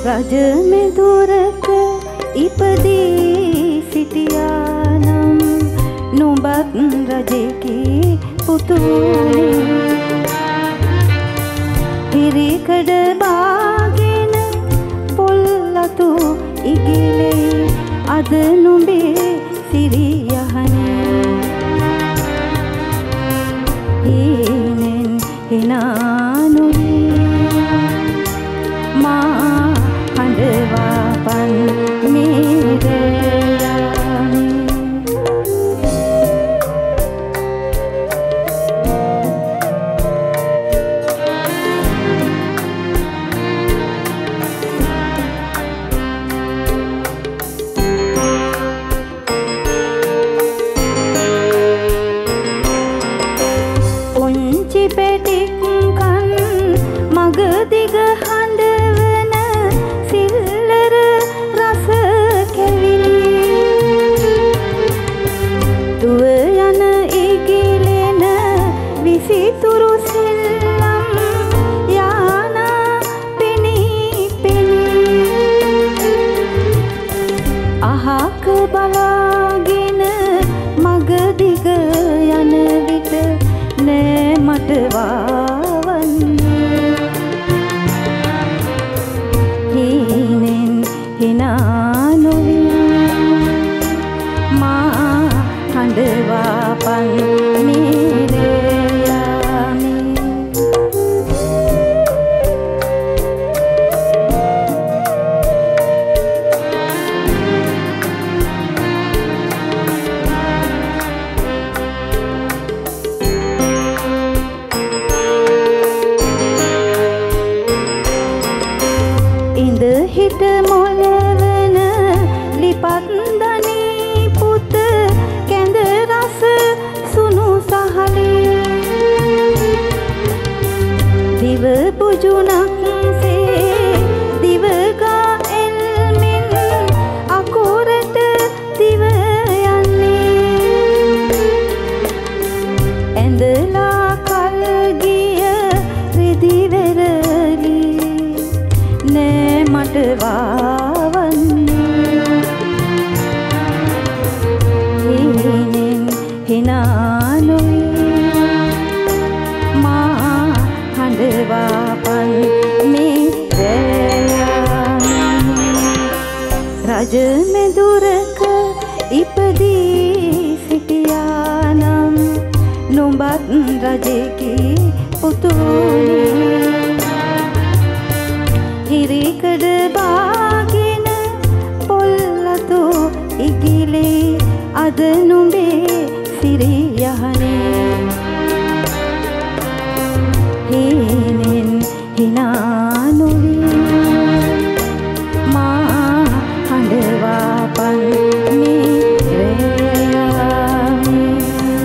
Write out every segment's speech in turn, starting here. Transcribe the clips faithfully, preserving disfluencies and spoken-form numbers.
රජ මෙදුරක ඉපදී සිටියානම් නුඹත් රජෙකි පුතුනේ. හිරිකඩ බාගෙන පොල්ලතු ඉගිලේ අද නුඹේ සිරියහනේ. හීනෙන් හිනානුනේ මා හඬවාපන් මේරයානේ. පුංචි පෙටික් කන් මගදිග හඬවන සිල්ලර රස කැවිලි. දුව යන ඉගිලෙන විසිතුරු සෙල්ලම් යානා පෙනී පෙනී. අහක බලාගෙන මගදිග යන විට නෑ මට වාවන්නේ. හීනෙන් හිනා නොවී මා හඬවාපන් මේරයානේ. ඉඳ හිට මොලවන ලිපත් දනී පුත කැඳ රස සුණු සහලේ. දිව පුජුණක් සේ දිවගා එල්මින් අකුරට දිව යන්නේ. ඇඳලා කල් ගිය රිදි වෙරළි නෑ මට වාවන්නේ. හීනෙන් හිනා නොවී මා හඬවාපන් මේරයානේ. රජ මෙදුරක ඉපදී සිටියානම් නුඹත් රජෙකි පුතුනේ. හිරිකඩ බාගෙන පොල්ලතු ඉගිලේ අද නුඹේ සිරියහනේ. හීනෙන් හිනා නොවී මා හඬවාපන් මේරයානේ.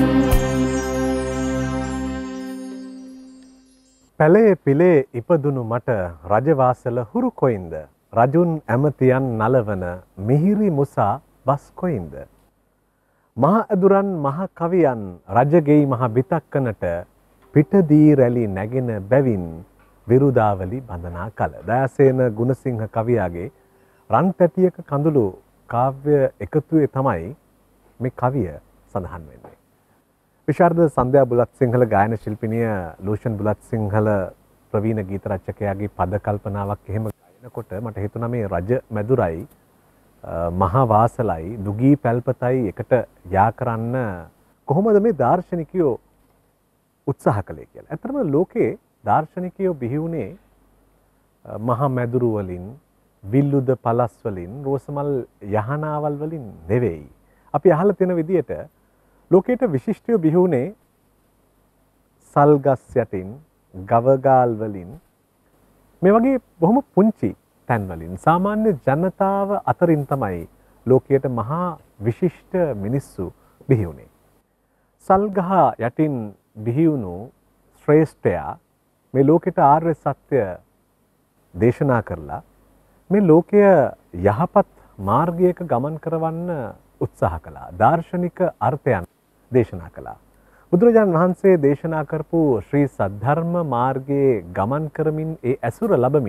පැලේ පිලේ ඉපදුණු මට රජවාසල හුරු කොයින්ද? රජුන් ඇමතියන් නලවන මිහිරි මුසා බස් කොයින්ද? මහ ඇදුරන් මහ කවියන් රජගෙයි මහ බිතක්කනට පිටදී රැලි නැගෙන බැවින් විරුදාවලි බඳනා කල. දයාසේන ගුණසිංහ කවියාගේ රන් පැටියක කඳුළු කාව්‍ය එකතුවේ තමයි මේ කවිය සඳහන් වෙන්නේ. විශාරද සන්ධ්‍යා බුලත් සිංහල ගායන ශිල්පිනිය ලූෂන් බුලත් සිංහල ප්‍රවීණ ගීත රචකයාගේ පද කල්පනාවක් එහෙම ගායනකොට මට හිතුණා මේ රජ මැදුරයි මහා වාසලයි දුගී පැල්පතයි එකට යා කරන්න කොහොමද මේ දාර්ශනිකයෝ උත්සාහ කළේ කියලා. ඇත්තටම ලෝකේ දාර්ශනිකයෝ බිහි වුණේ මහා මැදුරු වලින්, විල්ලුද පලස් වලින්, රෝසමල් යහනාවල් වලින් නෙවෙයි. අපි අහලා තියෙන විදිහට ලෝකයට විශිෂ්ටව බිහි වුණේ සල්ගස් යටින්, ගවගාල් වලින්, මේ වගේ බොහොම පුංචි තැන් වලින් සාමාන්‍ය ජනතාව අතරින් තමයි ලෝකයට මහා විශිෂ්ට මිනිස්සු බිහි වුණේ. සල්ගහ යටින් බිහි වුණු ශ්‍රේෂ්ඨයා මේ ලෝකයට ආර්ය සත්‍ය දේශනා කරලා මේ ලෝකය යහපත් මාර්ගයක ගමන් කරවන්න උත්සාහ කළා. දාර්ශනික අර්ථයන් දේශනා කළා. බුදුරජාණන් වහන්සේ දේශනා කරපු ශ්‍රී සද්ධර්ම මාර්ගයේ ගමන් කරමින් ඒ ඇසුර ලැබමින්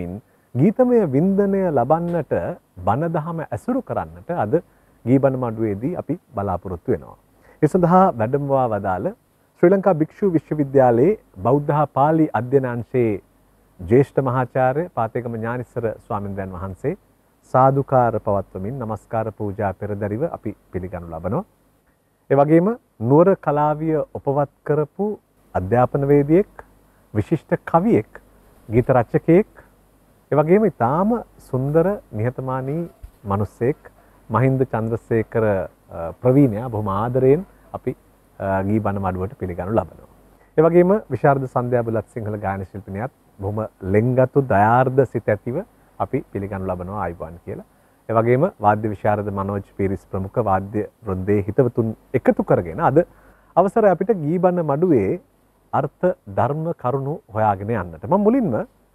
ගීතමය වින්දනය ලබන්නට බණ දහම ඇසුරු කරන්නට අද ගීබණ මඩුවේදී අපි බලාපොරොත්තු වෙනවා. ඒ සඳහා වැඩමවා වදාළ ශ්‍රී ලංකා භික්ෂු විශ්වවිද්‍යාලයේ බෞද්ධ හා පාලි අධ්‍යයන අංශයේ ජ්‍යෙෂ්ඨ මහාචාර්ය පාතේගම ඥානිස්සර ස්වාමින්දයන් වහන්සේ සාදුකාර පවත්වමින් නමස්කාර පූජා පෙරදරිව අපි පිළිගනු ලබනවා. ඒ වගේම නුවර කලාවිය උපවත් කරපු අධ්‍යාපනවේදියෙක්, විශිෂ්ට කවියෙක්, ගීත රචකයෙක්, ඒ වගේම ඉතාම සුන්දර නිහතමානී මිනිසෙක් මහින්ද චන්ද්‍රසේකර ප්‍රවීණයා බොහොම ආදරයෙන් අපි ගී බණ මඩුවට පිළිගනු ලබනවා. ඒ වගේම විශාරද සන්ධ්‍යා බුලත් සිංහල ගායන ශිල්පිනියත් බොහොම ලෙන්ගතු දයාර්ධ සිත ඇතිව අපි පිළිගනු ලබනවා ආයුබෝවන් කියලා. ඒ වගේම වාද්‍ය විශාරද මනෝජ් පීරිස් ප්‍රමුඛ වාද්‍ය වෘන්දයේ හිතවතුන් එකතු කරගෙන අද අවසරය අපිට ගී බණ මඩුවේ අර්ථ ධර්ම කරුණු හොයාගෙන යන්නට. මම මුලින්ම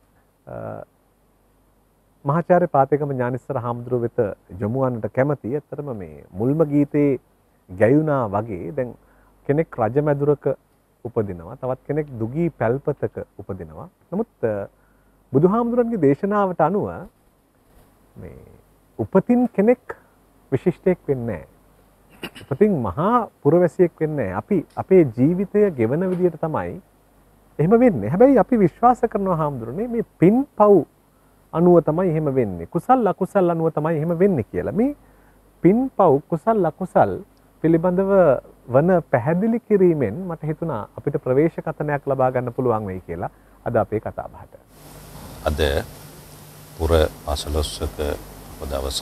මහාචාර්ය පාතේගම ඥානිස්සර හාමුදුරුව වෙත යොමු වන්නට කැමතියි. ඇත්තටම මේ මුල්ම ගීතේ ගැයුණා වගේ දැන් කෙනෙක් රජමැදුරක උපදිනවා, තවත් කෙනෙක් දුගී පැල්පතක උපදිනවා. නමුත් බුදුහාමුදුරන්ගේ දේශනාවට අනුව මේ උපතින් කෙනෙක් විශිෂ්ටයෙක් වෙන්නේ නැහැ. උපතින් මහා පුරවැසියෙක් වෙන්නේ නැහැ. අපි අපේ ජීවිතය ගෙවන විදියට තමයි එහෙම වෙන්නේ. හැබැයි අපි විශ්වාස කරනවා හාමුදුරනේ මේ පින් පව් අනුව තමයි එහෙම වෙන්නේ. කුසල් අකුසල් අනුව තමයි එහෙම වෙන්නේ කියලා. මේ පින් පව් කුසල් අකුසල් පිළිබඳව වන පැහැදිලි කිරීමෙන් මට හිතුණා අපිට ප්‍රවේශ කතනයක් ලබා ගන්න පුළුවන් වෙයි කියලා අද අපේ කතා බහට. අද පුර පසළොස්වක දවස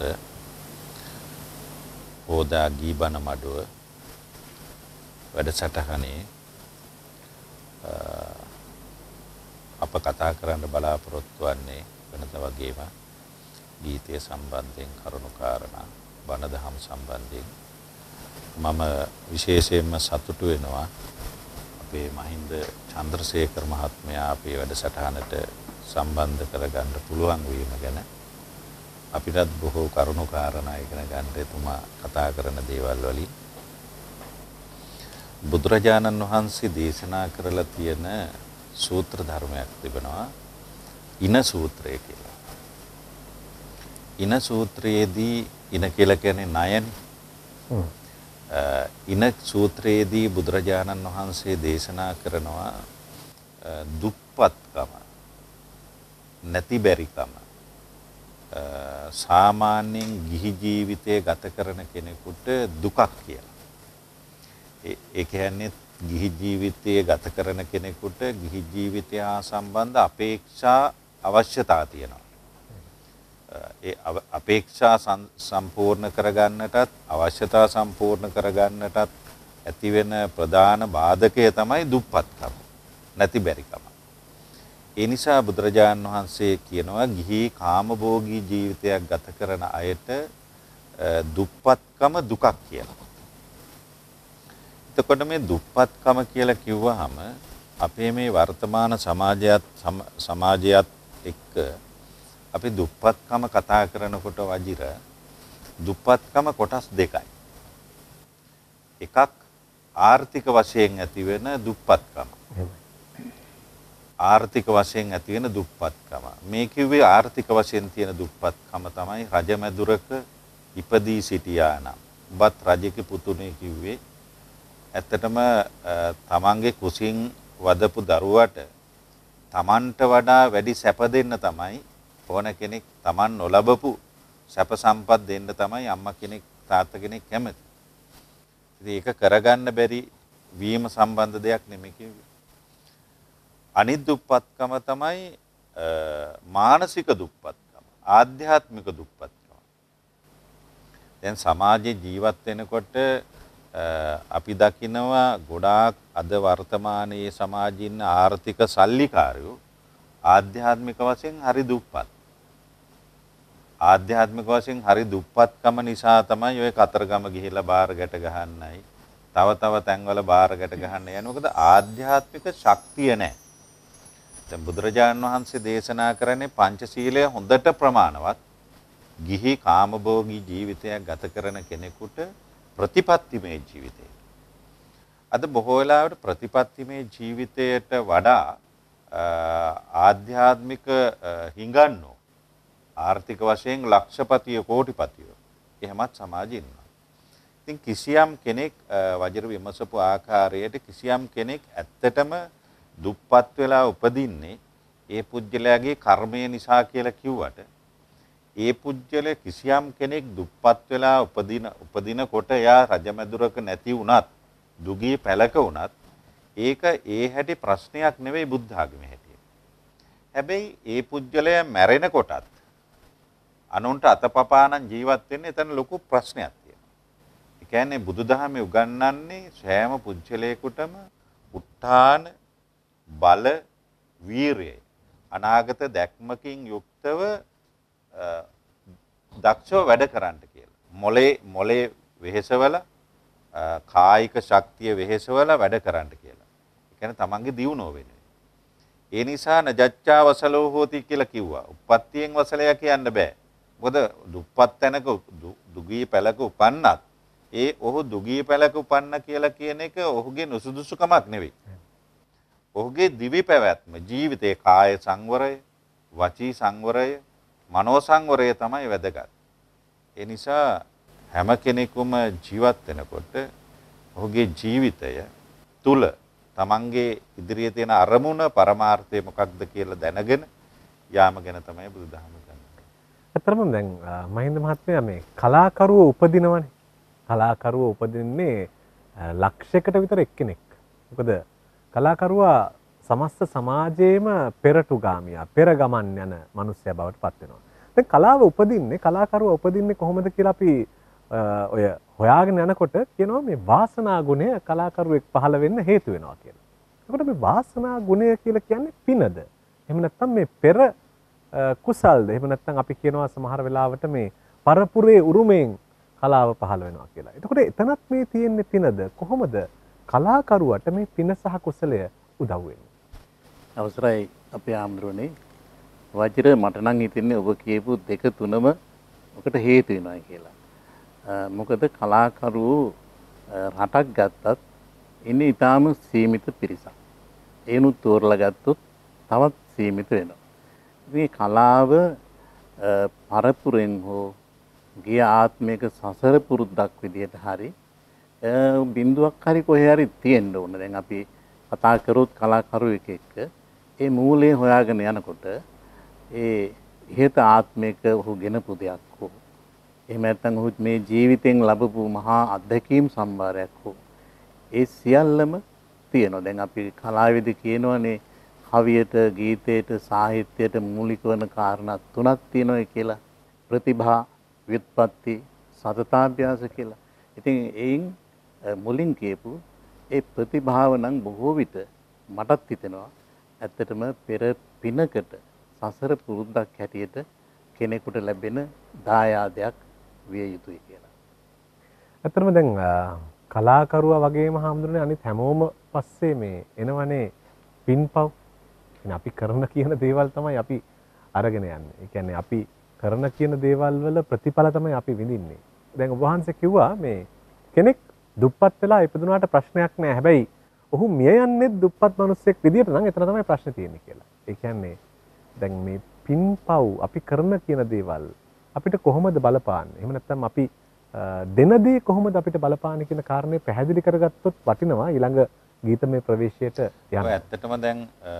පෝදා ගීබණ මඩුව වැඩසටහනේ අප කතා කරන්න බලාපොරොත්තු වෙන්නේ වෙනත වගේම ගීතය සම්බන්ධයෙන් කරුණු කාරණා බණ දහම් සම්බන්ධයෙන් මම විශේෂයෙන්ම සතුටු වෙනවා අපේ මහින්ද චන්ද්‍රසේකර මහත්මයා අපේ වැඩසටහනට සම්බන්ධ කරගන්න පුළුවන් වීම ගැන. අපිටත් බොහෝ කරුණු කාරණා ඉගෙන ගන්න එතුමා කතා කරන දේවල් වලින් බුදුරජාණන් වහන්සේ දේශනා කරලා තියෙන සූත්‍ර ධර්මයක් තිබෙනවා, ඉන සූත්‍රය කියලා. ඉන සූත්‍රයේදී ඉන කියලා කියන්නේ ණයනේ. ඉන සූත්‍රයේදී බුදුරජාණන් වහන්සේ දේශනා කරනවා දුප්පත්කම, නැති බැරිකම, සාමාන්‍යයෙන් ගිහි ජීවිතය ගත කරන කෙනෙකුට දුකක් කියලා. ඒ කියන්නේ ගිහි ජීවිතය ගත කරන කෙනෙකුට ගිහි ජීවිතය හා සම්බන්ධ අපේක්ෂා අවශ්‍යතා තියෙනවා. ඒ අපේක්ෂා සම්පූර්ණ කරගන්නටත් අවශ්‍යතා සම්පූර්ණ කරගන්නටත් ඇති වෙන ප්‍රධාන බාධකය තමයි දුප්පත්කම, නැති බැරිකම. ඒ නිසා බුදුරජාණන් වහන්සේ කියනවා ගිහි කාමභෝගී ජීවිතයක් ගත කරන අයට දුප්පත්කම දුකක් කියලා. එතකොට මේ දුප්පත්කම කියලා කිව්වහම අපේ මේ වර්තමාන සමාජයත් සමාජයත් එක්ක අපි දුප්පත්කම කතා කරනකොට වජිර දුප්පත්කම කොටස් දෙකයි. එකක් ආර්ථික වශයෙන් ඇති වෙන දුප්පත්කම. ආර්ථික වශයෙන් ඇති වෙන දුප්පත්කම. මේ කිව්වේ ආර්ථික වශයෙන් තියෙන දුප්පත්කම තමයි රජමැදුරක ඉපදී සිටියා නම්. ඔබත් රජෙකි පුතුනේ කිව්වේ. ඇත්තටම තමන්ගේ කුසින් වදපු දරුවට තමන්ට වඩා වැඩි සැප දෙන්න තමයි ඕන කෙනෙක් තමන් නොලබපු සැප සම්පත් දෙන්න තමයි අම්මා කෙනෙක් තාත්තා කෙනෙක් කැමති. ඉතින් ඒක කරගන්න බැරි වීම සම්බන්ධ දෙයක් නෙමෙයි කිව්වේ. අනිත් දුප්පත්කම තමයි මානසික දුප්පත්කම, ආධ්‍යාත්මික දුප්පත්කම. දැන් සමාජයේ ජීවත් වෙනකොට අපි දකිනවා ගොඩාක් අද වර්තමානයේ සමාජයේ ඉන්න ආර්ථික සල්ලිකාරයෝ ආධ්‍යාත්මික වශයෙන් හරි දුප්පත්. ආධ්‍යාත්මික වශයෙන් හරි දුප්පත්කම නිසා තමයි ඔය කතරගම ගිහිලා බාර ගැට ගහන්නයි, තව තව තැන්වල බාර ගැට ගහන්න යන්නේ. මොකද ආධ්‍යාත්මික ශක්තිය නැහැ. දැන් බුදුරජාණන් වහන්සේ දේශනා කරන්නේ පංචශීලය හොඳට ප්‍රමාණවත් ගිහි කාමභෝගී ජීවිතයක් ගත කරන කෙනෙකුට ප්‍රතිපත්තිමය ජීවිතය. අද බොහෝ වෙලාවට ප්‍රතිපත්තිමය ජීවිතයට වඩා ආධ්‍යාත්මික හිඟන්නෝ ආර්ථික වශයෙන් ලක්ෂපතිය කෝටිපතිය. එහෙමත් සමාජෙ ඉන්නවා. ඉතින් කිසියම් කෙනෙක් වජිර විමසපු ආකාරයට කිසියම් කෙනෙක් ඇත්තටම දුප්පත් වෙලා උපදින්නේ ඒ පුජ්‍යලයාගේ කර්මය නිසා කියලා කිව්වට ඒ පුජ්‍යල කිසියම් කෙනෙක් දුප්පත් වෙලා උපදින උපදිනකොට එයා රජමැදුරක නැති වුණත් දුගී පැලක වුණත් ඒක ඒ හැටි ප්‍රශ්නයක් නෙවෙයි බුද්ධ ආගමේ හැටි. හැබැයි ඒ පුජ්‍යලයා මැරෙන කොටත් අනුන්ට අතපපානන් ජීවත් වෙන්න එතන ලොකු ප්‍රශ්නයක් තියෙනවා. ඒ කියන්නේ බුදුදහමේ උගන්වන්නේ සෑම පුජ්‍යලයකටම උත්හාන බල වීරිය අනාගත දැක්මකින් යුක්තව දක්ෂව වැඩ කරන්න කියලා. මොලේ මොලේ වෙහෙසවල කායික ශක්තිය වෙහෙසවල වැඩ කරන්න කියලා. ඒ කියන්නේ තමන්ගේ දියුණුව වෙන්නේ. ඒ නිසා නජච්ඡා වසලෝ හෝති කියලා කිව්වා. උප්පත්තියෙන් වසලයා කියන්න බෑ. මොකද දුප්පත් තැනක දුගී පැලක උපන්නත් ඒ ඔහු දුගී පැලක උපන්න කියලා කියන එක ඔහුගේ නුසුදුසුකමක් නෙවෙයි. ඔහුගේ දිවි පැවැත්ම ජීවිතේ කාය සංවරය, වචී සංවරය, මනෝ සංවරය තමයි වැදගත්. ඒ නිසා හැම කෙනෙකුම ජීවත් වෙනකොට ඔහුගේ ජීවිතය තුල තමන්ගේ ඉදිරියේ තියෙන අරමුණ පරමාර්ථය මොකක්ද කියලා දැනගෙන යාම ගැන තමයි බුදුදහම කියන්නේ. අතරම දැන් මහින්ද මහත්මයා මේ කලාකරුවෝ උපදිනවනේ. කලාකරුවෝ උපදින්නේ ලක්ෂයකට විතර එක්කෙනෙක්. මොකද කලාකරුවා සමස්ත සමාජයේම පෙරටුගාමියා පෙර ගමන් යන මිනිසයා බවට පත් වෙනවා. දැන් කලාව උපදින්නේ කලාකරුවා උපදින්නේ කොහොමද කියලා අපි ඔය හොයාගෙන යනකොට කියනවා මේ වාසනා ගුණය කලාකරුවෙක් පහළ වෙන්න හේතු වෙනවා කියලා. එතකොට මේ වාසනා ගුණය කියලා කියන්නේ පිනද? එහෙම නැත්නම් මේ පෙර කුසල්ද? එහෙම නැත්නම් අපි කියනවා සමහර වෙලාවට මේ පරපුරේ උරුමයෙන් කලාව පහළ වෙනවා කියලා. එතකොට එතනත් මේ තියෙන්නේ පිනද? කොහොමද කලාකරුවට මේ පින සහ කුසලය උදව් වෙන්නේ? අවසරයි අපේ ආම්ද්‍රෝනේ. වජිර මට නම් හිතෙන්නේ ඔබ කියපු දෙක තුනම ඔකට හේතු වෙනවා කියලා. මොකද කලාකරුවෝ රටක් ගත්තත් ඉන්නේ ඊටාම සීමිත පිරිසක්. ඒනුත් තෝරලා ගත්තොත් තවත් සීමිත වෙනවා. මේ කලාව පරපුරෙන් හෝ ගිය ආත්මික සසර පුරුද්දක් විදිහට හරි බිඳුවක් හරි කොහේ හරි තියෙන්න ඕන. දැන් අපි කතා කරොත් කලාකරුවෙක් එක්ක ඒ මූලයේ හොයාගෙන යනකොට ඒ ඉහත ආත්මික ඔහු ගෙනපු දෙයක් හෝ එහෙම නැත්නම් ඔහු මේ ජීවිතෙන් ලැබපු මහා අත්දැකීම් සම්භාරයක් හෝ ඒ සියල්ලම තියෙනවා. දැන් අපි කලාවේදී කියනවානේ කවියට, ගීතයට, සාහිත්‍යයට මූලික වන කාරණා තුනක් තියෙනවා කියලා. ප්‍රතිභා, ව්‍යුත්පත්ති, සතතාභ්‍යාස කියලා. ඉතින් එයින් මුලින් කියපු ඒ ප්‍රතිභාව නම් බොහෝ විට මටත් හිතෙනවා ඇත්තටම පෙර පිනකට සසර පුරුද්දක් හැටියට කෙනෙකුට ලැබෙන දායාදයක් විය යුතුයි කියලා. ඇත්තටම දැන් කලාකරුවා වගේම හාමුදුරනේ අනිත් හැමෝම පස්සේ මේ එනවනේ පින්පව්. ඉතින් අපි කරන කියන දේවල් තමයි අපි අරගෙන යන්නේ. ඒ කියන්නේ අපි කරන කියන දේවල් වල ප්‍රතිඵල තමයි අපි විඳින්නේ. දැන් ඔබ වහන්සේ කිව්වා මේ කෙනෙක් දුප්පත් වෙලා ඉපදුනාට ප්‍රශ්නයක් නෑ. හැබැයි ඔහු මිය යන්නේ දුප්පත් මිනිස්සෙක් විදියට නම් එතන තමයි ප්‍රශ්නේ තියෙන්නේ කියලා. ඒ කියන්නේ දැන් මේ පින්පව් අපි කරන කියන දේවල් අපිට කොහොමද බලපාන්නේ? එහෙම නැත්නම් අපි දෙන දේ කොහොමද අපිට බලපාන්නේ කියන කාරණේ පැහැදිලි කරගත්තොත් වටිනවා ඊළඟ ගීතමය ප්‍රවේශයට යන්න. ඔය ඇත්තටම දැන්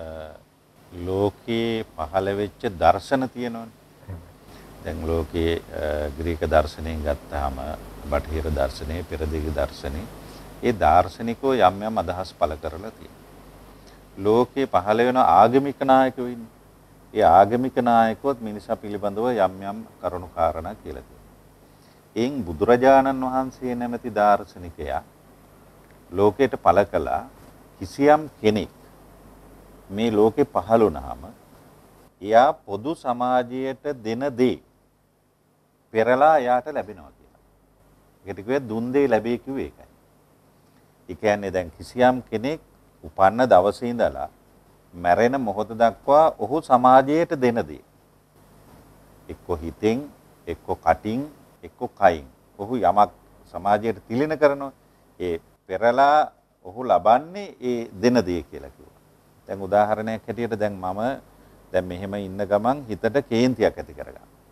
ලෝකේ පහළ වෙච්ච දර්ශන තියෙනවනේ. දැන් ලෝකයේ ග්‍රීක දර්ශනයෙන් ගත්තාම බටහිර දර්ශනයේ පෙරදිග දර්ශනයේ ඒ දාර්ශනිකෝ යම් යම් අදහස් පළ කරලා තියෙනවා. ලෝකේ පහළ වෙන ආගමික නායකයෝ ඉන්නේ. ඒ ආගමික නායකවොත් මිනිසා පිළිබඳව යම් යම් කරුණු කාරණා කියලා තියෙනවා. එයින් බුදුරජාණන් වහන්සේ නැමැති දාර්ශනිකයා ලෝකයට පළ කළා කිසියම් කෙනෙක් මේ ලෝකේ පහළ වුණාම එයා පොදු සමාජයට දෙන දේ පෙරලා එයාට ලැබෙනවා කියලා. ඒකට කිව්වේ දුන් දේ ලැබේ කිව්වේ ඒකයි. ඒ කියන්නේ දැන් කිසියම් කෙනෙක් උපන්න දවසේ ඉඳලා මැරෙන මොහොත දක්වා ඔහු සමාජයට දෙන දේ. එක්ක හිතෙන්, එක්ක කටින්, එක්ක කයින්. ඔහු යමක් සමාජයට තිලින කරනවා. ඒ පෙරලා ඔහු ලබන්නේ ඒ දෙන දේ කියලා කිව්වා. දැන් උදාහරණයක් හැටියට දැන් මම දැන් මෙහෙම ඉන්න ගමන් හිතට කේන්තියක් ඇති කරගන්නවා.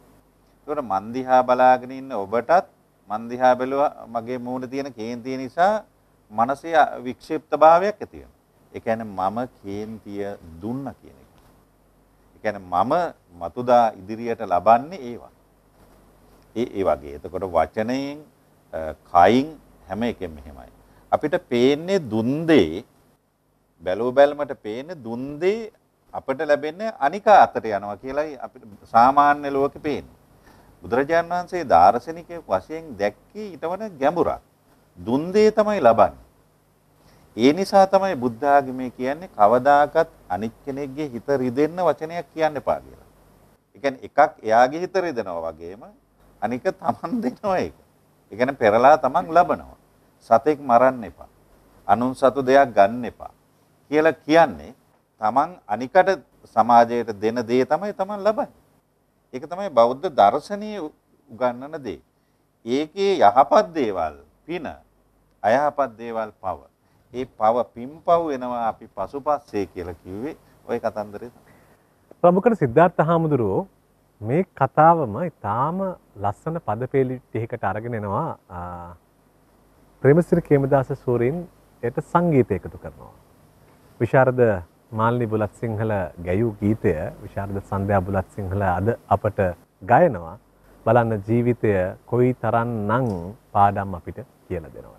ඒකට මන් දිහා බලාගෙන ඉන්න ඔබටත් මන් දිහා බැලුවා මගේ මූණේ තියෙන කේන්තිය නිසා මනසේ වික්ෂිප්තභාවයක් ඇති වෙනවා. ඒ කියන්නේ මම කේන්තිය දුන්නා කියන එක. ඒ කියන්නේ මම මතුදා ඉදිරියට ලබන්නේ ඒවා. ඒ ඒ වගේ. එතකොට වචනයෙන් කයින් හැම එකෙම මෙහෙමයි. අපිට පේන්නේ දුන් දේ බැලුව බැලමට පේන්නේ දුන් දේ අපිට ලැබෙන්නේ අනිකා අතට යනවා කියලායි අපිට සාමාන්‍ය ලෝකෙ පේන්නේ. බුදුරජාණන් වහන්සේ දාර්ශනිකයෙක් වශයෙන් දැක්කේ ඊට වඩා ගැඹුරක්. දුන් දේ තමයි ලබන්නේ. ඒ නිසා තමයි බුද්ධ ආගමේ කියන්නේ කවදාකවත් අනික් කෙනෙක්ගේ හිත රිදෙන්න වචනයක් කියන්න එපා කියලා. ඒ කියන්නේ එකක් එයාගේ හිත රිදෙනවා වගේම අනික තමන් දෙනවා ඒක. ඒ කියන්නේ පෙරලා තමන් ලබනවා. සතෙක් මරන්න එපා. අනුන් සතු දෙයක් ගන්න එපා කියලා කියන්නේ තමන් අනිකට සමාජයට දෙන දේ තමයි තමන් ලබන්නේ. ඒක තමයි බෞද්ධ දර්ශනීය උගන්වන දේ. ඒකේ යහපත් දේවල් පින, අයහපත් දේවල් පව. ඒ පව පින්පව් වෙනවා අපි පසුපස්සේ කියලා කිව්වේ ওই කතන්දරේ තමයි. ප්‍රමුඛ සිද්ධාර්ථ හාමුදුරුවෝ මේ කතාවම ඊටාම ලස්සන පදපේලි ටිකකට අරගෙන එනවා. ප්‍රේමසිරි කේමදාස සූරීන් ඒට සංගීතය එකතු කරනවා. විශාරද මාල්නි බුලත් සිංහල ගැයූ ගීතය විශාරද සන්ධ්‍යා බුලත් සිංහල අද අපට ගයනවා. බලන්න ජීවිතය කොයි තරම්නම් පාඩම් අපිට කියලා දෙනවද.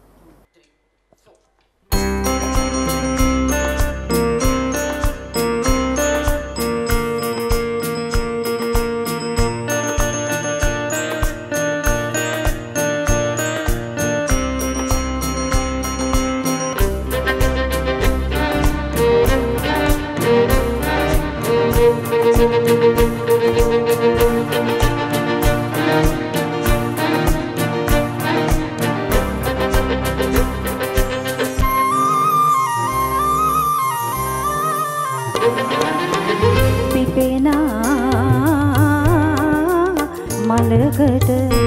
මලකට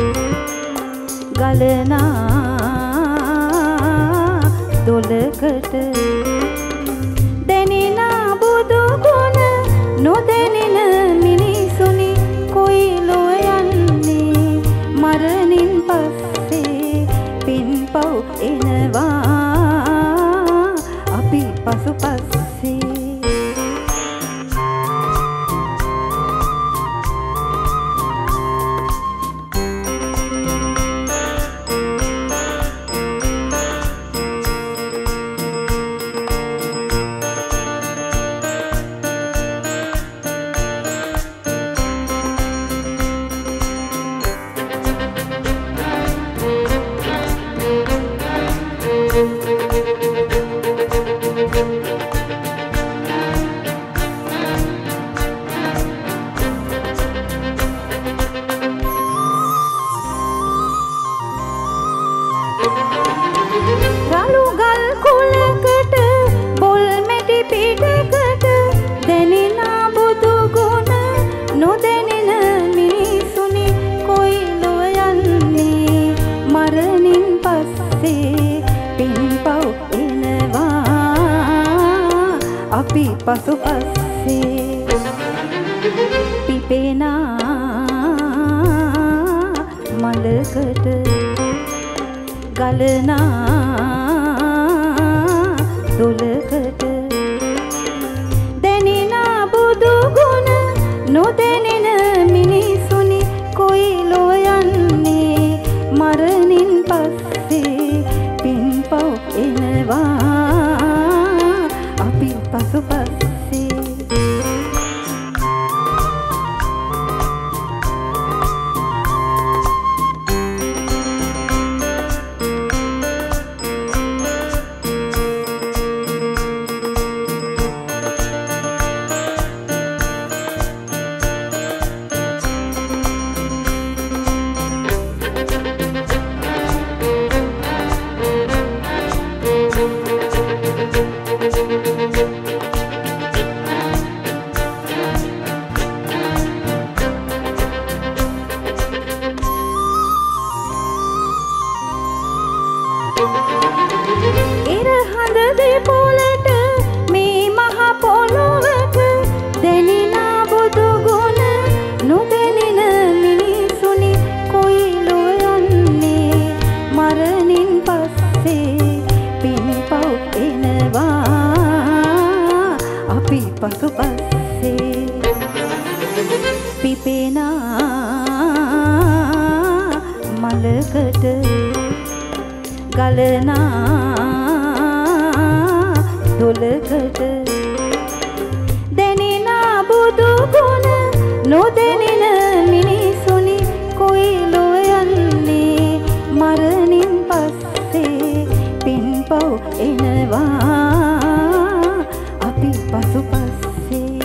ගලනා දොලකට දැනෙනා බුදු ගුණ නොදැනෙන මිනිසුනි කොයි ලොව යන්නේ මරණින් පස්සේ පින්පව් එනවා අපි පසුපස්සේ පසුපස්සේ පිපෙනා මලකට ගලනා දොලකට දැනෙනා බුදු ගුණ නොදැනෙන මිනිසුනි කොයි ලොව යන්නේ මරණින් පස්සේ පින්පව් එනවා අපි පසුපස්සේ දොලකට ගලනා දොලකට දැනෙනා බුදු ගුණ නොදැනෙන මිනිසුනි කොයි ලොව යන්නේ මරණින් පස්සේ පින්පව් එනවා අපි පසුපස්සේ.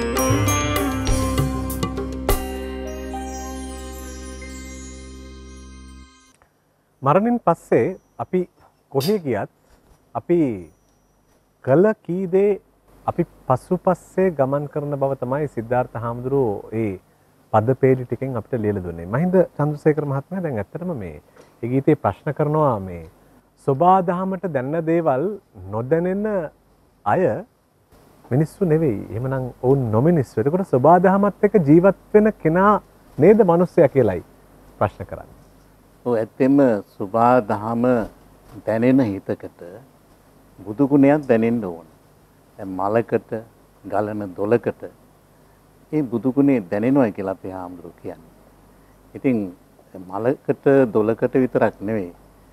මරණින් පස්සේ අපි කොහේ ගියත් අපි කළ කී දේ අපි පසුපස්සේ ගමන් කරන බව තමයි සිද්ධාර්ථ හාමුදුරුවෝ ඒ පද පේලි ටිකෙන් අපිට ලියලා දුන්නේ. මහින්ද චන්ද්‍රසේකර මහත්මයා දැන් ඇත්තටම මේ ඒ ගීතේ ප්‍රශ්න කරනවා මේ සෝබා දහමට දැනන දේවල් නොදැනෙන අය මිනිස්සු නෙවෙයි. එහෙමනම් ඔවුන් නොමිනිස්සු. ඒකට සෝබා දහමත් එක්ක ජීවත් වෙන කෙනා නේද මිනිස්සයා කියලායි ප්‍රශ්න කරන්නේ. ඔව් ඇත්තෙම සෝබා දහම දැනෙන හිතකට බුදු ගුණයක් දැනෙන්න ඕන. දැන් මලකට ගලන දොලකට මේ බුදු ගුණේ දැනෙනවා කියලා අපේ හාමුදුරුවෝ කියන්නේ. ඉතින් මලකට දොලකට විතරක් නෙවෙයි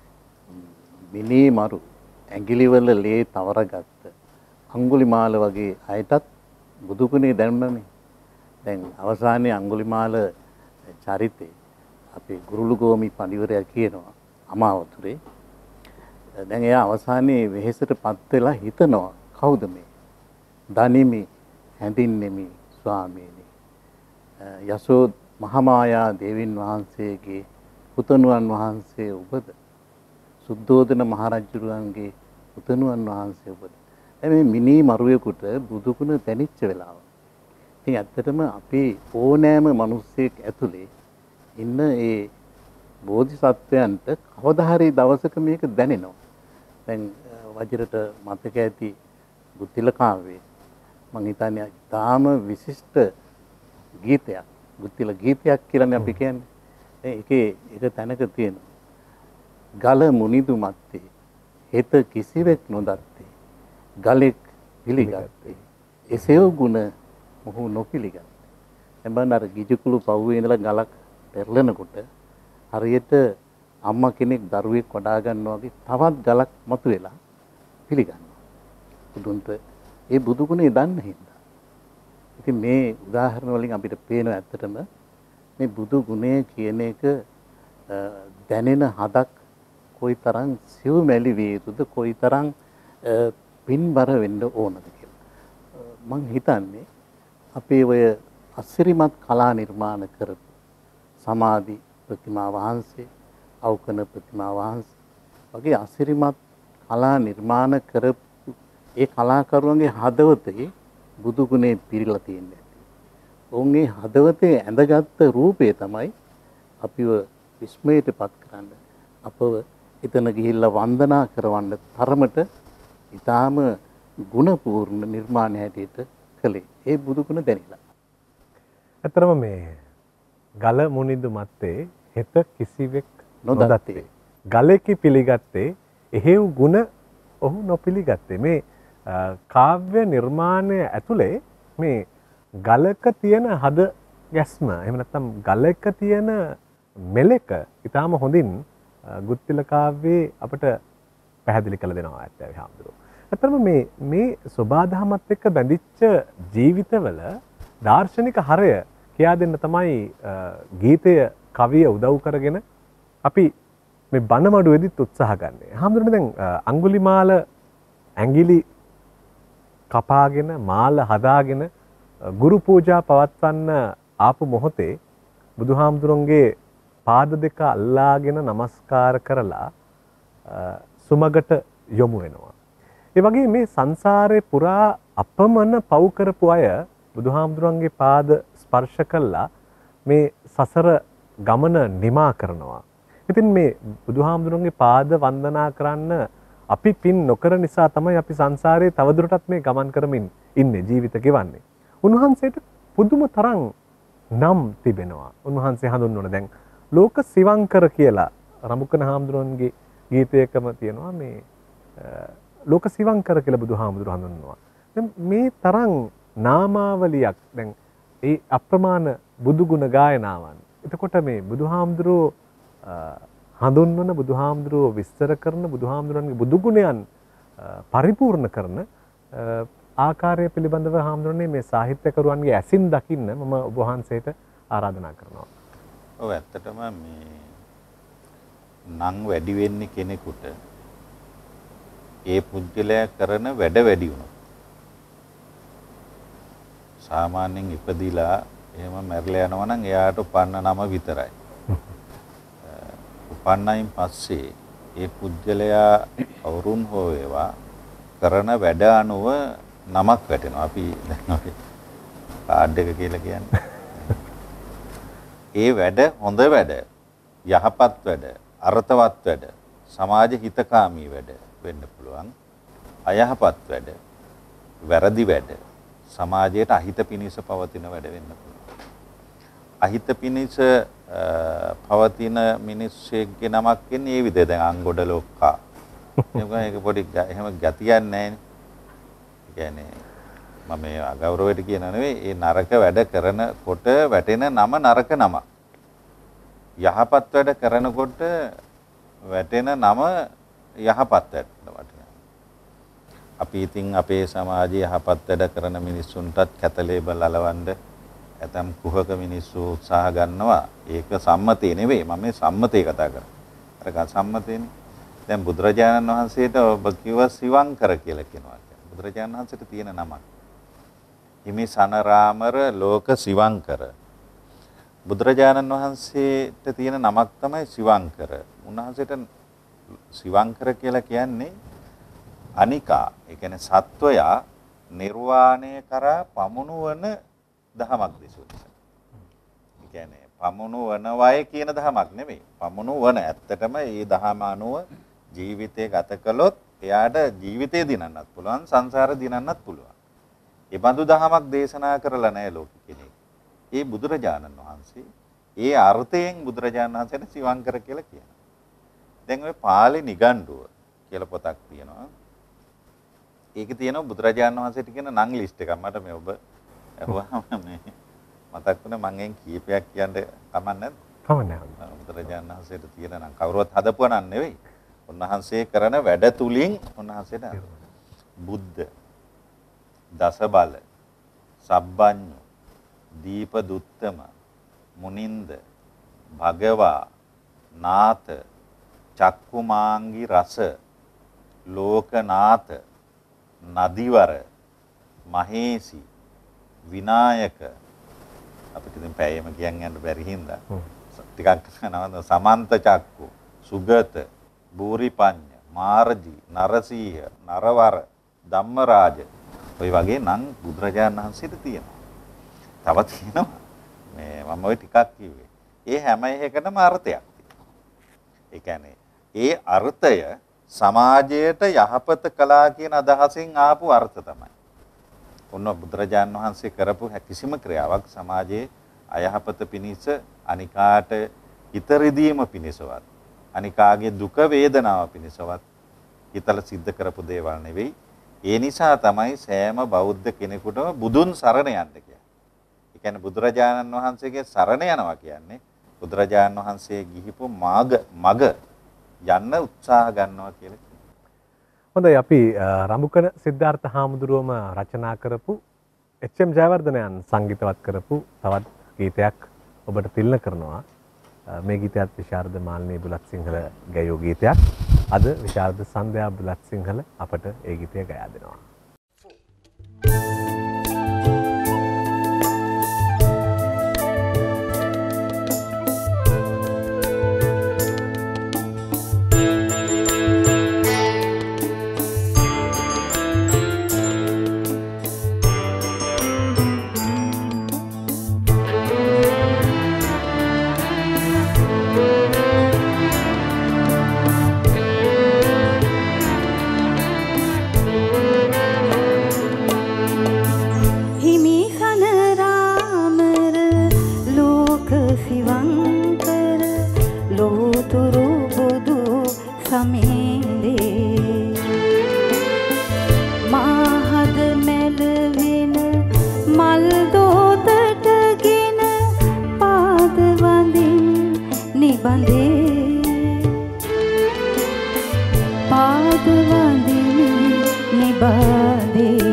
මිනී මරු ඇඟිලිවල ලේ තවරගත්ත අඟුලිමාල වගේ අයටත් බුදු ගුණේ දැනුණානේ. දැන් අවසානයේ අඟුලිමාල චරිතේ අපේ ගුරුළුගෝමි පඬිවරයා කියනවා අමාවතුරේ. දැන් එයා අවසානයේ වෙහෙසටපත් වෙලා හිතනවා කවුද මේ? දනිමි හැඳින්නෙමි ස්වාමීනි. යසෝ මහමායා දේවින් වහන්සේගේ පුතණුවන් වහන්සේ ඔබද? සුද්ධෝදන මහරජුරුවන්ගේ පුතණුවන් වහන්සේ ඔබද? මේ මිනී මරුවෙකුට බුදු ගුණ දැනිච්ච වෙලාව. ඉතින් ඇත්තටම අපේ ඕනෑම මිනිස්සෙක් ඇතුලේ ඉන්න ඒ බෝධිසත්වයන්ට කවදා හරි දවසක මේක දැනෙනවා. දැන් වජිරට මතක ඇති බුද්ධිල කාව්‍යයේ මම හිතන්නේ තාම විශිෂ්ට ගීතයක්. බුද්ධිල ගීතයක් කියලානේ අපි කියන්නේ. ඒකේ එක තැනක තියෙනවා. ගල මුනිදු මත්තේ හෙත කිසිවෙක් නොදත්තේ ගලෙක් පිළිගත්තේ එසේව ගුණ මොහු නොපිළිගත්තේ. එබැවින් අර ගිජුකුළු පවුවේ ඉඳලා ගලක් පෙරලෙනකොට හරියට අම්මා කෙනෙක් දරුවෙක් වඩා ගන්නවා වගේ තවත් ගලක් මතුවෙලා පිළිගන්නවා. බුදුන්ට ඒ බුදු ගුණේ දන්න හින්දා. ඉතින් මේ උදාහරණ වලින් අපිට පේනවා ඇත්තටම මේ බුදු ගුණය කියන එක දැනෙන හදක් කොයිතරම් සිව්මැලි විය යුතුද කොයිතරම් පින්බර වෙන්න ඕනද කියලා. මම හිතන්නේ අපේ ඔය අසිරිමත් කලා නිර්මාණ කරපු සමාධි ප්‍රතිමා වහන්සේ, අවකන ප්‍රතිමා වහන්සේ වගේ අසිරිමත් කලා නිර්මාණ කරපු ඒ කලාකරුවන්ගේ හදවතේ බුදු ගුණේ පිරීලා තියෙන්නේ. ඔවුන්ගේ හදවතේ ඇඳගත් රූපය තමයි අපිව විස්මයටපත් කරන්න අපව එතන ගිහිල්ලා වන්දනා කරවන්න තරමට ඊටාම ගුණපූර්ණ නිර්මාණ හැටියට කළේ. ඒ බුදු ගුණ දැනিলা. ඇත්තටම මේ ගල මුනිදු මත්තේ හෙත කිසිවෙක් නොදත්තේ ගලෙකි පිළිගත්තේ එහෙව් ගුණ ඔහු නොපිළිගත්තේ. මේ කාව්‍ය නිර්මාණය ඇතුලේ මේ ගලක තියෙන හද ගැස්ම එහෙම නැත්නම් ගලක තියෙන මෙලක ඊටාම හොඳින් ගුත්තිල කාව්‍යයේ අපිට පැහැදිලි කළ දෙනවා ඇත්තයි හාමුදුරුවෝ. ඇත්තටම මේ මේ සෝබාදහමත් එක්ක බැඳිච්ච ජීවිතවල දාර්ශනික හරය කියා දෙන්න තමයි ගීතය කවිය උදව් කරගෙන අපි මේ බණමඩුවේදීත් උත්සාහ ගන්නේ. හාමුදුරනේ දැන් අඟුලිමාල ඇඟිලි කපාගෙන මාල හදාගෙන ගුරු පූජා පවත්වන්න ආපු මොහොතේ බුදුහාමුදුරන්ගේ පාද දෙක අල්ලාගෙන নমස්කාර කරලා සුමගට යොමු වෙනවා. ඒ වගේ මේ සංසාරේ පුරා අපමණ පව් කරපු අය බුදුහාමුදුරන්ගේ පාද ස්පර්ශ කළා මේ සසර ගමන නිමා කරනවා. ඉතින් මේ බුදුහාමුදුරන්ගේ පාද වන්දනා කරන්න අපි පින් නොකර නිසා තමයි අපි සංසාරේ තවදුරටත් මේ ගමන් කරමින් ඉන්නේ ජීවිත ගෙවන්නේ. උන්වහන්සේට පුදුම තරම් නම් තිබෙනවා. උන්වහන්සේ හඳුන්වන දැන් ලෝක සිවංකර කියලා රමුකන හාමුදුරන්ගේ ගීතයකම තියෙනවා මේ ලෝක සිවංකර කියලා බුදුහාමුදුර හඳුන්වනවා. දැන් මේ තරම් නාමාවලියක් දැන් ඒ අප්‍රමාණ බුදු ගුණ ගායනාවන්. එතකොට මේ බුදුහාමුදුරෝ හඳුන්වන බුදුහාමුදුරුවෝ විස්තර කරන බුදුහාමුදුරන්ගේ බුදු ගුණයන් පරිපූර්ණ කරන ආකාරය පිළිබඳව හාමුදුරනේ මේ සාහිත්‍යකරුවන්ගේ ඇසින් දකින්න මම ඔබ වහන්සේට ආරාධනා කරනවා. ඔව් ඇත්තටම මේ නම් වැඩි වෙන්නේ කෙනෙකුට ඒ පුද්ගලයා කරන වැඩ වැඩි වුණොත් සාමාන්‍යයෙන් ඉපදිලා එහෙම මැරිලා යනවා නම් එයාට උපන්න නම විතරයි. උපන්නයින් පස්සේ ඒ පුද්ගලයා අවුරුන් හෝ වේවා කරන වැඩ අනුව නමක් වැටෙනවා. අපි දැන් අපි කාඩ් එක කියලා කියන්නේ. ඒ වැඩ හොඳ වැඩ, යහපත් වැඩ, අර්ථවත් වැඩ, සමාජ හිතකාමී වැඩ වෙන්න පුළුවන්. අයහපත් වැඩ, වැරදි වැඩ, සමාජයට අහිත පිණිස පවතින වැඩ වෙන්න පුළුවන්. අහිත පිණිස පවතින මිනිස්සෙක්ගේ නමක් කියන්නේ ඒ විදිහට දැන් අංගොඩ ලොක්කා. ඒක පොඩි එහෙම ගතියක් නැහැ නේ. කියන්නේ මම මේ අගෞරවයට කියන නෙවෙයි ඒ නරක වැඩ කරනකොට වැටෙන නම නරක නම. යහපත් වැඩ කරනකොට වැටෙන නම යහපත් වැඩ වටිනවා. අපි ඉතින් අපේ සමාජයේ යහපත් වැඩ කරන මිනිස්සුන්ටත් කැත ලේබල් අලවන්න ඇතම් කුහක මිනිස්සු උත්සාහ ගන්නවා. ඒක සම්මතේ නෙවෙයි මම මේ සම්මතේ කතා කරන්නේ. අර සම්මතේනේ. දැන් බුදුරජාණන් වහන්සේට ඔබ කිව්ව සිවංකර කියලා කියනවා. බුදුරජාණන් වහන්සේට තියෙන නමක්. හිමි සනරාමර ලෝක සිවංකර. බුදුරජාණන් වහන්සේට තියෙන නමක් තමයි සිවංකර. උන්වහන්සේට සිවංකර කියලා කියන්නේ අනිකා. ඒ කියන්නේ සත්වයා නිර්වාණය කරා පමුණුවන දහමක් දෙසු නිසා. ඒ කියන්නේ පමුණුවනවයි කියන දහමක් නෙමෙයි. පමුණුවන ඇත්තටම මේ දහම අනුව ජීවිතය ගත කළොත් එයාට ජීවිතය දිනන්නත් පුළුවන් සංසාර දිනන්නත් පුළුවන්. ඒ බඳු දහමක් දේශනා කරලා නැහැ ලෝකෙ කෙනෙක්. ඒ බුදුරජාණන් වහන්සේ ඒ අර්ථයෙන් බුදුරජාණන් වහන්සේට සිවංකර කියලා කියනවා. දැන් ඔය පාලි නිගණ්ඩුව කියලා පොතක් තියෙනවා. ඒකේ තියෙනවා බුදුරජාණන් වහන්සේට කියන නම් ලිස්ට් එකක්. මට මේ ඔබ අහුවාම මේ මතක් වුණා මම එන් කීපයක් කියන්න කමක් නැද්ද? කමක් නැහැ. බුදුරජාණන් වහන්සේට තියෙන නම් කවුරුවත් හදපුවා නම් නෙවෙයි. උන්වහන්සේ කරන වැඩ තුලින් උන්වහන්සේට බුද්ධ දස බල සබ්බඤ්ඤු දීප දුත්තම මුනින්ද භගවා නාත චක්කුමාංගි රස ලෝකනාත නදිවර මහේසි විනායක අපිට ඉතින් පැයෙම කියන් යන්න බැරි හින්දා ටිකක් නවන සමන්ත චක්කු සුගත බූරිපඤ්ඤ මාර්ජි නරසීහ නරවර ධම්මරාජ ඔය වගේ නම් බුදුරජාණන් වහන්සේට තියෙනවා. තව තියෙනවා මේ මම ඔය ටිකක් කිව්වේ. ඒ හැම එකකටම අර්ථයක් තියෙනවා. ඒ කියන්නේ ඒ අර්ථය සමාජයට යහපත කළා කියන අදහසින් ආපු අර්ථ තමයි. ඔන්න බුදුරජාණන් වහන්සේ කරපු කිසිම ක්‍රියාවක් සමාජයේ අයහපත පිණිස අනිකාට හිත රිදීම පිණිසවත් අනිකාගේ දුක වේදනාව පිණිසවත් හිතල සිද්ධ කරපු දේවල් නෙවෙයි. ඒ නිසා තමයි සෑම බෞද්ධ කෙනෙකුටම බුදුන් සරණ යන්න කියන්නේ. ඒ කියන්නේ බුදුරජාණන් වහන්සේගේ සරණ යනවා කියන්නේ බුදුරජාණන් වහන්සේ ගිහිපු මාග මග යන්න උත්සාහ ගන්නවා කියලා කියනවා. හොඳයි අපි රඹුකන සිද්ධාර්ථ හාමුදුරුවම රචනා කරපු එච් එම් ජයවර්ධනයන් සංගීතවත් කරපු තවත් ගීතයක් ඔබට තිලන කරනවා. මේ ගීතයත් විශාරද මාල්නී බුලත් සිංහල ගැයූ ගීතයක්. අද විශාරද සන්ධ්‍යා බුලත් සිංහල අපට ඒ ගීතය ගයා දෙනවා. බඳේ පාද වඳිමි නිබාදේ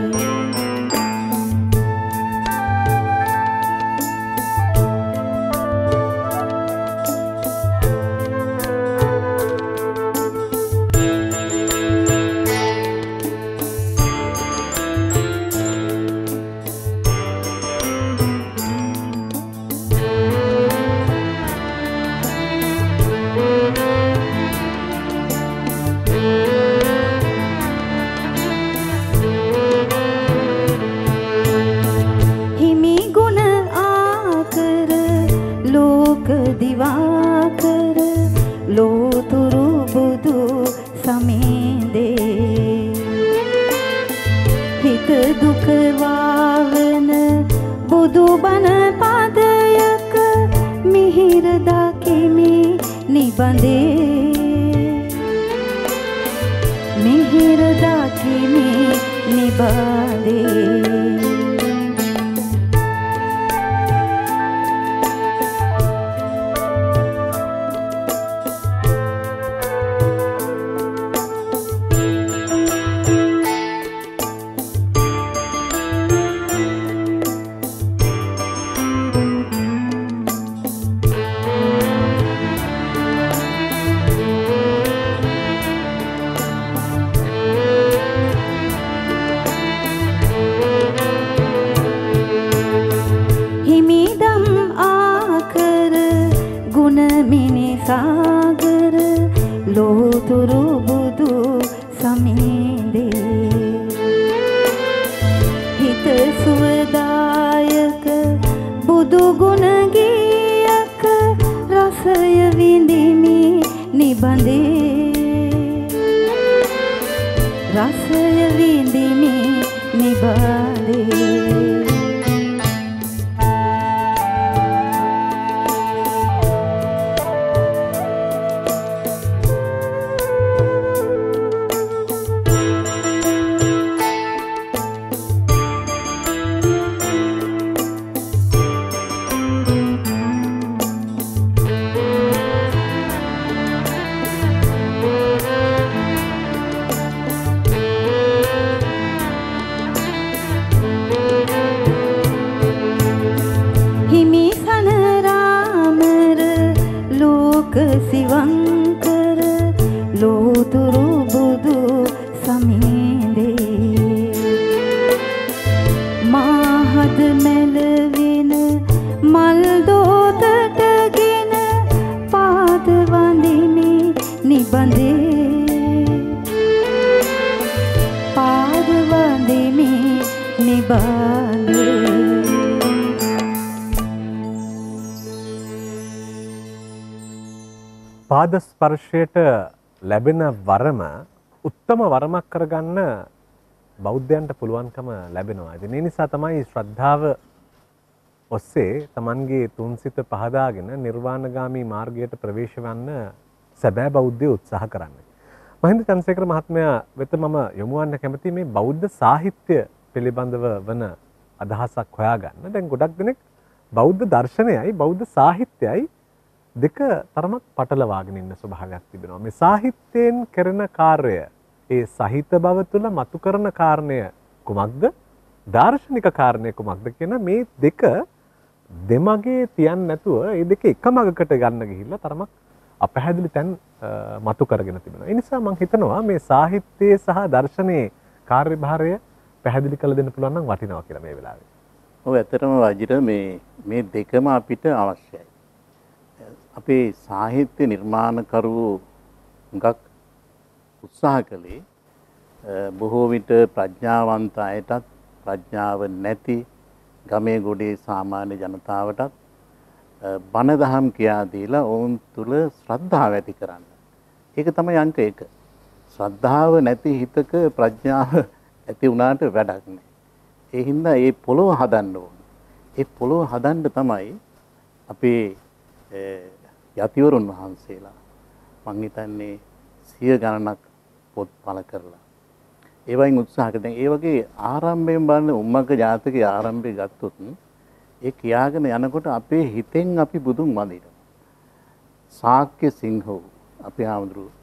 දිවාකර ලෝතුරු බුදු සමීදේ හිත දුක වාවන බුදු බණ පදයක මිහිර දකිමි නිබඳේ මිහිර දකිමි නිබඳේ सागर लोतुरु बुदु समीदे हित सुवदायक बुदु गुण गीयक रसय विंदिमि निबंदे रसय विंदिमि निबंदे शिवंकर लोतुरु बुदु समीदे माहद मेलविन मल दोतटगिन पाद वंदिमि निबंदे पाद वंदिमि निबंदे පාද ස්පර්ශයට ලැබෙන වරම උත්තම වරමක් කරගන්න බෞද්ධයන්ට පුළුවන්කම ලැබෙනවා. ඉතින් ඒ නිසා තමයි ශ්‍රද්ධාව ඔස්සේ Tamanගේ තුන්සිත පහදාගෙන නිර්වාණගාමී මාර්ගයට ප්‍රවේශ වෙන්න සැබෑ බෞද්ධයෝ උත්සාහ කරන්නේ. මහින්ද චන්ද්‍රසේකර මහත්මයා වෙත මම යොමු වන්න කැමති මේ බෞද්ධ සාහිත්‍ය පිළිබඳව වන අදහසක් හොයාගන්න. දැන් ගොඩක් දෙනෙක් බෞද්ධ දර්ශනයයි බෞද්ධ සාහිත්‍යයයි දෙක තරමක් පටලවාගෙන ඉන්න ස්වභාවයක් තිබෙනවා. මේ සාහිත්‍යයෙන් කරන කාර්යය, ඒ සහිත බව තුළ මතු කරන කාරණය කුමක්ද? දාර්ශනික කාරණය කුමක්ද කියන මේ දෙක දෙමගේ තියන්නේ නැතුව මේ දෙක එකමගකට ගන්න ගිහිල්ලා තරමක් අපහැදිලි තැන් මතු කරගෙන තිබෙනවා. ඒ නිසා මම හිතනවා මේ සාහිත්‍යයේ සහ දර්ශනයේ කාර්යභාරය පැහැදිලි කළ දෙන්න පුළුවන් නම් වටිනවා කියලා මේ වෙලාවේ. ඔව් ඇත්තටම වජිර මේ මේ දෙකම අපිට අවශ්‍යයි. අපේ සාහිත්‍ය නිර්මාණකරුවෝ හුඟක් උත්සාහ කළේ බොහෝ විට ප්‍රඥාවන්ත අයටත් ප්‍රඥාව නැති ගමේ ගොඩේ සාමාන්‍ය ජනතාවටත් බණ දහම් කියා දීලා ඔවුන් තුල ශ්‍රද්ධාව ඇති කරන්න. ඒක තමයි අංක එක. ශ්‍රද්ධාව නැති හිතක ප්‍රඥාව ඇති වුණාට වැඩක් නැහැ. ඒ හින්දා මේ පොළොව හදන්න ඕන. ඒ පොළොව හදන්න තමයි අපේ යතිවරුන් වහන්සේලා මං හිතන්නේ සිය ගණනක් පොත් පළ කරලා ඒ වයින් උත්සාහ කරන. ඒ වගේ ආරම්භයෙන් බලන උම්මක ජාතකයේ ආරම්භය ගත්තොත් ඒ කියාගෙන යනකොට අපේ හිතෙන් අපි බුදුන් වඳිනවා. ශාක්‍ය සිංහෝ අපේ ආමඳුරු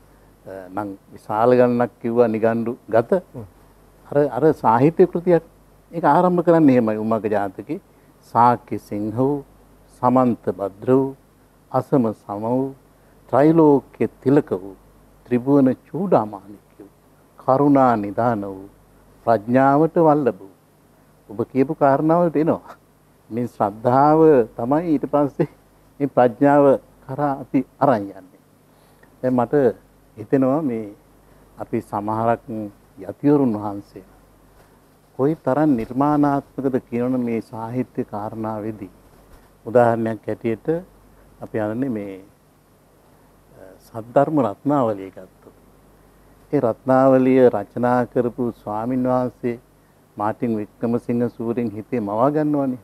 නම් විශාල ගණනක් කිව්වා නිගණ්ඩු ගත අර අර සාහිත්‍ය කෘතියක් ඒක ආරම්භ කරන්නේ එහෙමයි උමග ජාතකේ සාක්‍ය සිංහ වූ සමන්ත භද්‍ර වූ අසම සම වූ ත්‍රිලෝක්‍ය තිලක වූ ත්‍රිභුවන චූඩාමාණික වූ කරුණා නිදාන වූ ප්‍රඥාවට වල්ලභ වූ ඔබ කියපු කාරණාවට එනවා මේ ශ්‍රද්ධාව තමයි ඊට පස්සේ මේ ප්‍රඥාව කරා අපි අරන් යන්නේ දැන් මට හිතෙනවා මේ අපි සමහරක් යතිවරුන් වහන්සේ කොයි තරම් නිර්මාණාත්මකද කියන මේ සාහිත්‍ය කාරණාවේදී උදාහරණයක් ඇටියට අපි අරන්නේ මේ සද්ධර්ම රත්නාවලිය ගත්තොත් ඒ රත්නාවලිය රචනා කරපු ස්වාමින් වහන්සේ මාටින් වික්‍රමසිංහ සූරින් හිතේ මවා ගන්නවනේ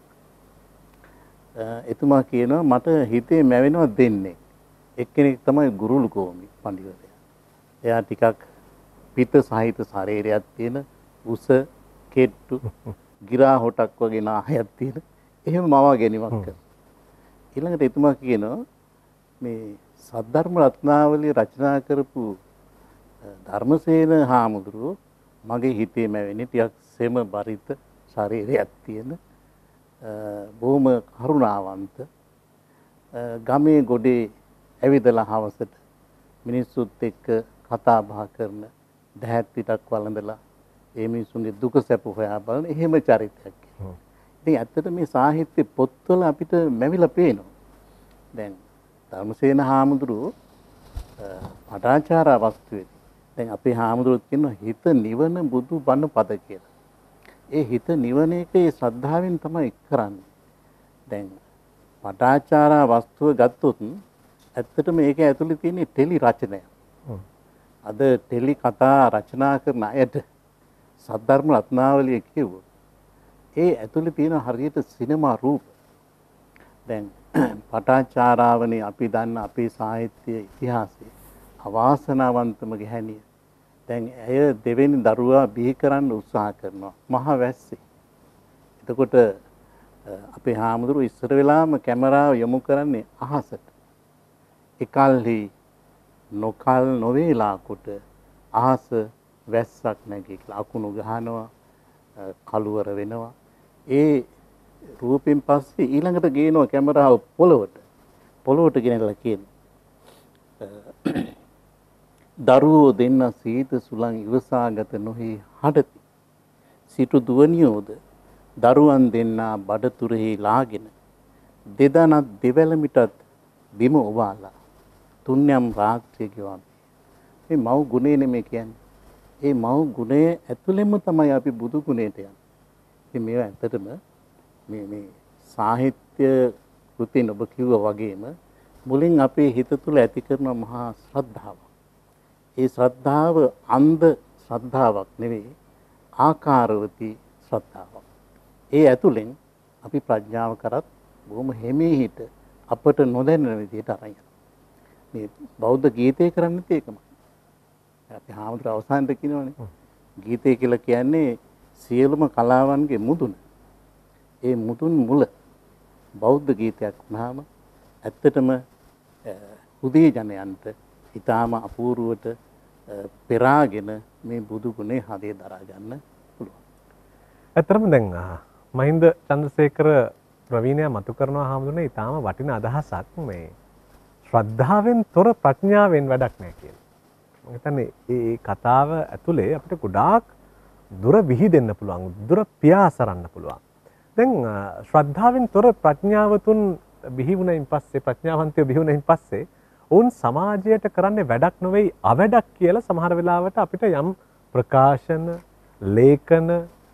එතුමා කියනවා මට හිතේ මැවෙනවා දෙන්නේ එක්කෙනෙක් තමයි ගුරුළු කෝමි පඬිවරයා එයා ටිකක් පිට සහිත ශරීරයක් තියෙන උස කෙට්ටු ගිරා හොටක් වගේ නාහයක් තියෙන එහෙම මවා ගැනීමක් කරනවා ඊළඟට එතුමා කියනවා මේ සද්ධර්ම රත්නාවලිය රචනා කරපු ධර්මසේන හාමුදුරුවෝ මගේ හිතේ මැවෙන්නේ ටිකක් සෙම බරිත ශරීරයක් තියෙන බොහොම කරුණාවන්ත ගමේ ගොඩේ ඇවිදලා හවසට මිනිස්සුත් එක්ක කතා බහ කරන දැහැත් පිටක් වළඳලා ඒ මිනිසුන්ගේ දුක සැප හොයා බලන එහෙම චරිතයක්. ඉතින් ඇත්තට මේ සාහිත්‍ය පොත්වල අපිට මැවිලා පේනවා. දැන් ධර්මසේන හාමුදුරුවෝ පටාචාර අවස්ථාවේදී දැන් අපේ හාමුදුරුවෝ කියනවා හිත නිවන බුදු බණ පද කියලා. ඒ හිත නිවන එක ඒ ශ්‍රද්ධාවෙන් තමයි කරන්නේ. දැන් පටාචාර වස්තුව ගත්තොත් ඇත්තටම ඒක ඇතුලේ තියෙන ටෙලි රචනය. අද ටෙලි කතා රචනා කරන අයට සද්ධර්ම රත්නාවලිය කියුවොත් ඒ ඇතුලේ තියෙන හරියට සිනමා රූප. දැන් පටාචාරාවනේ අපි දන්න අපේ සාහිත්‍ය ඉතිහාසයේ අවාසනාවන්තම ගැහැණිය. දැන් ඇය දෙවෙනි දරුවා බිහි කරන්න උත්සාහ කරනවා මහ වැස්සේ. එතකොට අපේ හාමුදුරුවෝ ඉස්සර වෙලාම කැමරාව යොමු කරන්නේ අහසට. එකල්හි නොකල් නොවේලා කොට අහස වැස්සක් නැගී කියලා අකුණු ගහනවා කළුවර වෙනවා. ඒ රූපෙන් පස්සේ ඊළඟට ගේනවා කැමරාව පොළවට. පොළවට ගෙනල්ලා කියනවා දරුවෝ දෙන්න සීත සුළං ඉවසාගත නොහි හඩති. සිටු දුවනියෝද දරුවන් දෙන්නා බඩතුරෙහි ලාගෙන දෙදනක් දෙවැලමිටත් බිම ඔවාලා තුන්යම් රාත්‍රිය ගෙවම්. මේ මව් ගුණේ නෙමෙයි කියන්නේ. ඒ මව් ගුණය ඇතුළෙන්ම තමයි අපි බුදු ගුණයට යන්නේ. ඉතින් මේවා ඇත්තටම මේ මේ සාහිත්‍ය කෘතින් ඔබ කිව්වා වගේම මුලින් අපේ හිත තුළ ඇති කරන මහා ශ්‍රද්ධාව. ඒ ශ්‍රද්ධාව අන්ධ ශ්‍රද්ධාවක් නෙවෙයි ආකාරවතී ශ්‍රද්ධාවක්. ඒ ඇතුළෙන් අපි ප්‍රඥාව කරත් බොහොම හිමීහිට අපට නොදැනෙන විදිහට අරන් යනවා. මේ බෞද්ධ ගීතය කරන්නත් ඒකමයි. අපි හාමුදුර අවසානයේ කියනවනේ ගීතය කියලා කියන්නේ සියලුම කලාවන්ගේ මුදුන. ඒ මුදුන් මුල බෞද්ධ ගීතයක් වුණාම ඇත්තටම හුදී ජනයන්ට ඊටාම අපූර්වට පෙරාගෙන මේ බුදු ගුණේ හදේ දරා ගන්න පුළුවන්. ඇත්තටම දැන් මහින්ද චන්ද්‍රසේකර ප්‍රවීණයා මතු කරනවා හාමුදුරනේ ඊටාම වටින අදහසක් මේ ශ්‍රද්ධාවෙන් තොර ප්‍රඥාවෙන් වැඩක් නැහැ කියලා. මම හිතන්නේ මේ කතාව ඇතුලේ අපිට ගොඩාක් දුර විහිදෙන්න පුළුවන්, දුර පියාසරන්න පුළුවන්. දැන් ශ්‍රද්ධාවෙන් තොර ප්‍රඥාවතුන් බිහි වුණයින් පස්සේ ප්‍රඥාවන්තයෝ බිහි වුණයින් පස්සේ ඔවුන් සමාජයට කරන්නේ වැඩක් නෙවෙයි අවැඩක් කියලා සමහර වෙලාවට අපිට යම් ප්‍රකාශන, ලේඛන,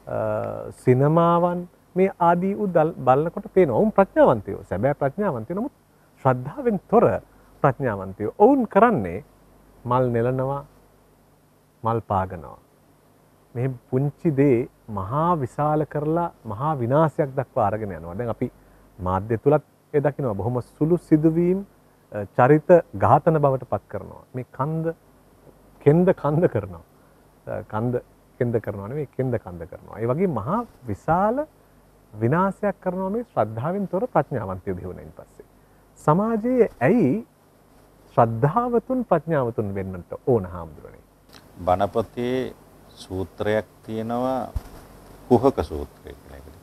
සිනමාවන් මේ ආදී උ බලනකොට පේනවා. ඔවුන් ප්‍රඥාවන්තයෝ, සැබෑ ප්‍රඥාවන්තයෝ. නමුත් ශ්‍රද්ධාවෙන් තොර ප්‍රඥාවන්තයෝ. ඔවුන් කරන්නේ මල් නෙලනවා, මල් පාගනවා. මේ පුංචි දේ මහා විශාල කරලා මහා විනාශයක් දක්වා අරගෙන යනවා. දැන් අපි මාධ්‍ය තුලත් ඒ දකිනවා බොහොම සුළු සිදුවීම් චරිත ඝාතන බවට පත් කරනවා. මේ කන්ද කෙන්ද කන්ද කරනවා. කන්ද කෙන්ද කරනවා නෙවෙයි කෙන්ද කන්ද කරනවා. ඒ වගේ මහා විශාල විනාශයක් කරනවා මේ ශ්‍රද්ධාවෙන් තොර ප්‍රඥාවන්තයෝ බිහි වුණයින් පස්සේ. සමාජයේ ඇයි ශ්‍රද්ධාවතුන් ප්‍රඥාවතුන් වෙන්නට ඕන හාමුදුරනේ. බණ පොතේ සූත්‍රයක් තියෙනවා කුහක සූත්‍රය කියලා එකට.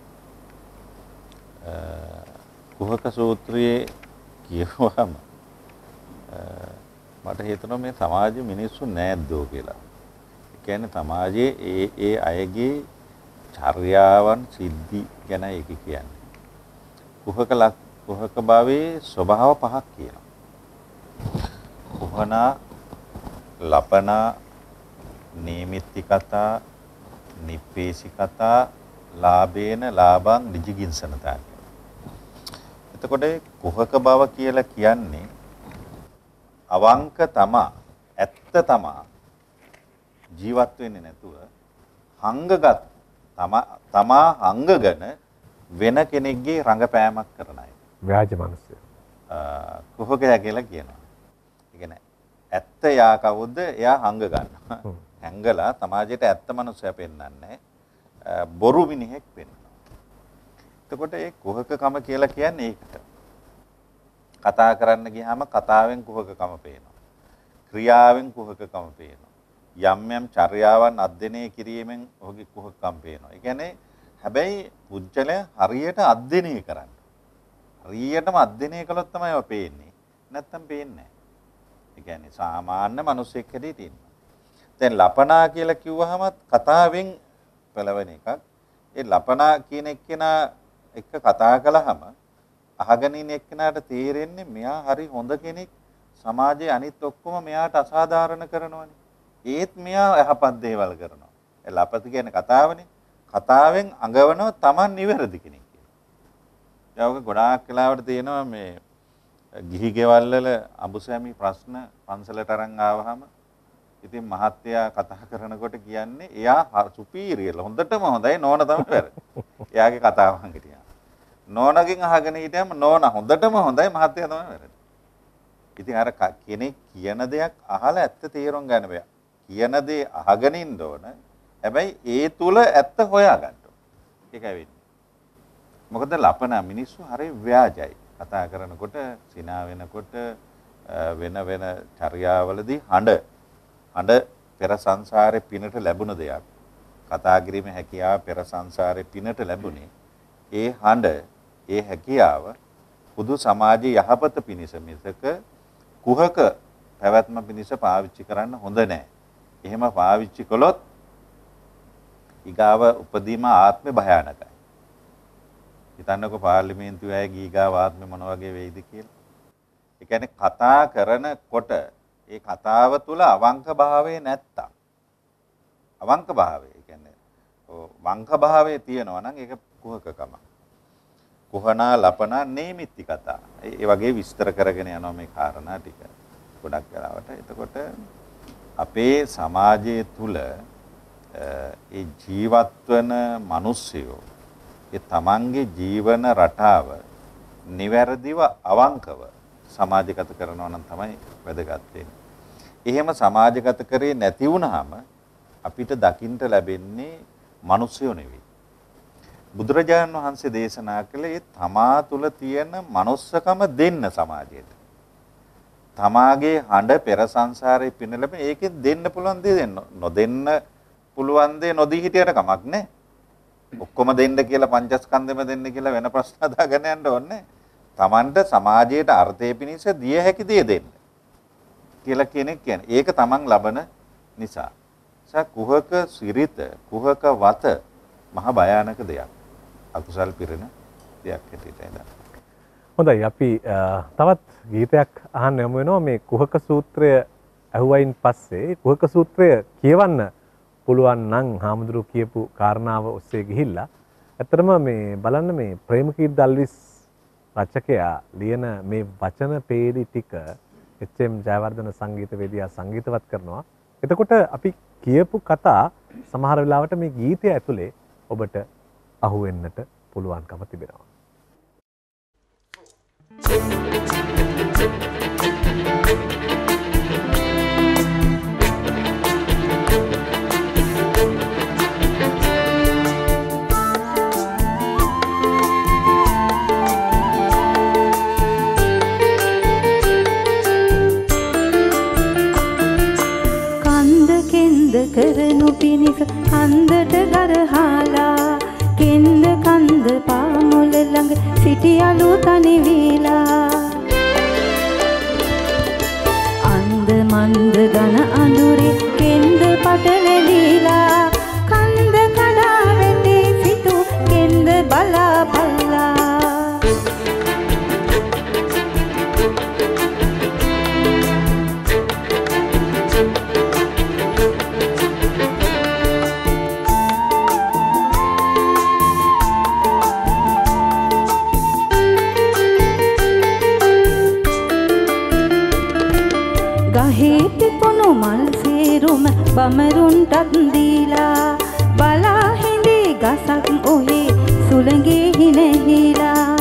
කුහක සූත්‍රයේ කියවම මට හිතෙනවා මේ සමාජයේ මිනිස්සු නෑද්දෝ කියලා. ඒ කියන්නේ සමාජයේ ඒ ඒ අයගේ චර්යාවන් සිද්ධි ගැන ඒක කියන්නේ. කුහක කුහක භාවයේ ස්වභාව පහක් කියනවා. කුහනා, ලපනා, නීමිත්ති කතා, නිප්පේසි කතා, ලාභේන ලාභං නිජිගින්සනතා. එතකොට කුහක බව කියලා කියන්නේ අවංක තමා, ඇත්ත තමා ජීවත් වෙන්නේ නැතුව හංගගත් තමා තමා හංගගෙන වෙන කෙනෙක්ගේ රංගපෑමක් කරන අය. ව්‍යාජ මිනිස්සු. කුහකයා කියලා කියනවා. ඒ කියන්නේ ඇත්ත යා කවුද? එයා හංග ගන්නවා. හැංගලා සමාජයට ඇත්ත මනුස්සයා පෙන්වන්නේ බොරු මිනිහෙක් පෙන්වනවා. එතකොට ඒ කුහකකම කියලා කියන්නේ ඒකට. කතා කරන්න ගියාම කතාවෙන් කුහකකම පේනවා. ක්‍රියාවෙන් කුහකකම පේනවා. යම් යම් චර්යාවන් අධ්‍යයනය කිරීමෙන් ඔහුගේ කුහකකම පේනවා. ඒ කියන්නේ හැබැයි පුජ්‍යලය හරියට අධ්‍යයනය කරන්න. හරියටම අධ්‍යයනය කළොත් තමයි ඔය පේන්නේ. නැත්තම් පේන්නේ නැහැ. ඒ කියන්නේ සාමාන්‍ය මිනිස්සෙක් හැදී තියෙනවා. දැන් ලපනා කියලා කිව්වහම කතාවෙන් පළවෙන එකක්. ඒ ලපනා කියන එක්කෙනා එක්ක කතා කළාම අහගෙන ඉන්න එක්කෙනාට තේරෙන්නේ මෙයා හරි හොඳ කෙනෙක්. සමාජයේ අනිත් ඔක්කොම මෙයාට අසාධාරණ කරනවනේ. ඒත් මෙයා යහපත් දේවල් කරනවා. ඒ ලපති කියන්නේ කතාවනේ. කතාවෙන් අඟවනව Taman නිවැරදි කෙනෙක් කියලා. ඒක ගොඩාක් වෙලාවට තියෙනවා මේ ගිහි ගෙවල් වල අඹුසැමි ප්‍රශ්න පන්සලට අරන් ආවහම ඉතින් මහත්තයා කතා කරනකොට කියන්නේ එයා සුපීරියර් හොඳටම හොඳයි නෝන තමයි වැරදි. එයාගේ කතාවන් හිටියා. නෝනගෙන් අහගෙන හිටියම නෝන හොඳටම හොඳයි මහත්තයා තමයි වැරදි. ඉතින් අර කෙනෙක් කියන දෙයක් අහලා ඇත්ත තේරුම් ගන්න බෑ. කියන දේ අහගෙන ඉන්න ඕන. හැබැයි ඒ තුල ඇත්ත හොයාගන්න ඕන. ඒකයි වෙන්නේ. මොකද ලපන මිනිස්සු හරි ව්‍යාජයි. කතා කරනකොට, සිනා වෙනකොට වෙන වෙන චර්යාවලදී හඬ හඬ පෙර සංසාරේ පිනට ලැබුණ දෙයක්. කතා කිරීමේ හැකියාව පෙර සංසාරේ පිනට ලැබුණේ. ඒ හඬ, ඒ හැකියාව පුදු සමාජයේ යහපත පිණිස මිසක කුහක පැවැත්ම පිණිස පාවිච්චි කරන්න හොඳ නැහැ. එහෙම පාවිච්චි කළොත් ඊගාව උපදීම ආත්මේ භයානකයි. හිතන්නකො පාර්ලිමේන්තුවේ අය ගීගාව ආත්මේ මොන වගේ වෙයිද කියලා. ඒ කියන්නේ කතා කරනකොට ඒ කතාව තුළ අවංක භාවය නැත්තම් අවංක භාවය කියන්නේ වංක භාවය තියෙනවා නම් ඒක කුහකකම. කුහනා ලපනා නේමිත්ති කතා. ඒ වගේ විස්තර කරගෙන යනවා මේ කාරණා ටික. ගොඩක් වෙලාවට. එතකොට අපේ සමාජයේ තුල ඒ ජීවත් වෙන මිනිස්සුયો ඒ තමන්ගේ ජීවන රටාව නිවැරදිව අවංකව සමාජගත කරනවා නම් තමයි වැදගත් වෙන්නේ. එහෙම සමාජගත කරේ නැති වුනහම අපිට දකින්න ලැබෙන්නේ මිනිස්සුયો නෙවෙයි. බුදුරජාණන් වහන්සේ දේශනා කළේ තමා තුල තියෙන manussකම දෙන්න සමාජයට. තමාගේ හඬ පෙර සංසාරේ පින ලැබෙන ඒකෙන් දෙන්න පුළුවන් දේ දෙන්න. නොදෙන්න පුළුවන් දේ නොදී හිටියට කමක් නැහැ. ඔක්කොම දෙන්න කියලා පංචස්කන්ධෙම දෙන්න කියලා වෙන ප්‍රශ්න හදාගෙන යන්න ඕනේ. Tamanට සමාජයට අර්ථය පිණිස දිය හැකි දේ දෙන්න කියලා කෙනෙක් කියන්නේ. ඒක Taman ලබන නිසා. සා කුහක සිරිත, කුහක වත මහ භයානක දෙයක්. අකුසල් පිරෙන දෙයක් හැටියට එදා. හොඳයි අපි තවත් ගීතයක් අහන්න යමු වෙනවා මේ කුහක සූත්‍රය අහුවයින් පස්සේ කුහක සූත්‍රය කියවන්න පුළුවන් නම් හාමුදුරුවෝ කියපු කාරණාව ඔස්සේ ගිහිල්ලා ඇත්තටම මේ බලන්න මේ ප්‍රේමකීර්ති දල්විස් රචකයා ලියන මේ වචන පේලි ටික එච් එම් ජයවර්ධන සංගීතවේදියා සංගීතවත් කරනවා. එතකොට අපි කියපු කතා සමහර වෙලාවට මේ ගීතය ඇතුලේ ඔබට අහුවෙන්නට පුළුවන්කම තිබෙනවා. ඝන අඳුරේ කෙන්ද පටලවිලා කන්ද කඩා වැටේ සිටු කෙන්ද බලා බලා ගහේ පිපුණු මල් සේරුම බමරුන්ටත් දීලා බලා හිඳේ ගසක් ඔහේ සුළඟේ හිනහිලා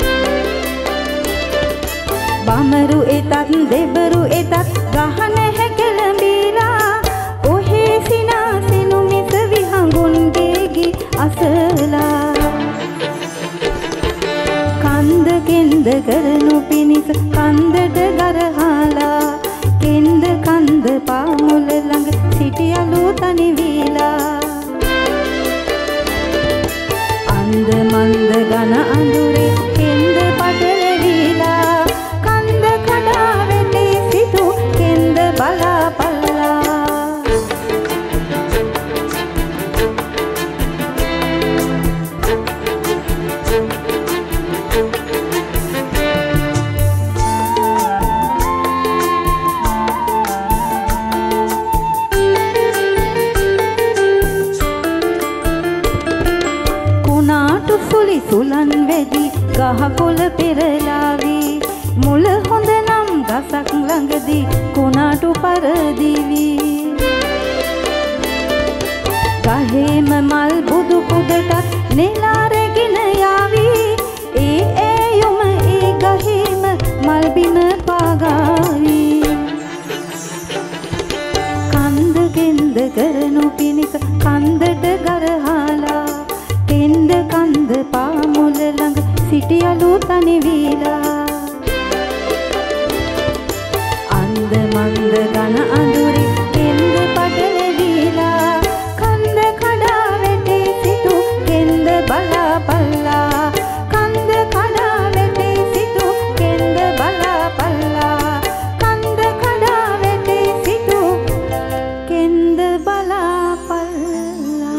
බමරු එතත් දෙබරු එතත් ගහන හැකලඹීලා ඔහේ සිනාසෙනු මිස විහඟුන්ගේ ගි අසලා කන්ද කෙන්ද කරනු පිණිස කන්දට ගරහලා කෙන්ද කන්ද පාමුල ළඟ සිටියලු තනි වීලා අන්ද මන්ද ඝන අඳුරේ කෙන්ද පටලවිලා කන්ද කඩා වැටේ සිටු කෙන්ද බලා පල්ලා සුලි සුලන් වෙදි ගහකොළ පෙරලාවී මුල හොඳ නම් ගසක් ළඟදී කුණාටු පරදිවි ගහේම මල් බුදු පුදටත් නෙලා රැගෙන යාවී ඒ ඇයුම ඒ ගහේම මල් බිම පාගාවී කන්ද කෙන්ද කරනු පිණිස කන්දට ගරහලා කෙන්ද කන්ද පාමුල ළඟ සිටියලු තනි වීලා අන්ද මන්ද ඝන අඳුරේ කෙන්ද පටලවිලා කන්ද කඩා වැටේ සිටු කෙන්ද බලා පල්ලා කන්ද කඩා වැටේ සිටු කෙන්ද බලා පල්ලා කන්ද කඩා වැටේ සිටු කෙන්ද බලා පල්ලා.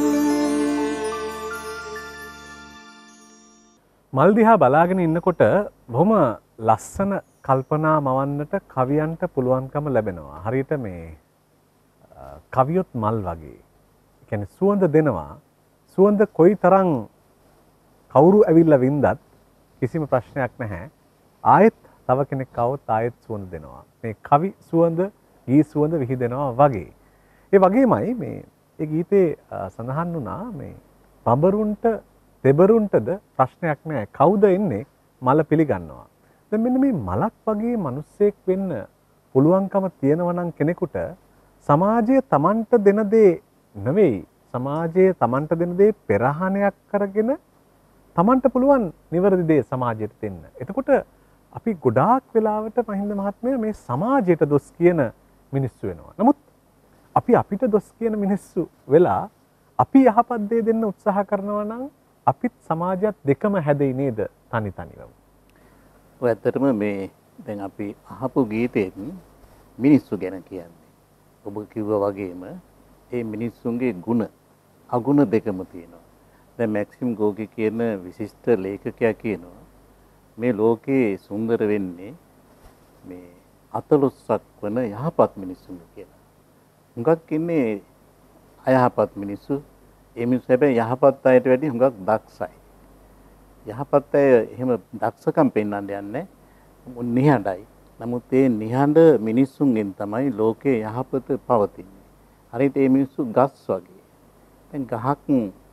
මල් දිහා බලාගෙන ඉන්නකොට බොහොම ලස්සන කල්පනා මවන්නට කවියන්ට පුළුවන්කම ලැබෙනවා. හරියට මේ කවියොත් මල් වගේ. ඒ කියන්නේ සුවඳ දෙනවා. සුවඳ කොයිතරම් කවුරු ඇවිල්ලා වින්දත් කිසිම ප්‍රශ්නයක් නැහැ. ආයෙත් තව කෙනෙක් આવොත් ආයෙත් සුවඳ දෙනවා. මේ කවි සුවඳ, ගී සුවඳ විහිදෙනවා වගේ. ඒ වගේමයි මේ ඒ ගීතේ සඳහන් වුණා මේ බඹරුන්ට දෙබරුන්ටද ප්‍රශ්නයක් නැහැ. කවුද එන්නේ මල පිළිගන්නවා. දැන් මෙන්න මේ මලක් වගේ මිනිස්සෙක් වෙන්න පුළුවන්කම තියෙනවා නම් කෙනෙකුට සමාජය Tamanට දෙන දේ නෙවෙයි, සමාජය Tamanට දෙන දේ පෙරහණයක් කරගෙන Tamanට පුළුවන් නිවැරදි දේ සමාජයට දෙන්න. එතකොට අපි ගොඩාක් වෙලාවට මහින්ද මහත්මයා මේ සමාජයට දොස් කියන මිනිස්සු වෙනවා. නමුත් අපි අපිට දොස් කියන මිනිස්සු වෙලා අපි යහපත් දේ දෙන්න උත්සාහ කරනවා නම් අපිත් සමාජයත් දෙකම හැදෙයි නේද තනි තනිවම. ඔය ඇත්තටම මේ දැන් අපි අහපු ගීතෙත් මිනිස්සු ගැන කියන්නේ. ඔබ කිව්වා වගේම ඒ මිනිස්සුන්ගේ ಗುಣ අගුණ දෙකම තියෙනවා. දැන් මැක්සිම් ගෝර්කි කියන විශිෂ්ට ලේඛකයා කියනවා මේ ලෝකේ සුන්දර වෙන්නේ මේ අතලොස්සක් වන යහපත් මිනිස්සුන් කියලා. හුඟක් ඉන්නේ අයහපත් මිනිස්සු. ඒ මිනිස්සු හැබැයි යහපත් අයට වැඩිය හුඟක් දක්ෂයි. යහපත් අය එහෙම දක්ෂකම් පෙන්වන්න යන්නේ නිහඬයි. නමුත් ඒ නිහඬ මිනිස්සුන්ගෙන් තමයි ලෝකේ යහපත පවතින්නේ. හරියට මේ මිනිස්සු ගස් වගේ. දැන් ගහක්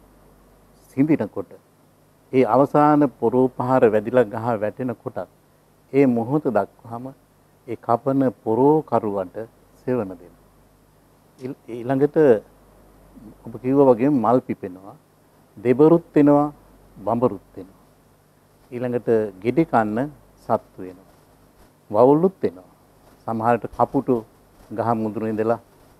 සිඳිනකොට ඒ අවසාන පොරෝපහාර වැදිලා ගහ වැටෙනකොට ඒ මොහොත දක්වාම ඒ කපන පොරෝ කරුවට සෙවන දෙනවා. ඊළඟට ඔබ කිව්වා වගේ මල් පිපෙනවා, දෙබරුත් වෙනවා, බඹරුත් වෙනවා. ඊළඟට ගෙඩි කන්න සත්තු වෙනවා. වවුලුත් වෙනවා. සමහරට කපුටු ගහ මුදුනේ ඉඳලා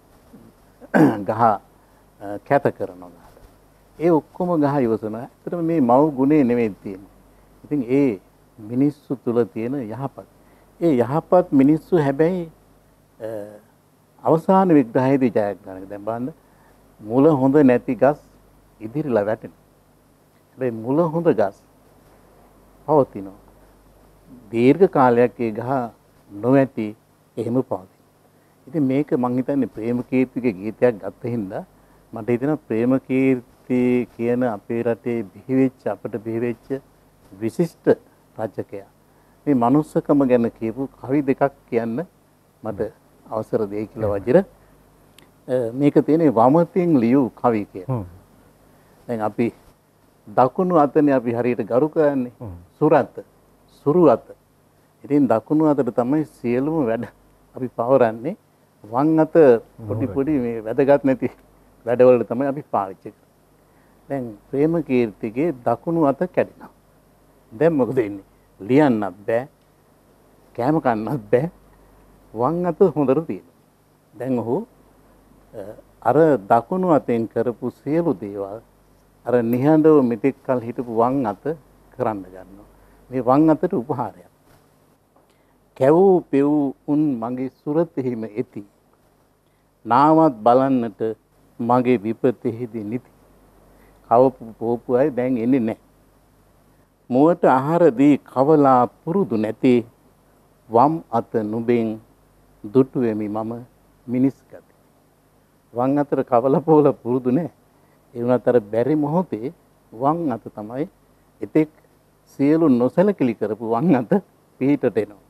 ගහ කැත කරනවා. ඒ ඔක්කොම ගහ ඉවසනවා. ඇත්තටම මේ මව් ගුණේ නෙමෙයි තියෙන්නේ. ඉතින් ඒ මිනිස්සු තුල තියෙන යහපත්. ඒ යහපත් මිනිස්සු හැබැයි අවසාන විග්‍රහයේදී ජයග්‍රහණය දැන් බලන්න මුල හොඳ නැති ගස් ඉදිරිලා වැටෙනවා. හැබැයි මුල හොඳ ගස් පවතිනවා. දීර්ඝ කාලයක් ඒ ගහ නොවැටි එහෙම පවතිනවා. ඉතින් මේක මං හිතන්නේ ප්‍රේමකීර්තිගේ ගීතයක් ගත්ත හින්දා මට හිතෙනවා ප්‍රේමකීර්ති කියන අපේ රටේ බිහිවෙච්ච අපිට බිහිවෙච්ච විශිෂ්ට රචකයා මේ මනුස්සකම ගැන කියපු කවි දෙකක් කියන්න මට අවසර දෙයි කියලා වජිර. මේක තියෙන්නේ වමතින් ලියු කවි කියලා. දැන් අපි දකුණු අතනේ අපි හරියට ගරු කරන්නේ සුරත සුරු අත. ඉතින් දකුණු අතට තමයි සියලුම වැඩ අපි පවරන්නේ. වම් අත පොඩි පොඩි මේ වැදගත් නැති වැඩවලට තමයි අපි පාවිච්චි කරන්නේ. දැන් ප්‍රේමකීර්තිගේ දකුණු අත කැඩෙනවා. දැන් මොකද වෙන්නේ? ලියන්නත් බෑ. කෑම කන්නත් බෑ. වම් අත හොඳට තියෙනවා. දැන් ඔහු අර දකුණු අතෙන් කරපු සියලු දේවල් අර නිහඬව මෙතෙක් කල හිටපු වම් අත කරන්න ගන්නවා. මේ වම් අතට උපහාරයක්. කැවූ පෙවූ උන් මගේ සුරතෙහිම ඇති. නාමත් බලන්නට මගේ විපතෙහිදී නිති. කවපු පෝපු අය දැන් එන්නේ නැහැ. මුවට ආහාර දී කවලා පුරුදු නැති වම් අත නුඹෙන් දුටු වෙමි මම මිනිස් ගති. වම් අතට කවලා පොවලා පුරුදු නැහැ. ඒ වුණත් අර බැරි මොහොතේ වම් අත තමයි එතෙක් සියලු නොසලකලි කරපු වම් අත පිටට එනවා.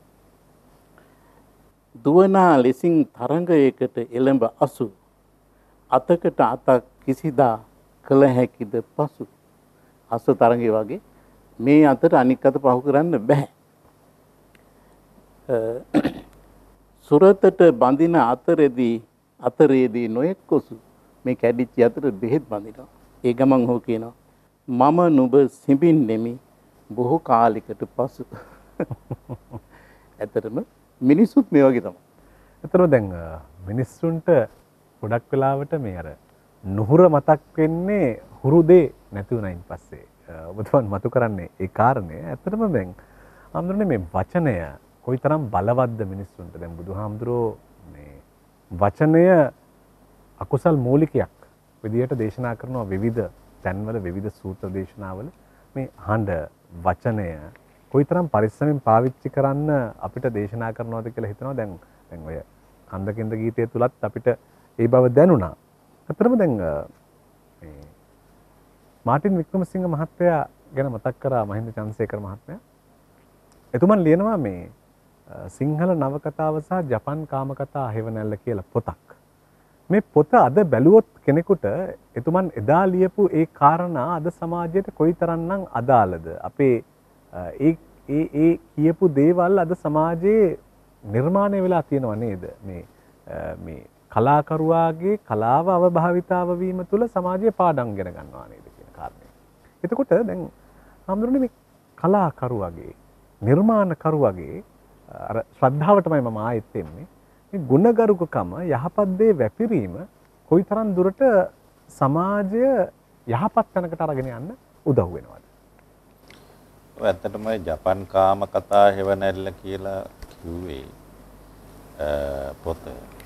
දුවනා ලෙසින් තරංගයකට එළඹ අසු අතකට අතක් කිසිදා කළ හැකිද පසු. අස තරංගය වගේ මේ අතට අනික් අත පහු කරන්න බෑ. සුරතට බඳින අතරේදී අතරේදී නොයෙක් කොසු මේ කැඩිච්ච අතට බෙහෙත් බඳිනවා. ඒ ගමන් හෝ කියනවා මම නුඹ සිඹින්නෙමි බොහෝ කාලයකට පසු. ඇත්තටම මිනිස්සුත් මේ වගේ තමයි. ඇත්තටම දැන් මිනිස්සුන්ට ගොඩක් වෙලාවට මේ අර නුහුර මතක් වෙන්නේ හුරු දේ නැති වුණයින් පස්සේ. ඔබතුමන් මතු කරන්නේ ඒ කාරණය. ඇත්තටම දැන් ආම්දුරනේ මේ වචනය කොයිතරම් බලවත්ද මිනිස්සුන්ට. දැන් බුදුහාමුදුරෝ මේ වචනය අකුසල් මූලිකයක් විදියට දේශනා කරනවා විවිධ තැන්වල විවිධ සූත්‍ර දේශනාවල. මේ හඬ වචනය කොයිතරම් පරිස්සමෙන් පාවිච්චි කරන්න අපිට දේශනා කරනවද කියලා හිතනවා. දැන් දැන් ඔය කන්දකින්ද ගීතය තුලත් අපිට ඒ බව දැනුණා. අතරම දැන් මේ මාටින් වික්‍රමසිංහ මහත්තයා ගැන මතක් කරා මහින්ද චන්ද්‍රසේකර මහත්මයා. එතුමන් ලියනවා මේ සිංහල නවකතාව සහ ජපන් කාමකතා හෙවණැල්ල කියලා පොතක්. මේ පොත අද බැලුවොත් කෙනෙකුට එතුමන් එදා ලියපු ඒ කාරණා අද සමාජයට කොයිතරම්නම් අදාළද? අපේ ඒ ඒ ඒ කියපු දේවල් අද සමාජයේ නිර්මාණය වෙලා තියෙනව නේද? මේ මේ කලාකරුවාගේ කලාව අවභාවිතාව වීම තුළ සමාජයේ පාඩම් ගෙන ගන්නවා නේද කියන කාරණය. එතකොට දැන් හඳුනන්නේ මේ කලාකරුවාගේ නිර්මාණකරුවාගේ අර ශ්‍රද්ධාවටමයි මම ආයෙත් එන්නේ. මේ ගුණගරුකකම යහපත් දේ වැපිරීම කොයිතරම් දුරට සමාජය යහපත් තැනකට අරගෙන යන්න උදව් වෙනවද? ඔය ඇත්තටම ජපන් කාම කතා හෙවණැල්ල කියලා කිව්වේ පොත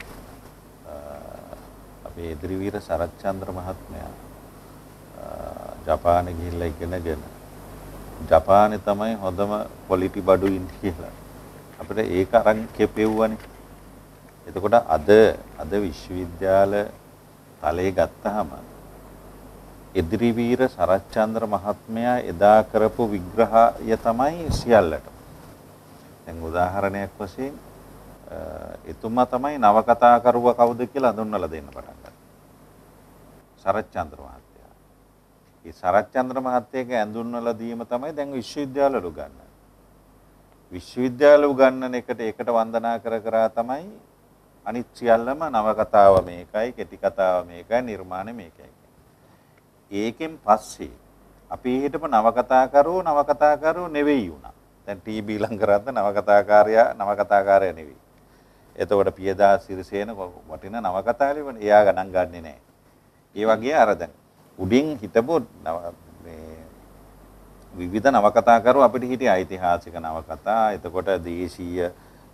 අපේ ඉදිරිවීර සරච්චන්ද්‍ර මහත්මයා ජපානෙ ගිහිල්ලා ඉගෙනගෙන ජපානේ තමයි හොඳම ක්වොලිටි බඩුයින් කියලා අපිට ඒක අරන් කෙපෙව්වනේ. එතකොට අද අද විශ්වවිද්‍යාල තලයේ ගත්තාම ඉදිරිවීර සරච්චන්ද්‍ර මහත්මයා එදා කරපු විග්‍රහය තමයි සියල්ලට. දැන් උදාහරණයක් වශයෙන් එතුමා තමයි නවකතා කරුවා කවුද කියලා හඳුන්වලා දෙන්න පටන් ගත්තා. සරච්චන්ද්‍ර මහත්තයා. ඒ සරච්චන්ද්‍ර මහත්තයාගේ හඳුන්වලා දීම තමයි දැන් විශ්වවිද්‍යාලවල උගන්වන්නේ. විශ්වවිද්‍යාල උගන්වන එකට ඒකට වන්දනා කර කර තමයි අනිත් සියල්ලම නවකතාව මේකයි, කෙටි කතාව මේකයි, නිර්මාණය මේකයි. ඒකෙන් පස්සේ අපි හිටපු නවකතාකරුවෝ නවකතාකරුවෝ නෙවෙයි වුණා. දැන් ටීබී ලංකරත්න නවකතාකාරයා නවකතාකාරයා නෙවෙයි. එතකොට පියදාස සිරිසේන වටින නවකතා ලියවන එයා ගණන් ගන්නෙ නෑ. ඒ වගේ අර දැන් උඩින් හිටපු මේ විවිධ නවකතාකරුවෝ අපිට හිටිය ඓතිහාසික නවකතා, එතකොට දේශීය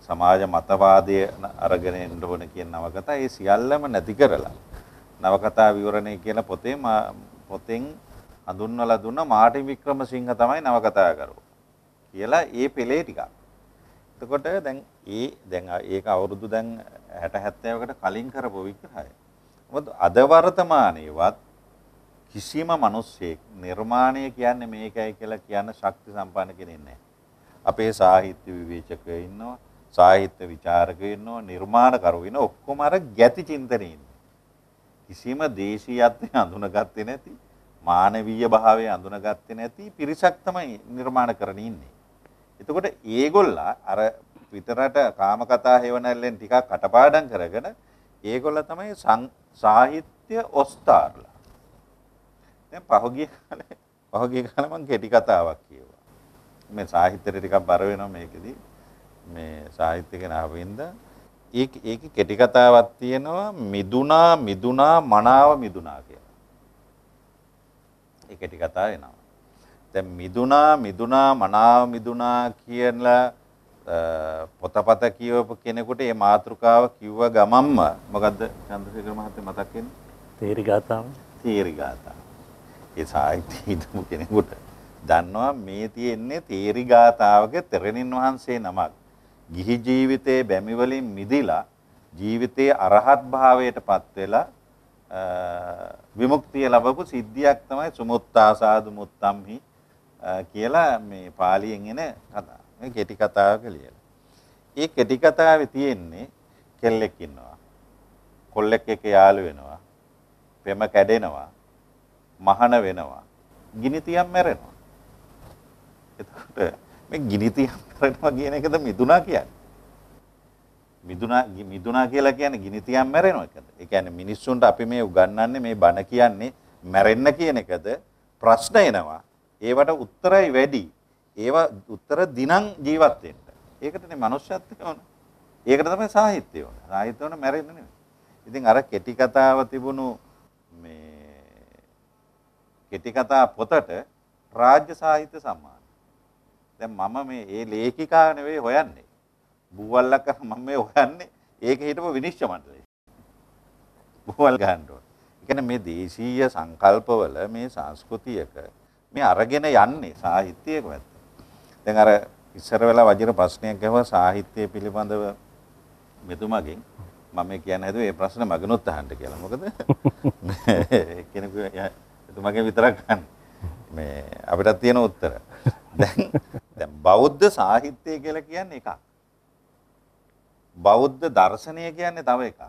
සමාජ මතවාදය අරගෙන එන්න ඕන කියන නවකතා ඒ සියල්ලම නැති කරලා නවකතා විවරණය කියන පොතේ පොතෙන් හඳුන්වලා දුන්න මාර්ටින් වික්‍රමසිංහ තමයි නවකතා කරුවා කියලා ඒ පෙළේ ටිකක්. එතකොට දැන් ඒ දැන් ඒක අවුරුදු දැන් හැට හැත්තෑවකට කලින් කරපු විග්‍රහය. මොකද අද වර්තමානයේවත් කිසිම මිනිස්සෙක් නිර්මාණය කියන්නේ මේකයි කියලා කියන ශක්ති සම්පන්න කෙනෙක් නැහැ. අපේ සාහිත්‍ය විවේචකයෝ ඉන්නවා, සාහිත්‍ය විචාරකයෝ ඉන්නවා, නිර්මාණකරුවෝ ඉන්නවා, ඔක්කොම අර ගැති චින්තනයේ ඉන්නේ. කිසිම දේශීයත්වය අඳුනගත්තේ නැති, මානවීය භාවය අඳුනගත්තේ නැති පිරිසක් තමයි නිර්මාණ කරගෙන ඉන්නේ. එතකොට ඒගොල්ලා අර විතරට කාම කතා හේවණල්ලෙන් ටිකක් කටපාඩම් කරගෙන ඒගොල්ලා තමයි සාහිත්‍ය ඔස්තාර්ලා. දැන් පහුගිය කාලේ පහුගිය කාලේ මම කෙටි කතාවක් කියුවා. මේ සාහිත්‍යෙට ටිකක් බර වෙනවා මේකෙදි. මේ සාහිත්‍ය ගැන අහවින්ද ඒක ඒකේ කෙටි කතාවක් තියෙනවා මිදුනා මිදුනා මනාව මිදුනා කියලා. ඒ කෙටි කතාව එනවා. දැන් මිදුනා මිදුනා මනාව මිදුනා කියලා පොතපත කියවපු කෙනෙකුට මේ මාතෘකාව කිව්ව ගමන්ම මොකද්ද චන්ද්‍රසේකර මහත්තයා මතක් වෙන්නේ? තේරි ගාතාව. තේරි ගාතාව. ඒ සාහිත්‍ය හිතමු කෙනෙකුට දන්නවා මේ තියෙන්නේ තේරි ගාතාවක තෙරණින් වහන්සේ නමක් ගිහි ජීවිතයේ බැමි වලින් මිදිලා ජීවිතයේ අරහත් භාවයටපත් වෙලා විමුක්තිය ලැබපු සිද්ධියක් තමයි සුමුත්තා සාදු මුත්තම්හි කියලා මේ පාලියෙන් එන කතාව. මේ කෙටි කතාවක ලියලා. ඒ කෙටි කතාවේ තියෙන්නේ කෙල්ලෙක් ඉන්නවා. කොල්ලෙක් එක්ක යාළු වෙනවා. පෙම කැඩෙනවා. මහාන වෙනවා. ගිනි තියම් මැරෙනවා. එතකොට මේ ගිනි තියම් මැරෙනවා කියන එකද මිදුණා කියන්නේ. මිදුණා මිදුණා කියලා කියන්නේ ගිනි තියම් මැරෙනවා එකද? ඒ කියන්නේ මිනිස්සුන්ට අපි මේ උගන්වන්නේ මේ බණ කියන්නේ මැරෙන්න කියන එකද? ප්‍රශ්න එනවා. ඒවට උත්තරයි වැඩි. ඒවා උත්තර දිනන් ජීවත් වෙන්න. ඒකටනේ මනුෂ්‍යත්වය ඕන. ඒකට තමයි සාහිත්‍යය ඕන. සාහිත්‍ය ඕන මැරෙන්න නෙමෙයි. ඉතින් අර කෙටි කතාව තිබුණු මේ කෙටි කතා පොතට රාජ්‍ය සාහිත්‍ය සම්මානය. දැන් මම මේ ඒ ලේඛිකාව නෙවෙයි හොයන්නේ. බුවල්ලක මම මේ හොයන්නේ ඒක හිටපු විනිශ්චය මණ්ඩලය. බුවල් ගන්න ඕන. ඒ කියන්නේ මේ දේශීය සංකල්පවල මේ සංස්කෘතියක මේ අරගෙන යන්නේ සාහිත්‍යයක වැත්ත. දැන් අර ඉස්සර වෙලා වජිර ප්‍රශ්නයක් ගහුවා සාහිත්‍ය පිළිබඳව මෙතුමගෙන් මම කියන්න හැදුවේ මේ ප්‍රශ්න මගනොත් අහන්න කියලා. මොකද කෙනෙකු එතුමගෙන් විතරක් ගන්න. මේ අපිටත් තියෙන උත්තර. දැන් දැන් බෞද්ධ සාහිත්‍යය කියලා කියන්නේ එකක්. බෞද්ධ දර්ශනය කියන්නේ තව එකක්.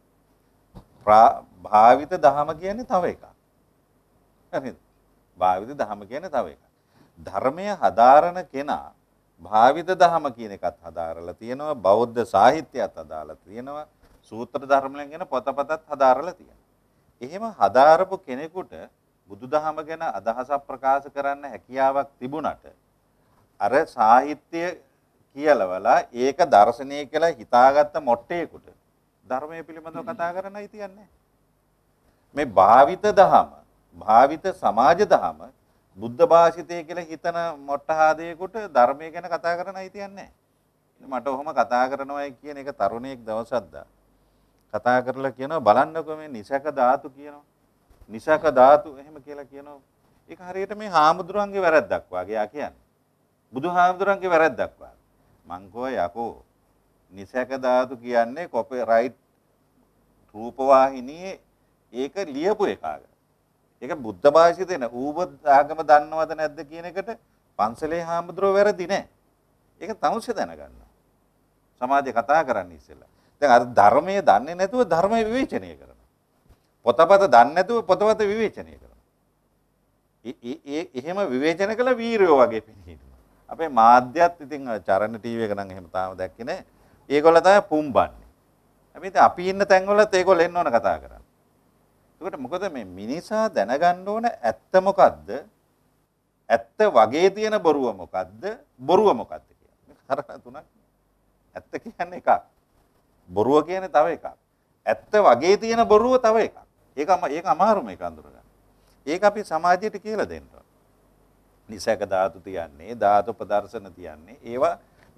භාවිත දහම කියන්නේ තව එකක්. හරිද? භාවිත දහම කියන්නේ තව එකක්. ධර්මය හදාරන කෙනා භාවිත දහම කියන එකත් හදාරලා තියෙනවා. බෞද්ධ සාහිත්‍යයත් හදාරලා තියෙනවා. සූත්‍ර ධර්මයෙන් ගැන පොතපතත් හදාරලා තියෙනවා. එහෙම හදාරපු කෙනෙකුට බුදුදහම ගැන අදහසක් ප්‍රකාශ කරන්න හැකියාවක් තිබුණට අර සාහිත්‍ය කියලාවලා ඒක දර්ශනීය කියලා හිතාගත්ත මොට්ටේකට ධර්මයේ පිළිබඳව කතා කරන්නයි තියන්නේ. මේ භාවිත දහම භාවිත සමාජ දහම බුද්ධ භාෂිතය කියලා හිතන මොට්ටහාදේකට ධර්මය ගැන කතා කරන්නයි තියන්නේ. මට ඔහොම කතා කරනවායි කියන එක තරුණයෙක් දවසක් දා කතා කරලා කියනවා බලන්නකො මේ නිසක ධාතු කියනවා. නිසක ධාතු එහෙම කියලා කියනවා. ඒක හරියට මේ හාමුදුරන්ගේ වැරද්දක් වගේ යා කියන්නේ. බුදුහාමුදුරන්ගේ වැරද්දක් වගේ. මං කෝ යකෝ නිසක ධාතු කියන්නේ කොපිරයිට් රූපවාහිනියේ ඒක ලියපු එකක. ඒක බුද්ධ භාෂිතේ නේ. ඌව ආගම දන්නවද නැද්ද කියන එකට පන්සලේ හාමුදුරුවෝ වැරදි නෑ. ඒක තමුසේ දැනගන්න. සමාජය කතා කරන්න ඉස්සෙල්ලා. දැන් අර ධර්මයේ දන්නේ නැතුව ධර්මය විවේචනය කරනවා. පොතපත දන්නේ නැතුව පොතපත විවේචනය කරනවා. ඒ ඒ එහෙම විවේචන කළ වීරයෝ වගේ පිළිහිනවා. අපේ මාධ්‍යත් ඉතින් චරණ ටීවී එක නම් එහෙම තාම දැක්කේ නැහැ. ඒගොල්ලෝ තමයි පුම්බන්නේ. හැබැයි අපි ඉන්න තැන්වලත් ඒගොල්ලෝ එන්න ඕන කතා කරන්න. ඒකට මොකද මේ මිනිසා දැනගන්න ඕන ඇත්ත මොකද්ද? ඇත්ත වගේ තියෙන බොරුව මොකද්ද? බොරුව මොකද්ද කියලා. මේ කාරණා තුනක්. ඇත්ත කියන්නේ එකක්. බොරුව කියන්නේ තව එකක්. ඇත්ත වගේ තියෙන බොරුව තව එකක්. ඒක ඒක අමාරු මේක අඳුරගන්න. ඒක අපි සමාජයට කියලා දෙන්න ඕන. නිසක ධාතු තියන්නේ, ධාතු ප්‍රදර්ශන තියන්නේ. ඒවා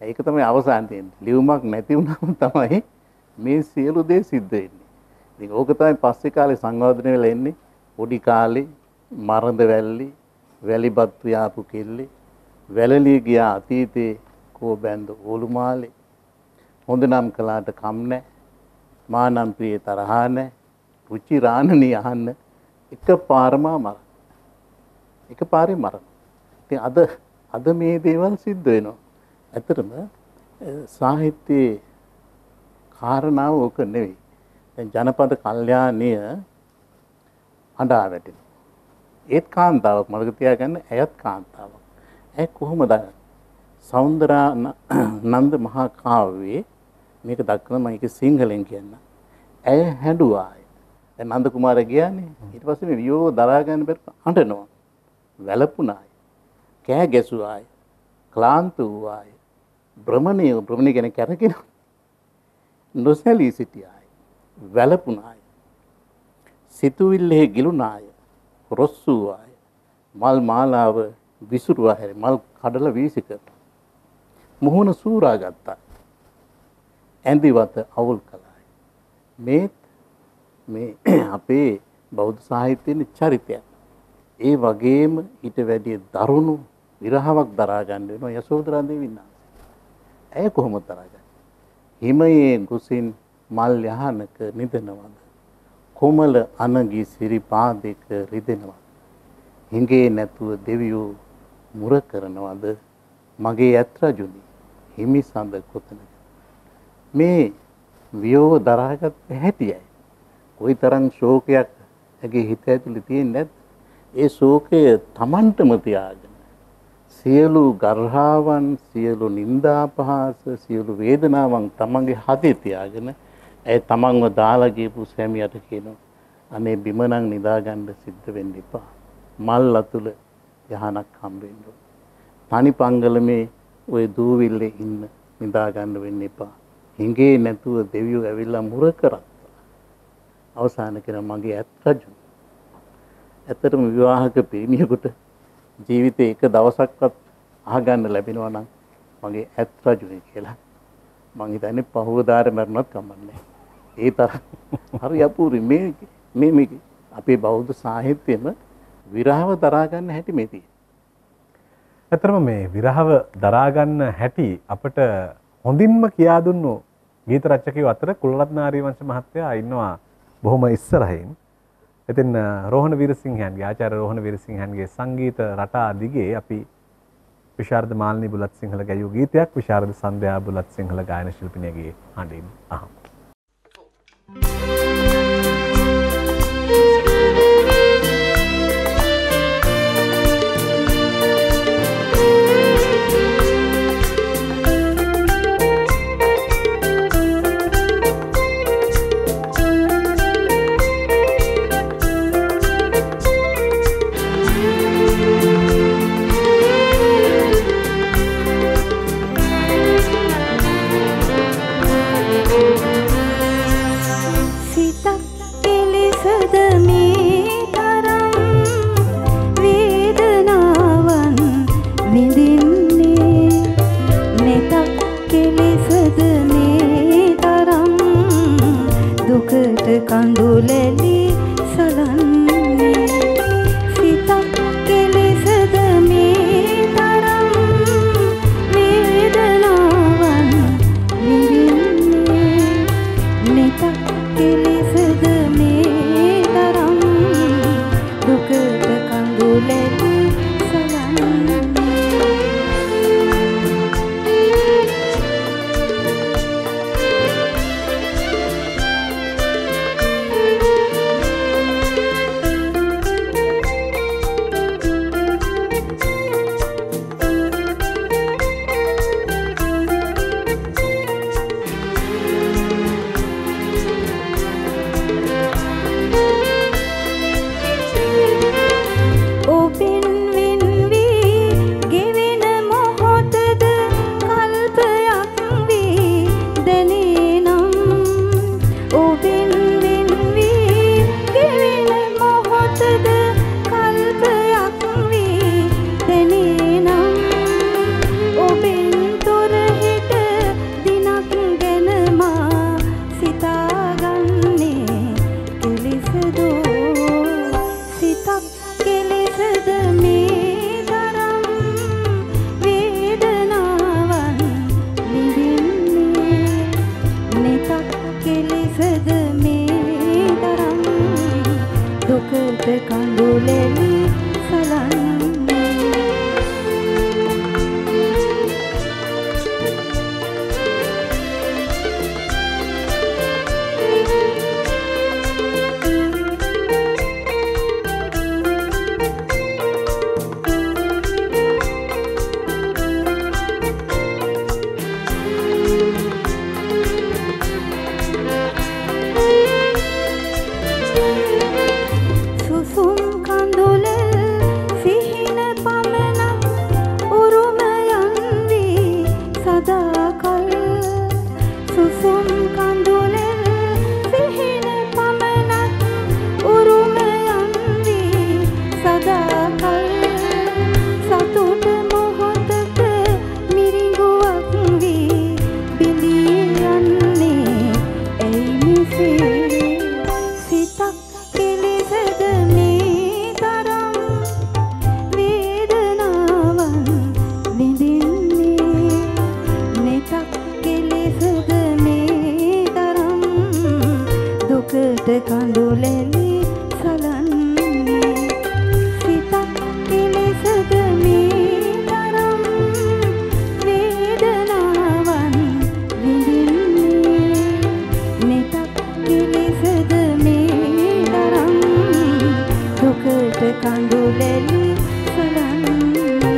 ඒක තමයි අවසාන තියෙන්නේ. ලියුමක් නැති වුණාම තමයි මේ සියලු දේ සිද්ධ වෙන්නේ. ඉතින් ඕක තමයි පස්සේ කාලේ සංවර්ධනය වෙලා එන්නේ. පොඩි කාලේ මරඳ වැල්ලි, වැලිබත් යාපු කෙල්ලේ, වැලලී ගියා අතීතේ කෝ බැන්ද ඕලුමාලේ. හොඳ නම් කළාට කම් නැහැ. මා නම් ප්‍රිය තරහා නැහැ. රුචි රාණනී අහන්න එකපාරම මරන. එකපාරේ මරන. ඉතින් අද අද මේ දේවල් සිද්ධ වෙනවා. ඇත්තටම සාහිත්‍යයේ කාරණාව ඕක නෙවෙයි. දැන් ජනපද කල්යාණිය අඬා වැටෙනවා. ඒත් කාන්තාවක් මතක තියාගන්න, ඇයත් කාන්තාවක්. ඇය කොහොමද සෞන්දරා නන්ද මහා කාව්‍යයේ මේක දක්වන මම ඒක සිංහලෙන් කියන්න. ඇය හැඬුවාය. දැන් නන්ද කුමාරයා ගියානේ. ඊට පස්සේ මේ වියෝව දරා ගන්න බැරුව අඬනවා. වැළපුණාය. කෑ ගැසුවාය. ක්ලාන්ත වූවාය. භ්‍රමණය භ්‍රමණය කියන්නේ කැරකෙනවා. නොසැලී සිටියාය. වැළපුණාය. සිතුවිල්ලේ ගිලුණාය. රොස්සුවාය. මල් මාලාව විසුරුවා හැරි මල් කඩලා වීසි කරනවා. මුහුණ සූරා ගත්තා. ඇඳිවත අවුල් කළාය. මේ මේ අපේ බෞද්ධ සාහිත්‍යයේ චරිතයක්. ඒ වගේම ඊට වැඩි දරුණු විරහාවක් දරා ගන්න වෙනවා යශෝදරා දේවියන්. ඇය කොහොමද දරාගන්නේ? හිමයේ ගුසින් මල් යහනක නිදනවද? කොමල අනගි සිරිපාදයක රිදෙනවද? හිඟේ නැතුව දෙවියෝ මුර කරනවද? මගේ ඇත් රජුනි හිමි සඳ කොතනද? මේ වියෝ දරාගත් හැටියයි. කොයිතරම් ශෝකයක් ඇගේ හිත ඇතුලේ තියෙන්නේ නැද්ද? ඒ ශෝකය Tamanටම තියාගෙන සියලු ගර්හාවන්, සියලු නිന്ദා පහස, සියලු වේදනාවන් තමන්ගේ හදේ තියාගෙන ඒ තමන්ව දාලා ගියපු සැමියට කියනවා අනේ බිමනන් නිදා ගන්න සිද්ධ වෙන්න එපා. මල් අතුල යහනක් හම්බෙන්න ඕන. තනි පංගලමේ ওই දූවිල්ලේ ඉන්න නිදා ගන්න වෙන්න එපා. හිඟේ නැතුව දෙවියෝ ඇවිල්ලා මුර කරත්තා. අවසාන කරන මගේ ඇත් රජු. ඇත්තටම විවාහක පිරිමියෙකුට ජීවිතේ එක දවසක්වත් අහගන්න ලැබෙනවා නම් මගේ ඇත් රජුනේ කියලා මං හිතන්නේ පහවදාර මරණත් කමන්නේ. ඒ තරම් හරි අපූර්ව මේ මේ මේ අපේ බෞද්ධ සාහිත්‍යෙම විරහව දරා ගන්න හැටි මේ තියෙන්නේ. ඇත්තටම මේ විරහව දරා ගන්න හැටි අපිට හොඳින්ම කියා දුන්නු ගීත රචකයෝ අතර කුලරත්න ආරියවංශ මහත්තයා ඉන්නවා බොහොම ඉස්සරහින්. ඉතින් රෝහණ වීරසිංහයන්ගේ ආචාර්ය රෝහණ වීරසිංහයන්ගේ සංගීත රටා දිගේ අපි විශාරද මාල්නී බුලත් සිංහල ගැයූ ගීතයක් විශාරද සන්ධ්‍යා බුලත් සිංහල ගායන ශිල්පිනියගේ හඬින් අහමු. කඳුලැලි සලන්නේ සිතක් කෙලෙසද මේ තරම් වේදනාවන් විඳින්නේ නෙතක් කෙලෙසද මේ තරම් දුකට කඳුලැලි සලන්නේ ඔබෙන් තොර සුසුම් කඳුලෙන් සිහින පමණක් උරුමයන් වී සදාකල් සතුට මොහොතක මිරිඟුවක් වී බිඳී යන්නේ ඇයි මෙසේ සිතක් කෙලෙසද මේ තරම් වේදනාවන් විඳින්නේ නෙතක් කෙලෙසද මේ තරම් දුකට කඳුලැලි සලන්නේ සිතක් කෙලෙසද මේ තරම් වේදනාවන් විඳින්නේ නෙතක් කෙලෙසද මේ තරම් දුකට කඳුලැලි සලන්නේ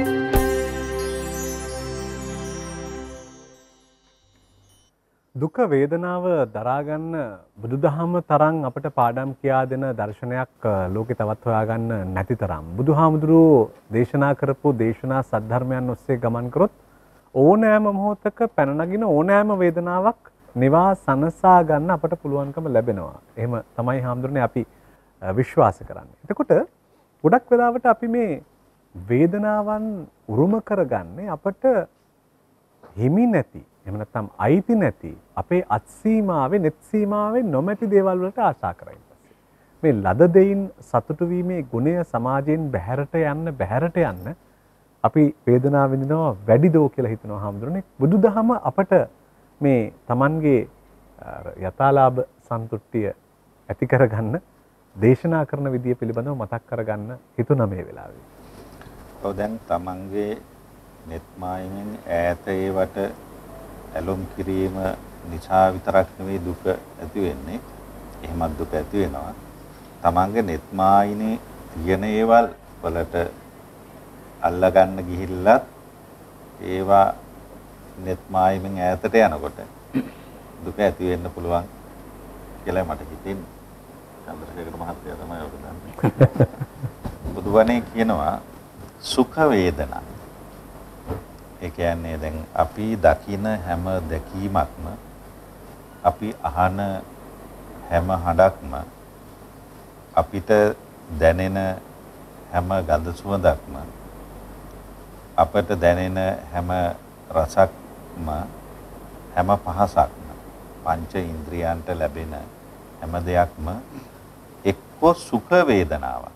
දුක වේදනාව දරාගන්න බුදුදහම තරම් අපට පාඩම් කියා දෙන දර්ශනයක් ලෝකේ තවත් හොයාගන්න නැති තරම් බුදුහාමුදුරුවෝ දේශනා කරපු දේශනා සද්ධර්මයන් ඔස්සේ ගමන් කරොත් ඕනෑම මොහොතක පැන නගින ඕනෑම වේදනාවක් නිවා සනසා ගන්න අපට පුළුවන්කම ලැබෙනවා. එහෙම තමයි හාමුදුරනේ අපි විශ්වාස කරන්නේ. එතකොට ගොඩක් වෙලාවට අපි මේ වේදනාවන් උරුම කරගන්නේ අපට හිමි නැති එහෙම නැත්නම් අයිති නැති අපේ අත්සීමාවේ net සීමාවේ නොමැති දේවල් වලට ආශා කරයින් පස්සේ මේ ලද දෙයින් සතුටු වීමේ ගුණය සමාජයෙන් බැහැරට යන්න බැහැරට යන්න අපි වේදනාව විඳිනවා වැඩි දෝ කියලා හිතනවා හාමුදුරනේ. බුදුදහම අපට මේ Tamanගේ යථාලාභ සන්තුට්ඨිය ඇති කරගන්න දේශනා කරන විදිය පිළිබඳව මතක් කරගන්න හිතුණා මේ වෙලාවේ. ඔව් දැන් Tamanගේ net මායිමෙන් ඈත ඒවට ඇලොම් කිරීම නිසා විතරක් නෙවෙයි දුක ඇති වෙන්නේ. එහෙමත් දුක ඇති වෙනවා. තමන්ගේ net මායිනේ තියෙන ඒවල් වලට අල්ලා ගන්න ගිහිල්ලත් ඒවා net මායිමෙන් ඈතට යනකොට දුක ඇති වෙන්න පුළුවන් කියලා මට හිතෙන්නේ. චන්ද්‍රශේඛර මහත්තයා තමයි ඔක දන්නේ. බුදුවනේ කියනවා සුඛ වේදනා. ඒ කියන්නේ දැන් අපි දකින හැම දැකීමක්ම අපි අහන හැම හඬක්ම අපිට දැනෙන හැම ගඳ සුවඳක්ම අපට දැනෙන හැම රසක්ම හැම පහසක්ම පංච ඉන්ද්‍රියයන්ට ලැබෙන හැම දෙයක්ම එක්ක සුඛ වේදනාවක්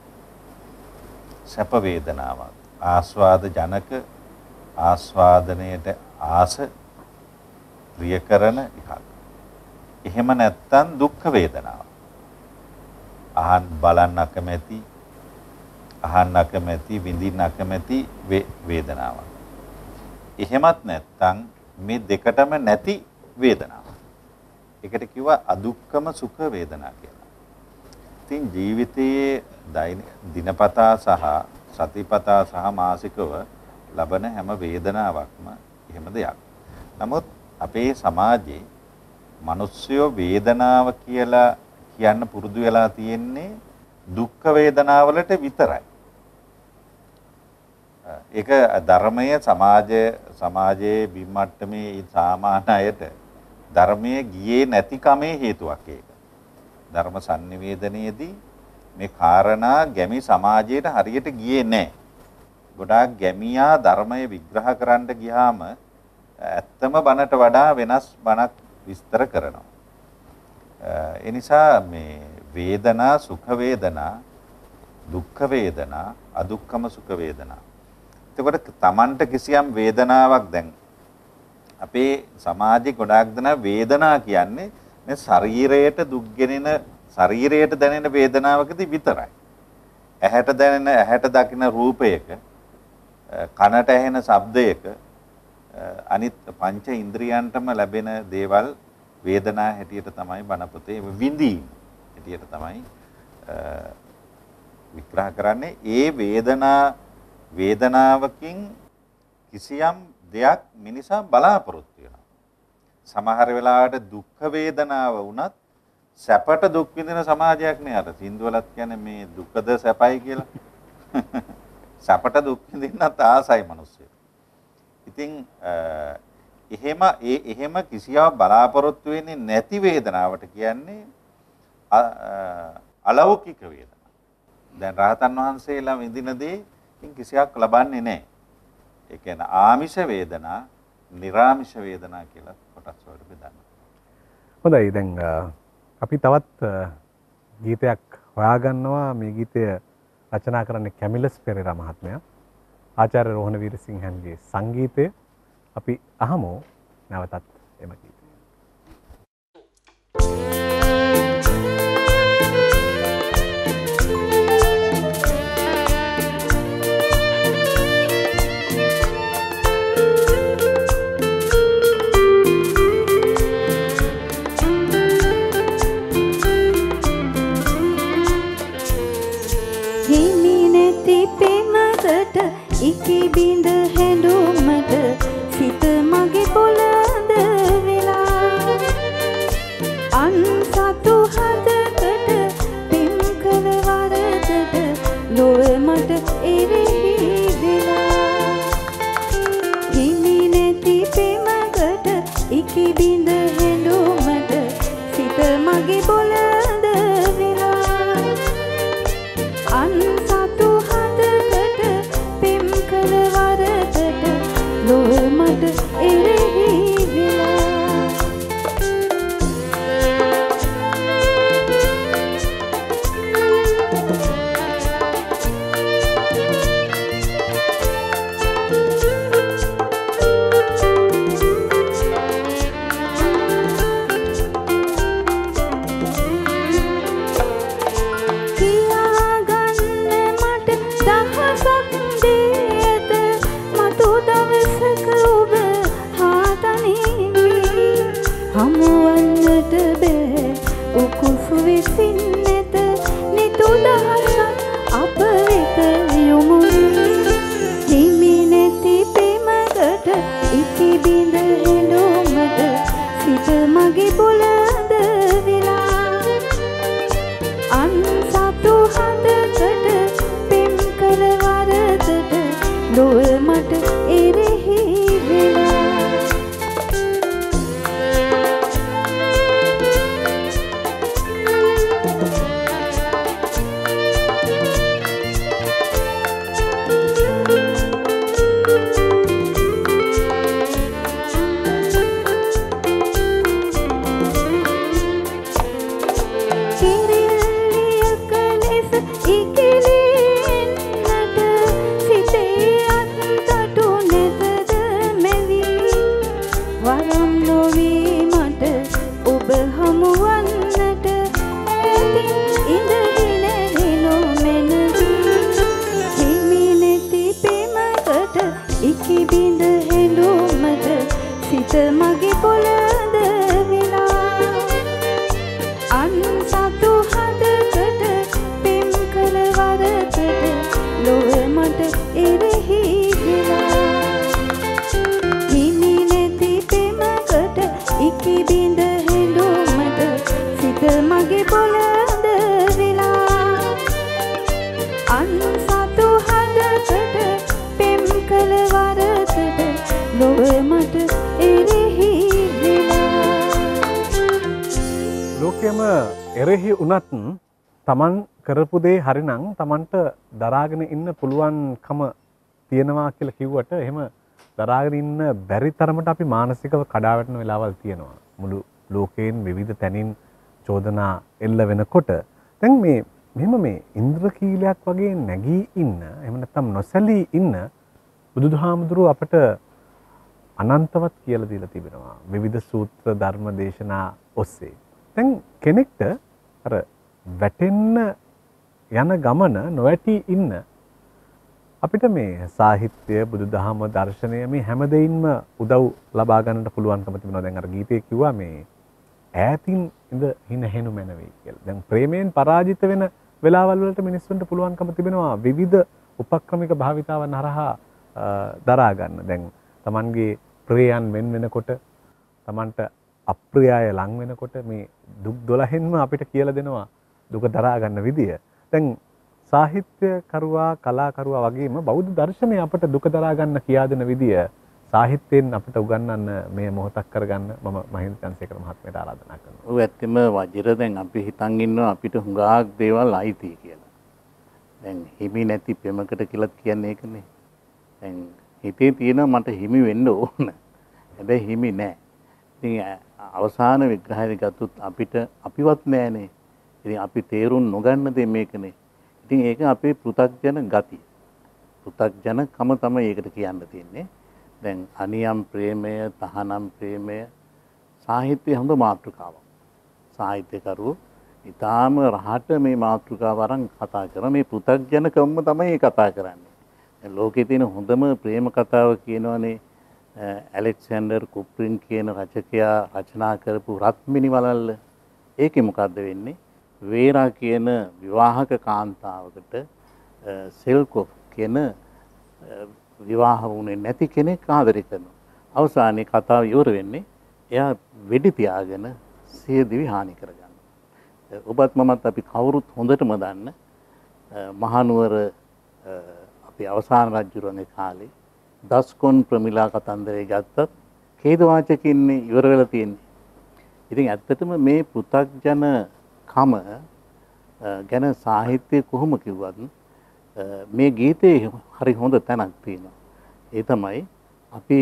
සැප වේදනාවක් ආස්වාද ජනක ආස්වාදනයට ආස ප්‍රිය කරන එකක්. එහෙම නැත්නම් දුක්ඛ වේදනාව. අහන් බලන්න අකමැති, අහන්න අකමැති, විඳින්න අකමැති වේදනාව. එහෙමත් නැත්නම් මේ දෙකටම නැති වේදනාව. ඒකට කිව්වා අදුක්ඛම සුඛ වේදනා කියලා. ඉතින් ජීවිතයේ දිනපතා සහ සතිපතා සහ මාසිකව ලබන හැම වේදනාවක්ම එහෙම දෙයක්. නමුත් අපේ සමාජයේ මිනිස්සුયો වේදනාව කියලා කියන්න පුරුදු වෙලා තියෙන්නේ දුක්ඛ වේදනාවලට විතරයි. ඒක ධර්මයේ සමාජ සමාජයේ බිම්මට්ටමේ සාමාන්‍ය අයට ධර්මයේ ගියේ නැති කමේ හේතුවක් ඒක. ධර්ම sannivedanayේදී මේ කාරණා ගැමි සමාජයට හරියට ගියේ නැහැ. ගොඩාක් ගැමියා ධර්මය විග්‍රහ කරන්න ගියාම ඇත්තම බණට වඩා වෙනස් බණක් විස්තර කරනවා. ඒ නිසා මේ වේදනා සුඛ වේදනා දුක්ඛ වේදනා අදුක්ඛම සුඛ වේදනා. එතකොට Tamanට කිසියම් වේදනාවක් දැන් අපේ සමාජේ ගොඩාක් දෙනා වේදනා කියන්නේ මේ ශරීරයට දුක් ගෙනෙන ශරීරයට දැනෙන වේදනාවකදී විතරයි. ඇහැට දැනෙන ඇහැට දකින රූපයක කනට ඇහෙන ශබ්දයක අනිත් පංච ඉන්ද්‍රියයන්ටම ලැබෙන දේවල් වේදනා හැටියට තමයි බණ පොතේ විඳීම හැටියට තමයි විග්‍රහ කරන්නේ. ඒ වේදනා වේදනාවකින් කිසියම් දෙයක් මිනිසා බලාපොරොත්තු වෙනවා. සමහර වෙලාවට දුක් වේදනාව වුණත් සැපට දුක් විඳින සමාජයක් නේ අර සින්දුවලත් කියන්නේ මේ දුකද සැපයි කියලා. සැපට දුක් විඳින්නත් ආසයි මිනිස්සු. ඉතින් එහෙම ඒ එහෙම කිසියාව බලාපොරොත්තු වෙන්නේ නැති වේදනාවට කියන්නේ අලෞකික වේදනා. දැන් රහතන් වහන්සේලා විඳින දේ කිසියක් ලබන්නේ නැහැ. ඒ කියන්නේ ආමිෂ වේදනා, නිර්ආමිෂ වේදනා කියලා කොටස් වලට බෙදනවා. හොඳයි දැන් අපි තවත් ගීතයක් හොයාගන්නවා. මේ ගීතය රචනා කරන්නේ කැමිලස් පෙරේරා මහත්මයා. ආචාර්ය රෝහණ වීරසිංහන්ගේ සංගීතය අපි අහමු නැවතත් එම ගීතය. ඉකි බිඳ හැඬුමට සිත මගේ පොළඳ වෙලා අන් සතු හදකට පෙම් කළ වරදට ලොව මට එරෙහි වෙලා හිමි නැති පෙමකට ඉකි බිඳ හැඬුමට සිත මගේ පොළඳ වෙලා අන් සතු මට එරෙහි වෙලා කියාගන්න මට දහසක් දේද මතු දවසක ඔබ හමුවන්නට බෑ උකුසු විසින් නැත නිතු දහසක් අප වෙත යොමු හිමි නැති පෙමකට ඉකි බිඳ හැඬුමට සිත මගේ පොළඳ වෙලා අන් සතු හදකට පෙම් කළ වරදට ලොව මට එරෙහි වෙලා මගේ පොළඳ වෙලා අන් සතු හදකට පෙම් කළ වරදට ලොව මට එරෙහි වෙලා හිමි නැති පෙමකට ඉකි බිඳ හැඬුමට සිත මගේ පොළඳ වෙලා අන් සතු හදකට පෙම් කළ වරදට ලොව මට ලෝකෙම එරෙහි වුණත් තමන් කරපු දේ හරිනම් තමන්ට දරාගෙන ඉන්න පුළුවන්කම තියෙනවා කියලා කිව්වට එහෙම දරාගෙන ඉන්න බැරි තරමට අපි මානසිකව කඩා වැටෙන වෙලාවල් තියෙනවා. මුළු ලෝකයෙන් විවිධ තැනින් චෝදනා එල්ල වෙනකොට දැන් මේ මෙහෙම මේ ඉන්ද්‍රකීලයක් වගේ නැගී ඉන්න එහෙම නැත්නම් නොසැලී ඉන්න බුදුදහාමුදුරුව අපට අනන්තවත් කියලා දීලා තිබෙනවා. විවිධ සූත්‍ර ධර්ම දේශනා ඔස්සේ. දැන් කෙනෙක්ට අර වැටෙන්න යන ගමන නොවැටි ඉන්න අපිට මේ සාහිත්‍ය බුදුදහම දර්ශනය මේ හැම දෙයින්ම උදව් ලබා ගන්නට පුළුවන්කම තිබෙනවා. දැන් අර ගීතේ කිව්වා මේ ඈතින් ඉඳ හින හෙනු මැනවේ කියලා. දැන් ප්‍රේමයෙන් පරාජිත වෙන වෙලාවල් වලට මිනිස්සුන්ට පුළුවන්කම තිබෙනවා විවිධ උපක්‍රමික භාවිතාවන් හරහා දරා ගන්න. දැන් Tamanගේ ප්‍රියයන් වෙන් වෙනකොට Tamanට අප්‍රියය ලං වෙනකොට මේ දුක් දොළහෙන්ම අපිට කියලා දෙනවා දුක දරා ගන්න විදිය. දැන් සාහිත්‍ය කරුවා කලාකරුවා වගේම බෞද්ධ දර්ශනය අපට දුක දරා ගන්න කියා දෙන විදිය සාහිත්‍යයෙන් අපිට උගන්වන්න මේ මොහොතක් කරගන්න මම මහින්ද චන්ද්‍රසේකර මහත්මයාට ආරාධනා කරනවා. ඔව් ඇත්තම වජිර දැන් අපි හිතන් ඉන්නවා අපිට හුඟක් දේවල් අයිති කියලා. දැන් හිමි නැති පෙමකට කියලා කියන්නේ ඒකනේ. දැන් හිතේ තියෙනවා මට හිමි වෙන්න ඕන. හැබැයි හිමි නැහැ. ඉතින් අවසාන විග්‍රහය ගත්තොත් අපිට අපිවත් නැහනේ. ඉතින් අපි තේරුම් නොගන්න දේ මේකනේ. ඉතින් ඒක අපේ පෘථග්ජන ගතිය. පෘථග්ජනකම තමයි ඒකට කියන්න තියෙන්නේ. දැන් අනියම් ප්‍රේමය, තහනම් ප්‍රේමය සාහිත්‍යයේ හොඳ මාතෘකාවක්. සාහිත්‍යකරු ඊටාම රහට මේ මාතෘකාව අරන් කතා කරන මේ පෘථග්ජනකම තමයි කතා කරන්නේ. දැන් ලෝකේ තියෙන හොඳම ප්‍රේම කතාව කියනවනේ ඇලෙක්සැන්ඩර් කුප්‍රින් කියන රචකයා රචනා කරපු රත්මිනි වලල්ල. ඒකේ මොකද්ද වෙන්නේ? වේරා කියන විවාහක කාන්තාවකට සෙල්කොෆ් කියන විවාහ වුණේ නැති කෙනෙක් ආදරය කරනවා. අවසානයේ කතාව ඉවර වෙන්නේ එයා වෙඩි තියාගෙන සිය දිවි හානි කරගන්නවා. ඔබත් මමත් අපි කවුරුත් හොඳටම දන්න මහනුවර අපේ අවසාන රජුරුවන්ගේ කාලේ දස්කොන් ප්‍රමිලා කතන්දරේ ගත්තත් ඛේදවාචකින්නේ ඉවර වෙලා තියෙන්නේ. ඉතින් ඇත්තටම මේ පෘථග්ජන කම ගැන සාහිත්‍ය කොහොම කිව්වත් මේ ගීතේ හරි හොඳ තැනක් තියෙනවා. ඒ තමයි අපි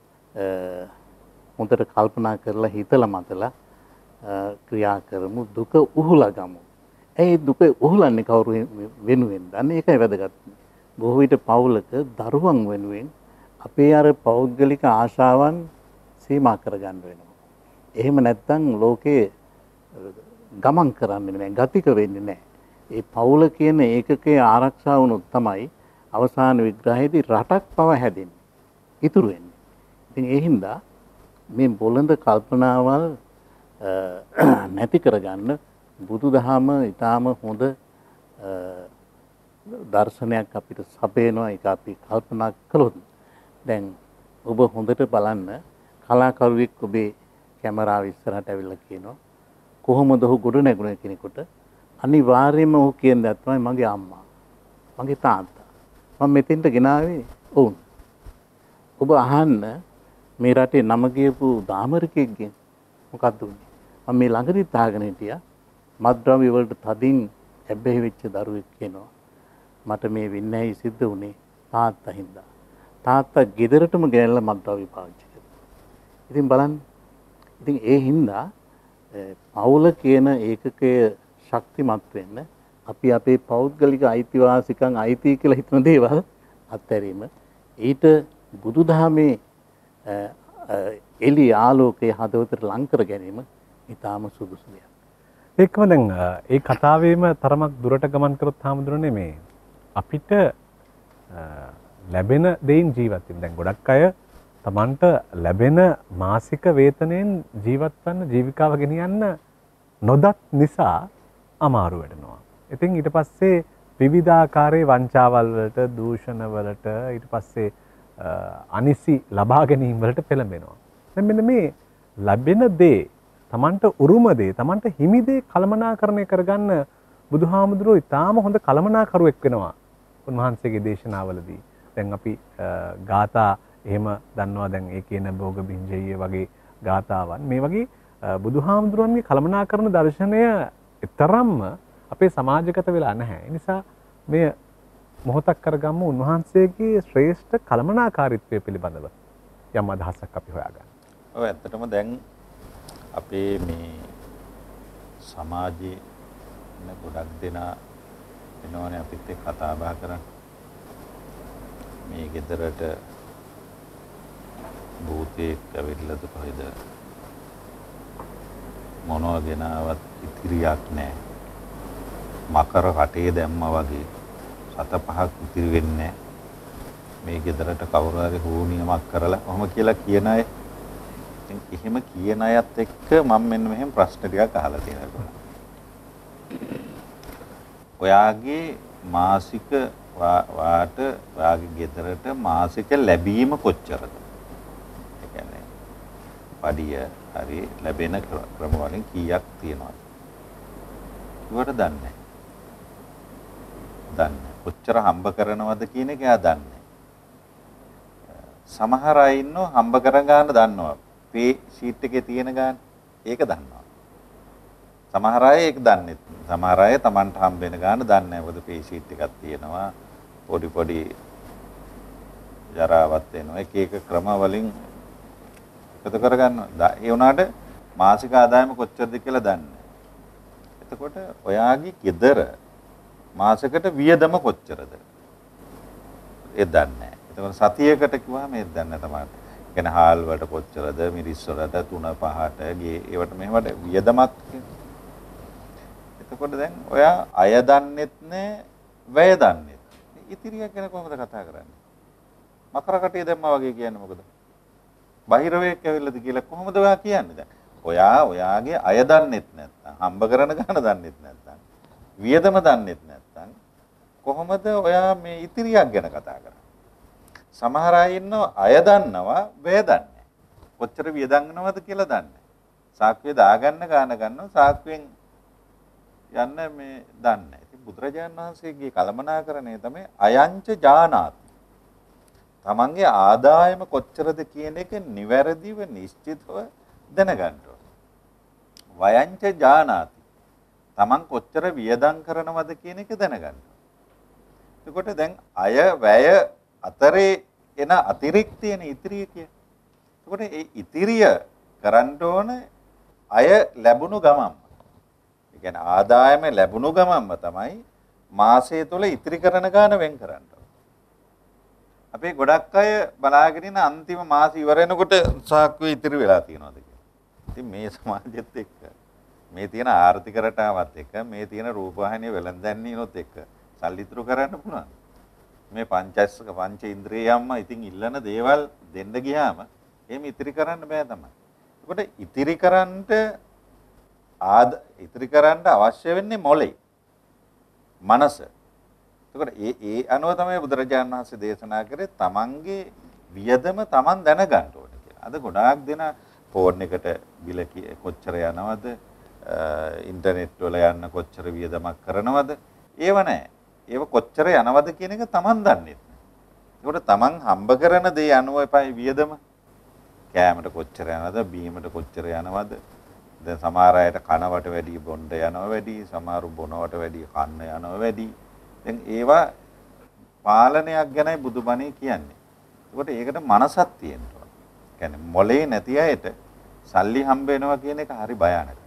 හොඳට කල්පනා කරලා හිතලා මතලා ක්‍රියා කරමු දුක උහුලා ගමු. ඒ දුක උහුලන්නේ කවුරු වෙනුවෙන්ද? අන්න ඒකයි වැදගත්. බොහෝ විට පවුලක දරුවන් වෙනුවෙන් අපේ අර පෞද්ගලික ආශාවන් සීමා කරගන්න වෙනවා. එහෙම නැත්නම් ලෝකේ ගමන් කරන්නේ නැහැ, ගතික වෙන්නේ නැහැ. ඒ පවුල කියන ඒකකයේ ආරක්ෂා වුණොත් තමයි අවසාන විග්‍රහයේදී රටක් පව හැදෙන්නේ. ඉතුරු වෙන්නේ. ඉතින් ඒ හින්දා මේ බොළඳ කල්පනාවල් නැති කරගන්න බුදුදහම ඊටාම හොඳ දර්ශනයක් අපිට සපයනවා. ඒක අපි කල්පනා කළොත් දැන් ඔබ හොඳට බලන්න කලාකරුවෙක් ඔබේ කැමරාව ඉස්සරහට ඇවිල්ලා කියනවා කොහොමද ඔහු ගොඩ නැගුණේ කෙනෙකුට අනිවාර්යයෙන්ම ඔහු කියන දේ තමයි මගේ අම්මා මගේ තාත්තා මම මෙතෙන්ට ගෙනාවේ ඔවුන්. ඔබ අහන්න මේ රටේ නම කියපු දාමරිකෙක්ගෙන් මොකක්ද උනේ? මම මේ ළඟදිත් අහගෙන හිටියා මත්ද්‍රව්‍ය වලට තදින් ඇබ්බැහි වෙච්ච දරුවෙක් කියනවා මට මේ වින්නැහි සිද්ධ වුණේ තාත්තා හින්දා. තාත්තා ගෙදරටම ගෙනල්ලා මත්ද්‍රව්‍ය පාවිච්චි කරා. ඉතින් බලන්න. ඉතින් ඒ හින්දා පවුල කියන ඒකකය ශක්තිමත් වෙන්න අපි අපේ පෞද්ගලික අයිතිවාසිකම් අයිති කියලා හිතන දේවල් අත්හැරීම ඊට බුදුදහමේ එළි ආලෝකයේ හදවතට ලං කර ගැනීම ඊටාම සුදුසු දෙයක්. ඒකම දැන් ඒ කතාවේම තරමක් දුරට ගමන් කරොත් හාමුදුරනේ මේ අපිට ලැබෙන දෙයින් ජීවත් වෙන්න. දැන් ගොඩක් අය Tamanට ලැබෙන මාසික වේතනයෙන් ජීවත් වෙන්න ජීවිකාව ගෙනියන්න නොදත් නිසා අමාරු වෙනවා. ඉතින් ඊට පස්සේ විවිධාකාරයේ වංචාවල් වලට, දූෂණ වලට, ඊට පස්සේ අනිසි ලබා ගැනීම වලට පෙළඹෙනවා. දැන් මෙන්න මේ ලැබෙන දේ, Tamanට උරුම දේ, Tamanට හිමි දේ කළමනාකරණය කරගන්න බුදුහාමුදුරුවෝ ඊටාම හොඳ කළමනාකරුවෙක් වෙනවා. උන්වහන්සේගේ දේශනාවලදී. දැන් අපි ගාථා එහෙම දන්නවා දැන් ඒ කියන භෝග බින්ජය වගේ ගාථාවන් මේ වගේ බුදුහාමුදුරන්ගේ කළමනාකරණ දර්ශනය තරම්ම අපේ සමාජගත වෙලා නැහැ. ඒ නිසා මේ මොහොතක් කරගමු උන්වහන්සේගේ ශ්‍රේෂ්ඨ කළමනාකාරීත්වය පිළිබඳව යම් අදහසක් අපි හොයාගන්න. ඔව් ඇත්තටම දැන් අපේ මේ සමාජයේ ගොඩක් දෙනා වෙනවනේ අපිත් එක්ක කතා බහ කරන්නේ. මේ ගෙදරට භූතයෙක් ඇවිල්ලාද කොහෙද මොනවා ගෙනාවත් ඉතිරියක් නැහැ. මකර කටේ දැම්මා වගේ සත පහක් ඉතිරි වෙන්නේ නැහැ. මේ ගෙදරට කවුරු හරි හෝනියමක් කරලා කොහොම කියලා කියන අය. ඉතින් එහෙම කියන අයත් එක්ක මම මෙන්න මෙහෙම ප්‍රශ්න ටිකක් අහලා තියෙනවා. ඔයාගේ මාසික වාට ඔයාගේ ගෙදරට මාසික ලැබීම කොච්චරද? ඒ කියන්නේ පඩිය හරි ලැබෙන ක්‍රම වලින් කීයක් තියෙනවද? ඉවට දන්නේ. දන්නේ. කොච්චර හම්බ කරනවද කියන එක එයා දන්නේ. සමහර අය ඉන්නෝ හම්බ කර ගන්න දන්නවා. පේ ෂීට් එකේ තියෙන ගාන ඒක දන්නවා. සමහර අය ඒක දන්නේ නැහැ. සමහර අය Tamanට හම්බ වෙන ගාන දන්නේ නැහැ. මොකද පේ ෂීට් එකක් තියෙනවා. පොඩි පොඩි ජරාවත් වෙනවා. එක එක ක්‍රම වලින් එකතු කර ගන්නවා. ඒ වුණාට මාසික ආදායම කොච්චරද කියලා දන්නේ. එතකොට ඔයාගේ ගෙදර මාසෙකට වියදම කොච්චරද? ඒ දන්නේ නැහැ. එතකොට සතියකට කිව්වම ඒ දන්නේ තමයි. කියන්නේ හාල් වලට කොච්චරද, මිරිස් වලට තුන පහට, ගේ ඒවට මෙහෙවට වියදමක්. එතකොට දැන් ඔයා අය දන්නෙත් නැහැ, වැය දන්නෙත්. ඉතිරියක් ගැන කොහොමද කතා කරන්නේ? මකර කටිය දැම්මා වගේ කියන්නේ මොකද? බහිරවයක් ඇවිල්ලාද කියලා කොහොමද ඔයා කියන්නේ දැන්? ඔයා ඔයාගේ අය දන්නෙත් නැත්නම්, හම්බ කරන ගාන දන්නෙත් නැත්නම්, වියදම දන්නෙත් නැත්නම් කොහොමද ඔයා මේ ඉතිරියක් ගැන කතා කරන්නේ? සමහර අය ඉන්නවා අය දන්නවා, වැය දන්නේ. කොච්චර වියදම් වෙනවද කියලා දන්නේ. සාක්කුවේ දාගන්න ගාන ගන්නවා, සාක්කුවෙන් යන්න මේ දන්නේ. ඉතින් බුදුරජාණන් වහන්සේගේ කලමනාකරණය තමයි අයංච ජානාති. තමන්ගේ ආදායම කොච්චරද කියන එක නිවැරදිව නිශ්චිතව දැනගන්න ඕන. වයංච ජානාති. තමන් කොච්චර වියදම් කරනවද කියන එක දැනගන්න ඕන. එතකොට දැන් අය වැය අතරේ එන අතිරික්තයන ඉතිරිය කිය. එතකොට ඒ ඉතිරිය කරන්න ඕන අය ලැබුණු ගමන්ම. ඒ කියන්නේ ආදායම ලැබුණු ගමන්ම තමයි මාසය තුල ඉතිරි කරන ගාන වෙන් කරන්න ඕන. අපේ ගොඩක් අය බලාගෙන ඉන්න අන්තිම මාස ඉවර වෙනකොට සාක්කුවේ ඉතිරි වෙලා තියෙනවද කියලා. ඉතින් මේ සමාජෙත් එක්ක මේ තියෙන ආර්ථික රටාවත් එක්ක මේ තියෙන රූපවාහිනිය වෙලඳන්නේ එක්ක සල්ලි ඉතුරු කරන්න පුළුවන්. මේ පංචස්ස පංච ඉන්ද්‍රියයන්ම ඉතින් ඉල්ලන දේවල් දෙන්න ගියාම එහෙම ඉතිරි කරන්න බෑ තමයි. ඒකට ඉතිරි කරන්නට ආද ඉතිරි කරන්න අවශ්‍ය වෙන්නේ මොලේ. මනස. ඒකට ඒ ඒ අනුව තමයි බුදුරජාණන් වහන්සේ දේශනා කරේ තමන්ගේ වියදම තමන් දැනගන්න ඕනේ කියලා. අද ගොඩාක් දෙනා ෆෝන් එකට බිල කොච්චර යනවද, ඉන්ටර්නෙට් වල යන්න කොච්චර වියදමක් කරනවද? ඒව නැහැ. ඒව කොච්චර යනවද කියන එක තමන් දන්නේ නැහැ. ඒකට තමන් හම්බ කරන දේ අනුව එපයි වියදම. කෑමට කොච්චර යනවද, බීමට කොච්චර යනවද? දැන් සමහර අයට කනවට වැඩි බොණ්ඩ යනවා වැඩි, සමහරු බොනවට වැඩි කන්න යනවා වැඩි. දැන් ඒවා පාලනයක් ගැනයි බුදුබණේ කියන්නේ. ඒකට ඒකට මනසක් තියෙන්න ඕන. කියන්නේ මොලේ නැති අයට සල්ලි හම්බ වෙනවා කියන එක හරි භයානකයි.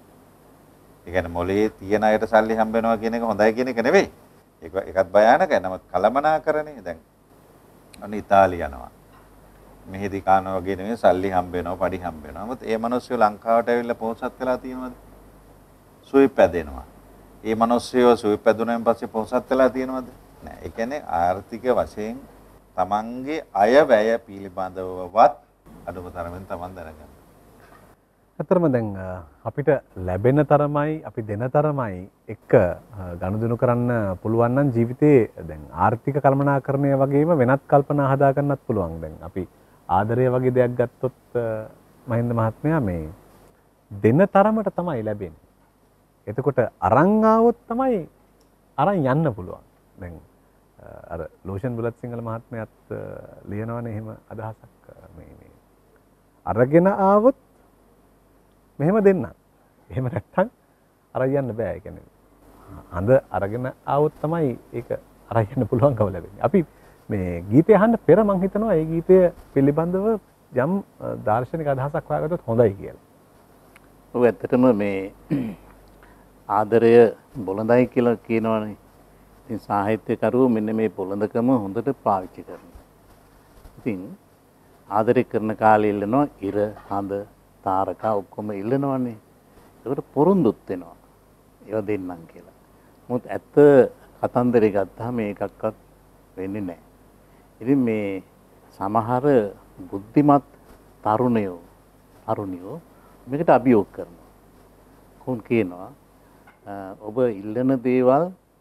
ඒ කියන්නේ මොලේ තියෙන අයට සල්ලි හම්බ වෙනවා කියන එක හොඳයි කියන එක නෙවෙයි. ඒක ඒකත් භයානකයි. නමුත් කලමනාකරණේ දැන් අන්න ඉතාලිය යනවා. මෙහෙදි කානවා වගේ නෙවෙයි සල්ලි හම්බ වෙනවා, පඩි හම්බ වෙනවා. නමුත් ඒ මිනිස්සු ලංකාවට ඇවිල්ලා පොහොසත් වෙලා තියෙනවද? සුවි පැදෙනවා. ඒ මිනිස්සුયો සුවි පැදුණෙන් පස්සේ පොහොසත් වෙලා තියෙනවද? නෑ. ඒ කියන්නේ ආර්ථික වශයෙන් තමන්ගේ අය වැය පිළිබඳවවත් අඩුම තරමින් තමන් දැනගන්න. ඇත්තටම දැන් අපිට ලැබෙන තරමයි අපි දෙන තරමයි එක ගනුදෙනු කරන්න පුළුවන් නම් ජීවිතේ දැන් ආර්ථික කළමනාකරණය වගේම වෙනත් කල්පනා හදා ගන්නත් පුළුවන්. දැන් අපි ආදරය වගේ දෙයක් ගත්තොත් මහින්ද මහත්මයා මේ දෙන තරමට තමයි ලැබෙන්නේ. එතකොට අරන් ආවොත් තමයි අරන් යන්න පුළුවන්. දැන් අර ලෝෂන් බුලත් සිංහල මහත්මයාත් ලියනවනේ එහෙම අදහසක් මේ මේ අරගෙන ආවොත් මෙහෙම දෙන්න. එහෙම නැත්තම් අරන් යන්න බෑ. ඒ කියන්නේ හඳ අරගෙන ආවොත් තමයි ඒක අරන් යන්න පුළුවන්කම ලැබෙන්නේ. අපි මේ ගීතය අහන්න පෙර මම හිතනවා මේ ගීතය පිළිබඳව යම් දාර්ශනික අදහසක් හොයාගත්තොත් හොඳයි කියලා. ඔව් ඇත්තටම මේ ආදරය බොළඳයි කියලා කියනවනේ. ඉතින් සාහිත්‍යකරුවෝ මෙන්න මේ බොළඳකම හොඳට පාවිච්චි කරනවා. ඉතින් ආදරය කරන කාලේ ඉල්ලනවා ඉර, හඳ, තාරකා ඔක්කොම ඉල්ලනවනේ. ඒකට පොරොන්දුත් වෙනවා. ඒවා දෙන්නම් කියලා. මොකද ඇත්ත කතන්දරේ ගත්තාම මේකක්වත් වෙන්නේ නැහැ. ඉතින් මේ සමහර බුද්ධිමත් තරුණයෝ තරුණියෝ මේකට අභියෝග කරනවා. කොහොම කියනවා ඔබ ඉල්ලන දේවල්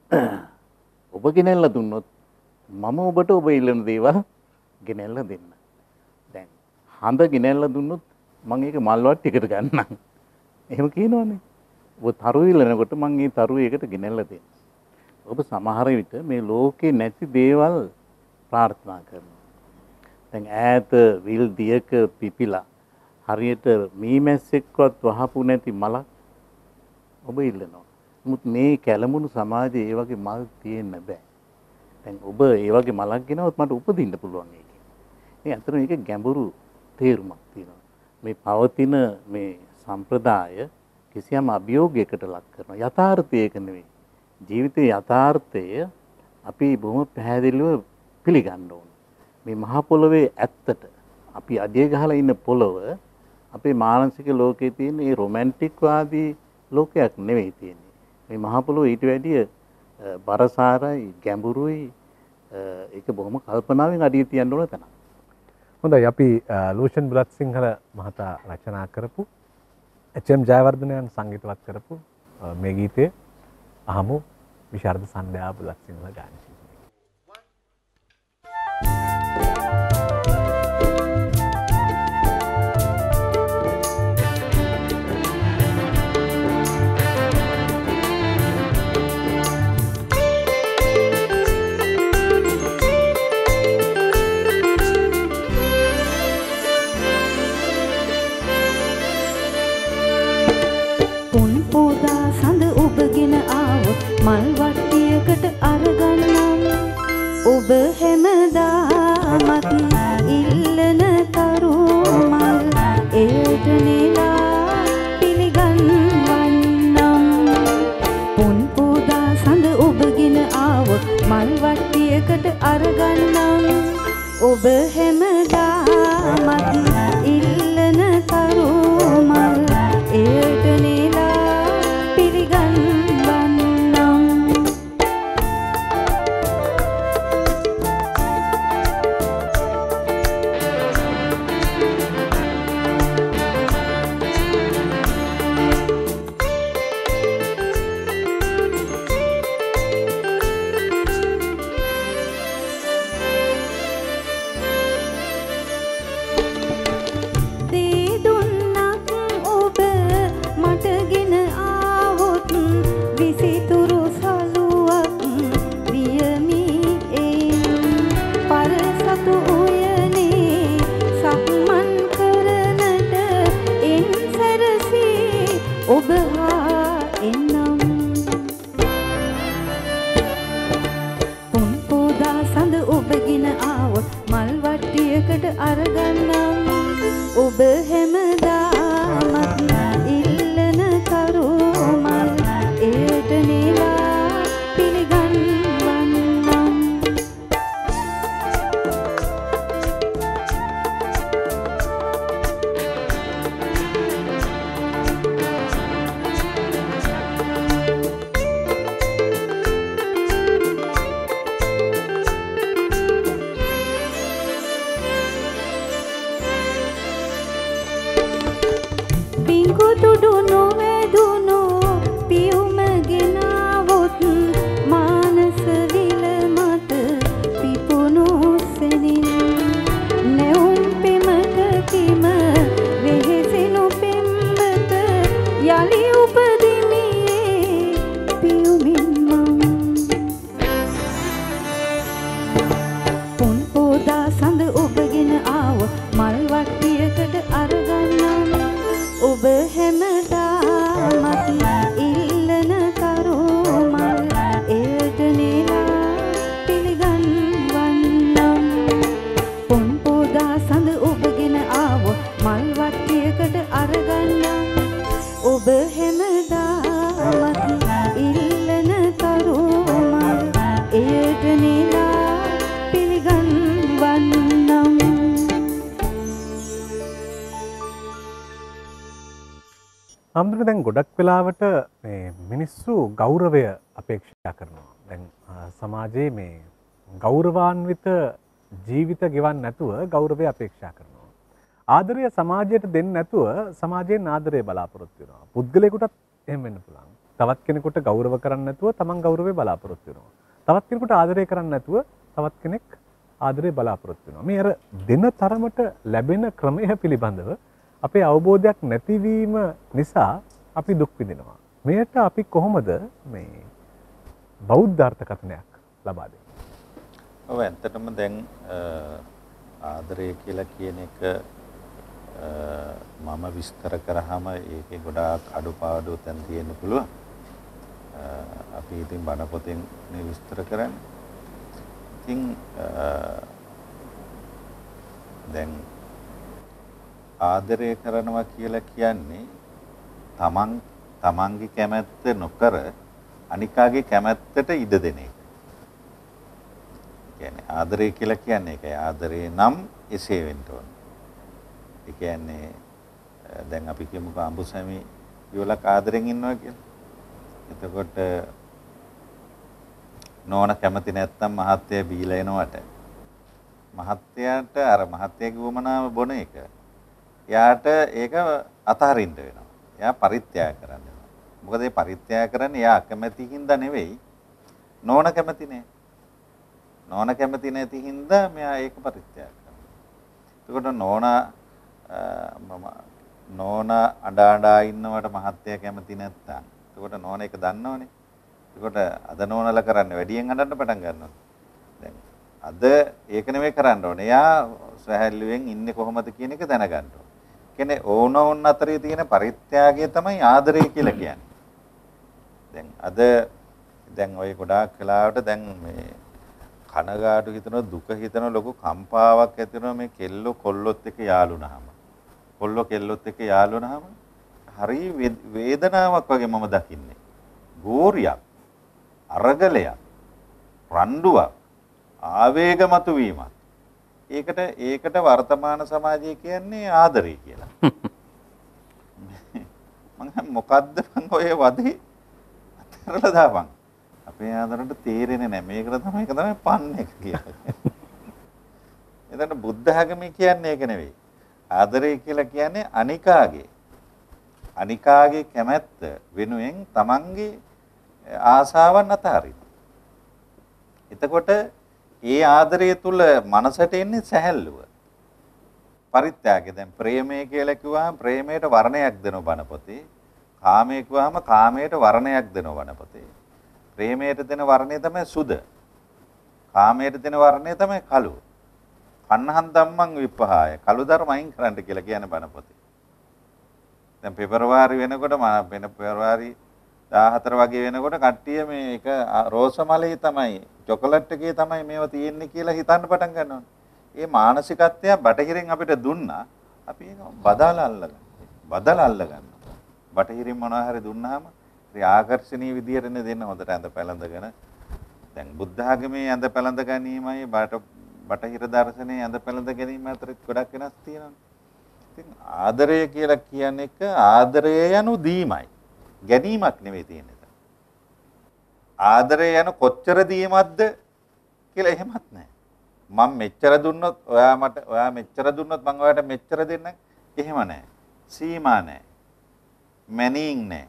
ඔබ ගෙනල්ලා දුන්නොත් මම ඔබට ඔබ ඉල්ලන දේවල් ගෙනල්ලා දෙන්න. දැන් හඳ ගෙනල්ලා දුන්නොත් මම ඒක මල්වත් ටිකට ගන්නම්. එහෙම කියනවනේ. ඔබ තරු ඉල්ලනකොට මම මේ තරු එකට ගෙනල්ලා දෙන්න. ඔබ සමහර විට මේ ලෝකේ නැති දේවල් ප්‍රාර්ථනා කරනවා. දැන් ඈත විල් දියක පිපිලා හරියට මීමැස්සෙක්වත් වහපු නැති මලක් ඔබ ඉල්ලනවා. නමුත් මේ කැළඹුණු සමාජයේ ඒ වගේ මල් තියෙන්න බෑ. දැන් ඔබ ඒ වගේ මලක් ගෙනවොත් මට උපදින්න පුළුවන් ඒකේ. මේ අතන මේක ගැඹුරු තේරුමක් තියෙනවා. මේ පවතින මේ සම්ප්‍රදාය කිසියම් අභියෝගයකට ලක් කරනවා. යථාර්ථයක නෙවෙයි. ජීවිතයේ යථාර්ථය අපි බොහොම පැහැදිලිව පිළිගන්න ඕන. මේ මහ පොළොවේ ඇත්තට අපි අඩිය ගහලා ඉන්න පොළොව අපේ මානසික ලෝකයේ තියෙන මේ රොමැන්ටික් වාදී ලෝකයක් නෙවෙයි තියෙන්නේ. මේ මහ පොළොව ඊට වැඩිය බරසාරයි ගැඹුරුයි ඒක බොහොම කල්පනාවෙන් අඩිය තියන්න ඕන තැනක්. හොඳයි අපි ලූෂන් බුලත් සිංහල මහතා රචනා කරපු එච් එම් ජයවර්ධනයන් සංගීතවත් කරපු මේ ගීතය අහමු විශාරද සන්ධ්‍යා බුලත් සිංහල ගායන මල් වට්ටියකට අරගන්නම් ඔබ හැමදාමත් ඉල්ලන තරු මල් ඒට නෙලා පිළිගන්වන්නම් පුන් පූදා සඳ ඔබගෙන ආවොත් මල් වට්ටියකට අරගන්නම් ඔබ හැමදාමත් ඉල්ලන තරු මල් ඒට නෙලා පිළිගන්වන්නම් ආම්දුන දැන් ගොඩක් වෙලාවට මේ මිනිස්සු ගෞරවය අපේක්ෂා කරනවා. දැන් සමාජයේ මේ ගෞරවාන්විත ජීවිත ගෙවන්න නැතුව ගෞරවය අපේක්ෂා කරනවා. ආදරය සමාජයට දෙන්න නැතුව සමාජයෙන් ආදරය බලාපොරොත්තු වෙනවා. පුද්ගලයෙකුටත් එහෙම වෙන්න පුළුවන්. තවත් කෙනෙකුට ගෞරව කරන්න නැතුව තමන් ගෞරවය බලාපොරොත්තු වෙනවා. තවත් කෙනෙකුට ආදරය කරන්න නැතුව තවත් කෙනෙක් ආදරය බලාපොරොත්තු වෙනවා. මේ අර දෙන තරමට ලැබෙන ක්‍රමය පිළිබඳව අපේ අවබෝධයක් නැතිවීම නිසා අපි දුක් විඳිනවා. මෙයට අපි කොහොමද මේ බෞද්ධ අර්ථකථනයක් ලබා දෙන්නේ? ඔව් ඇත්තටම දැන් ආදරය කියලා කියන එක මම විස්තර කරාම ඒකේ ගොඩාක් අඩුපාඩු තැන් තියෙන්න පුළුවන්. අපි ඉතින් බණ පොතෙන් මේ විස්තර කරන්නේ. ඉතින් දැන් ආදරය කරනවා කියලා කියන්නේ තමන් තමන්ගේ කැමැත්ත නොකර අනිකාගේ කැමැත්තට ඉඩ දෙන එක. කියන්නේ ආදරය කියලා කියන්නේ ඒකයි. ආදරේ නම් එසේ වෙන්න ඕන. ඒ කියන්නේ දැන් අපි කියමුකෝ අඹුසැමි යෝලක් ආදරෙන් ඉන්නවා කියලා. එතකොට නෝන කැමති නැත්තම් මහත්තයා බීලා එනවට මහත්තයාට අර මහත්තයාගේ වමනාව බොන එක. එයාට ඒක අතහරින්න වෙනවා. එයා පරිත්‍යාග කරන්න වෙනවා. මොකද ඒ පරිත්‍යාග කරන්නේ එයා අකමැති හින්දා නෙවෙයි. නෝන කැමති නෑ. නෝන කැමති නැති හින්දා මෙයා ඒක පරිත්‍යාග කරනවා. එතකොට නෝනා මම නෝනා අඬා අඬා ඉන්නවට මහත්තයා කැමති නැත්තම් එතකොට නෝන ඒක දන්නවනේ. එතකොට අද නෝනලා කරන්නේ වැඩියෙන් අඬන්න පටන් ගන්නවා. දැන් අද ඒක නෙමෙයි කරන්න ඕනේ. එයා සහැල්ලුවෙන් ඉන්නේ කොහොමද කියන එක දැනගන්න ඕනේ. කියන්නේ ඕන ඕන අතරේ තියෙන පරිත්‍යාගය තමයි ආදරය කියලා කියන්නේ. දැන් අද දැන් ওই ගොඩාක් වෙලාවට දැන් මේ කනගාටු හිතන දුක හිතන ලොකු කම්පාවක් ඇති වෙනවා මේ කෙල්ලෝ කොල්ලොත් එක්ක යාළුනහම. කොල්ලෝ කෙල්ලොත් එක්ක යාළුනහම හරි වේදනාවක් වගේ මම දකින්නේ. ගෝරියක්, අරගලයක්, රණ්ඩුවක්, ආවේගමතු වීමක්. ඒකට ඒකට වර්තමාන සමාජය කියන්නේ ආදරය කියලා. මම මොකද්ද මං ඔය වදේ අතරලා දාපන්. අපේ ආදරට තේරෙන්නේ නැහැ. මේකට තමයි ඒක තමයි පන්න එක කියන්නේ. එතන බුද්ධ ආගමේ කියන්නේ ඒක නෙවෙයි. ආදරය කියලා කියන්නේ අනිකාගේ අනිකාගේ කැමැත්ත වෙනුවෙන් තමන්ගේ ආසාවන් අතහරින. එතකොට ඒ ආදරය තුල මනසට එන්නේ සැහැල්ලුව. පරිත්‍යාගය. දැන් ප්‍රේමය කියලා කිව්වහම ප්‍රේමයට වර්ණයක් දෙනව බණපොතේ. කාමය කිව්වහම කාමයට වර්ණයක් දෙනව බණපොතේ. ප්‍රේමයට දෙන වර්ණය තමයි සුද. කාමයට දෙන වර්ණය තමයි කළු. කන්නහන් ධම්මං විපහාය. කළු ධර්ම අයින් කරන්න කියලා කියන බණපොතේ. දැන් පෙබරවාරි වෙනකොට මම වෙන පෙබරවාරි දාහතර වගේ වෙනකොට කට්ටිය මේක රෝස මලේ තමයි චොකලට් එකේ තමයි මේවා තියෙන්නේ කියලා හිතන්න පටන් ගන්නවා. ඒ මානසිකත්වය බටහිරින් අපිට දුන්නා. අපි ඒක බදාලා අල්ලගන්න. බදලා අල්ලගන්න. බටහිරින් මොනවා හරි දුන්නාම ඒ ආකර්ෂණීය විදියටනේ දෙන්න හොඳට ඇඳ පැළඳගෙන. දැන් බුද්ධ ආගමේ ඇඳ පැළඳ ගැනීමයි බටහිර දර්ශනයේ ඇඳ පැළඳ ගැනීම අතර ගොඩක් වෙනස් තියෙනවා. ඉතින් ආදරය කියලා කියන එක ආදරය යනු දීමයි. ගැනීමක් නෙවෙයි තියෙන්නේ. ආදරය යන කොච්චර දීමක්ද කියලා එහෙමත් නැහැ. මම මෙච්චර දුන්නොත් ඔයා මට ඔයා මෙච්චර දුන්නොත් මම ඔයාට මෙච්චර දෙන්නම් එහෙම නැහැ. සීමා නැහැ. මැනින් නැහැ.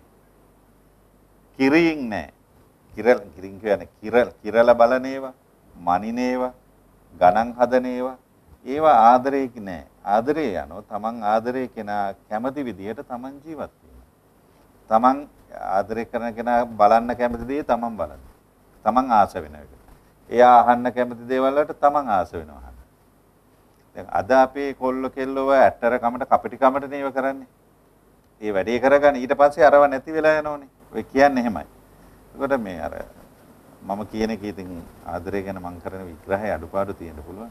කිරින් නැහැ. කිරල් කිරින් කියන්නේ කිරල් කිරල බලන ඒවා, මනින ඒවා, ගණන් හදන ඒවා ඒවා ආදරේ නෑ. ආදරේ යනවා තමන් ආදරේ කෙනා කැමති විදියට තමන් ජීවත් වෙනවා. තමන් ආදරේ කරන කෙනා බලන්න කැමති දේ තමන් බලන්න. තමන් ආස වෙන එක. එයා අහන්න කැමති දේවල් වලට තමන් ආස වෙනවා අහන්න. දැන් අද අපේ කොල්ල කෙල්ලව ඇටර කමට කපටි කමට නේව කරන්නේ. ඒ වැඩේ කරගන්න ඊට පස්සේ අරව නැති වෙලා යනෝනේ. ඔය කියන්නේ එහෙමයි. ඒකට මේ අර මම කියන එක ඉතින් ආදරය ගැන මම කරන විග්‍රහය අඩුපාඩු තියෙන්න පුළුවන්.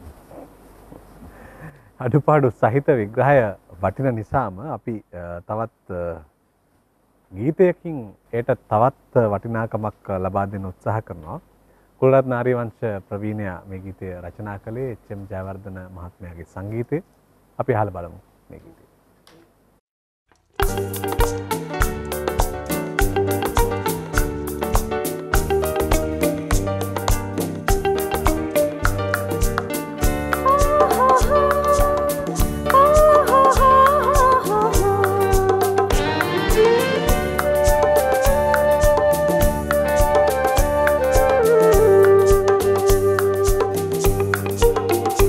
අඩුපාඩු සහිත විග්‍රහය වටින නිසාම අපි තවත් ගීතයකින් ඒට තවත් වටිනාකමක් ලබා දෙන්න උත්සාහ කරනවා. කුලරත්න ආරියවංශ ප්‍රවීණයා මේ ගීතය රචනා කළේ එච් එම් ජයවර්ධන මහත්මයාගේ සංගීතය. අපි අහලා බලමු මේ ගීතය.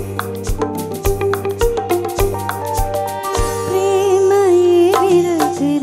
प्रेम ये विरह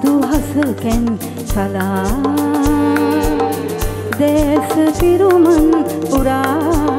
මදුහසකෙන් සලා දේශ පිරුමන් පුරා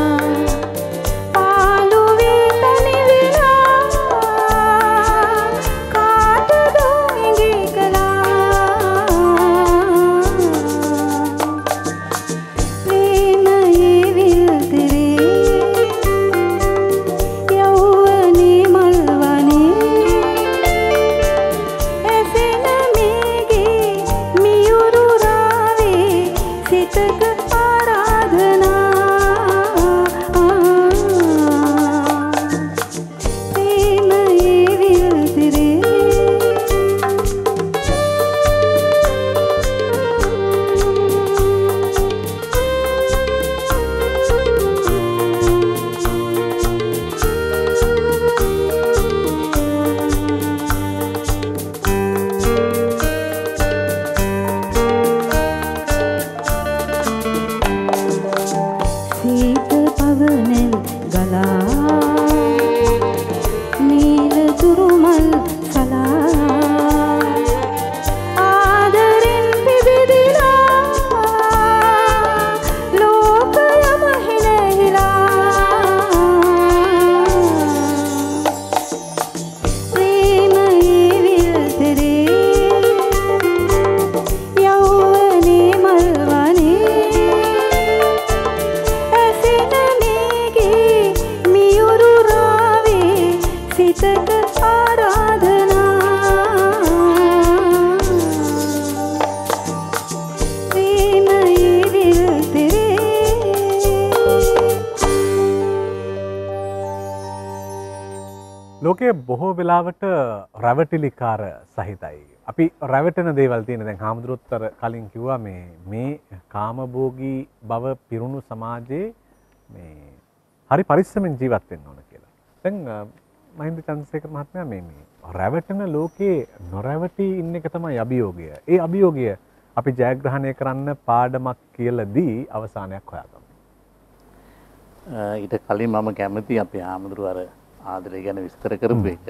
ලෝකයේ බොහෝ වෙලාවට රැවටිලිකාර සහිතයි. අපි රැවටෙන දේවල් තියෙන දැන් හාමුදුරුවෝ අර කලින් කිව්වා මේ මේ කාමභෝගී බව පිරුණු සමාජයේ මේ හරි පරිස්සමෙන් ජීවත් වෙන්න ඕන කියලා. දැන් මහින්ද චන්ද්‍රසේකර මහත්මයා මේ මේ රැවටෙන ලෝකේ නොරැවටි ඉන්න එක තමයි අභියෝගය. ඒ අභියෝගය අපි ජයග්‍රහණය කරන්න පාඩමක් කියලා දී අවසානයක් හොයාගමු. ඊට කලින් මම කැමති අපේ හාමුදුරුවෝ අර ආදරය ගැන විස්තර කරපු එක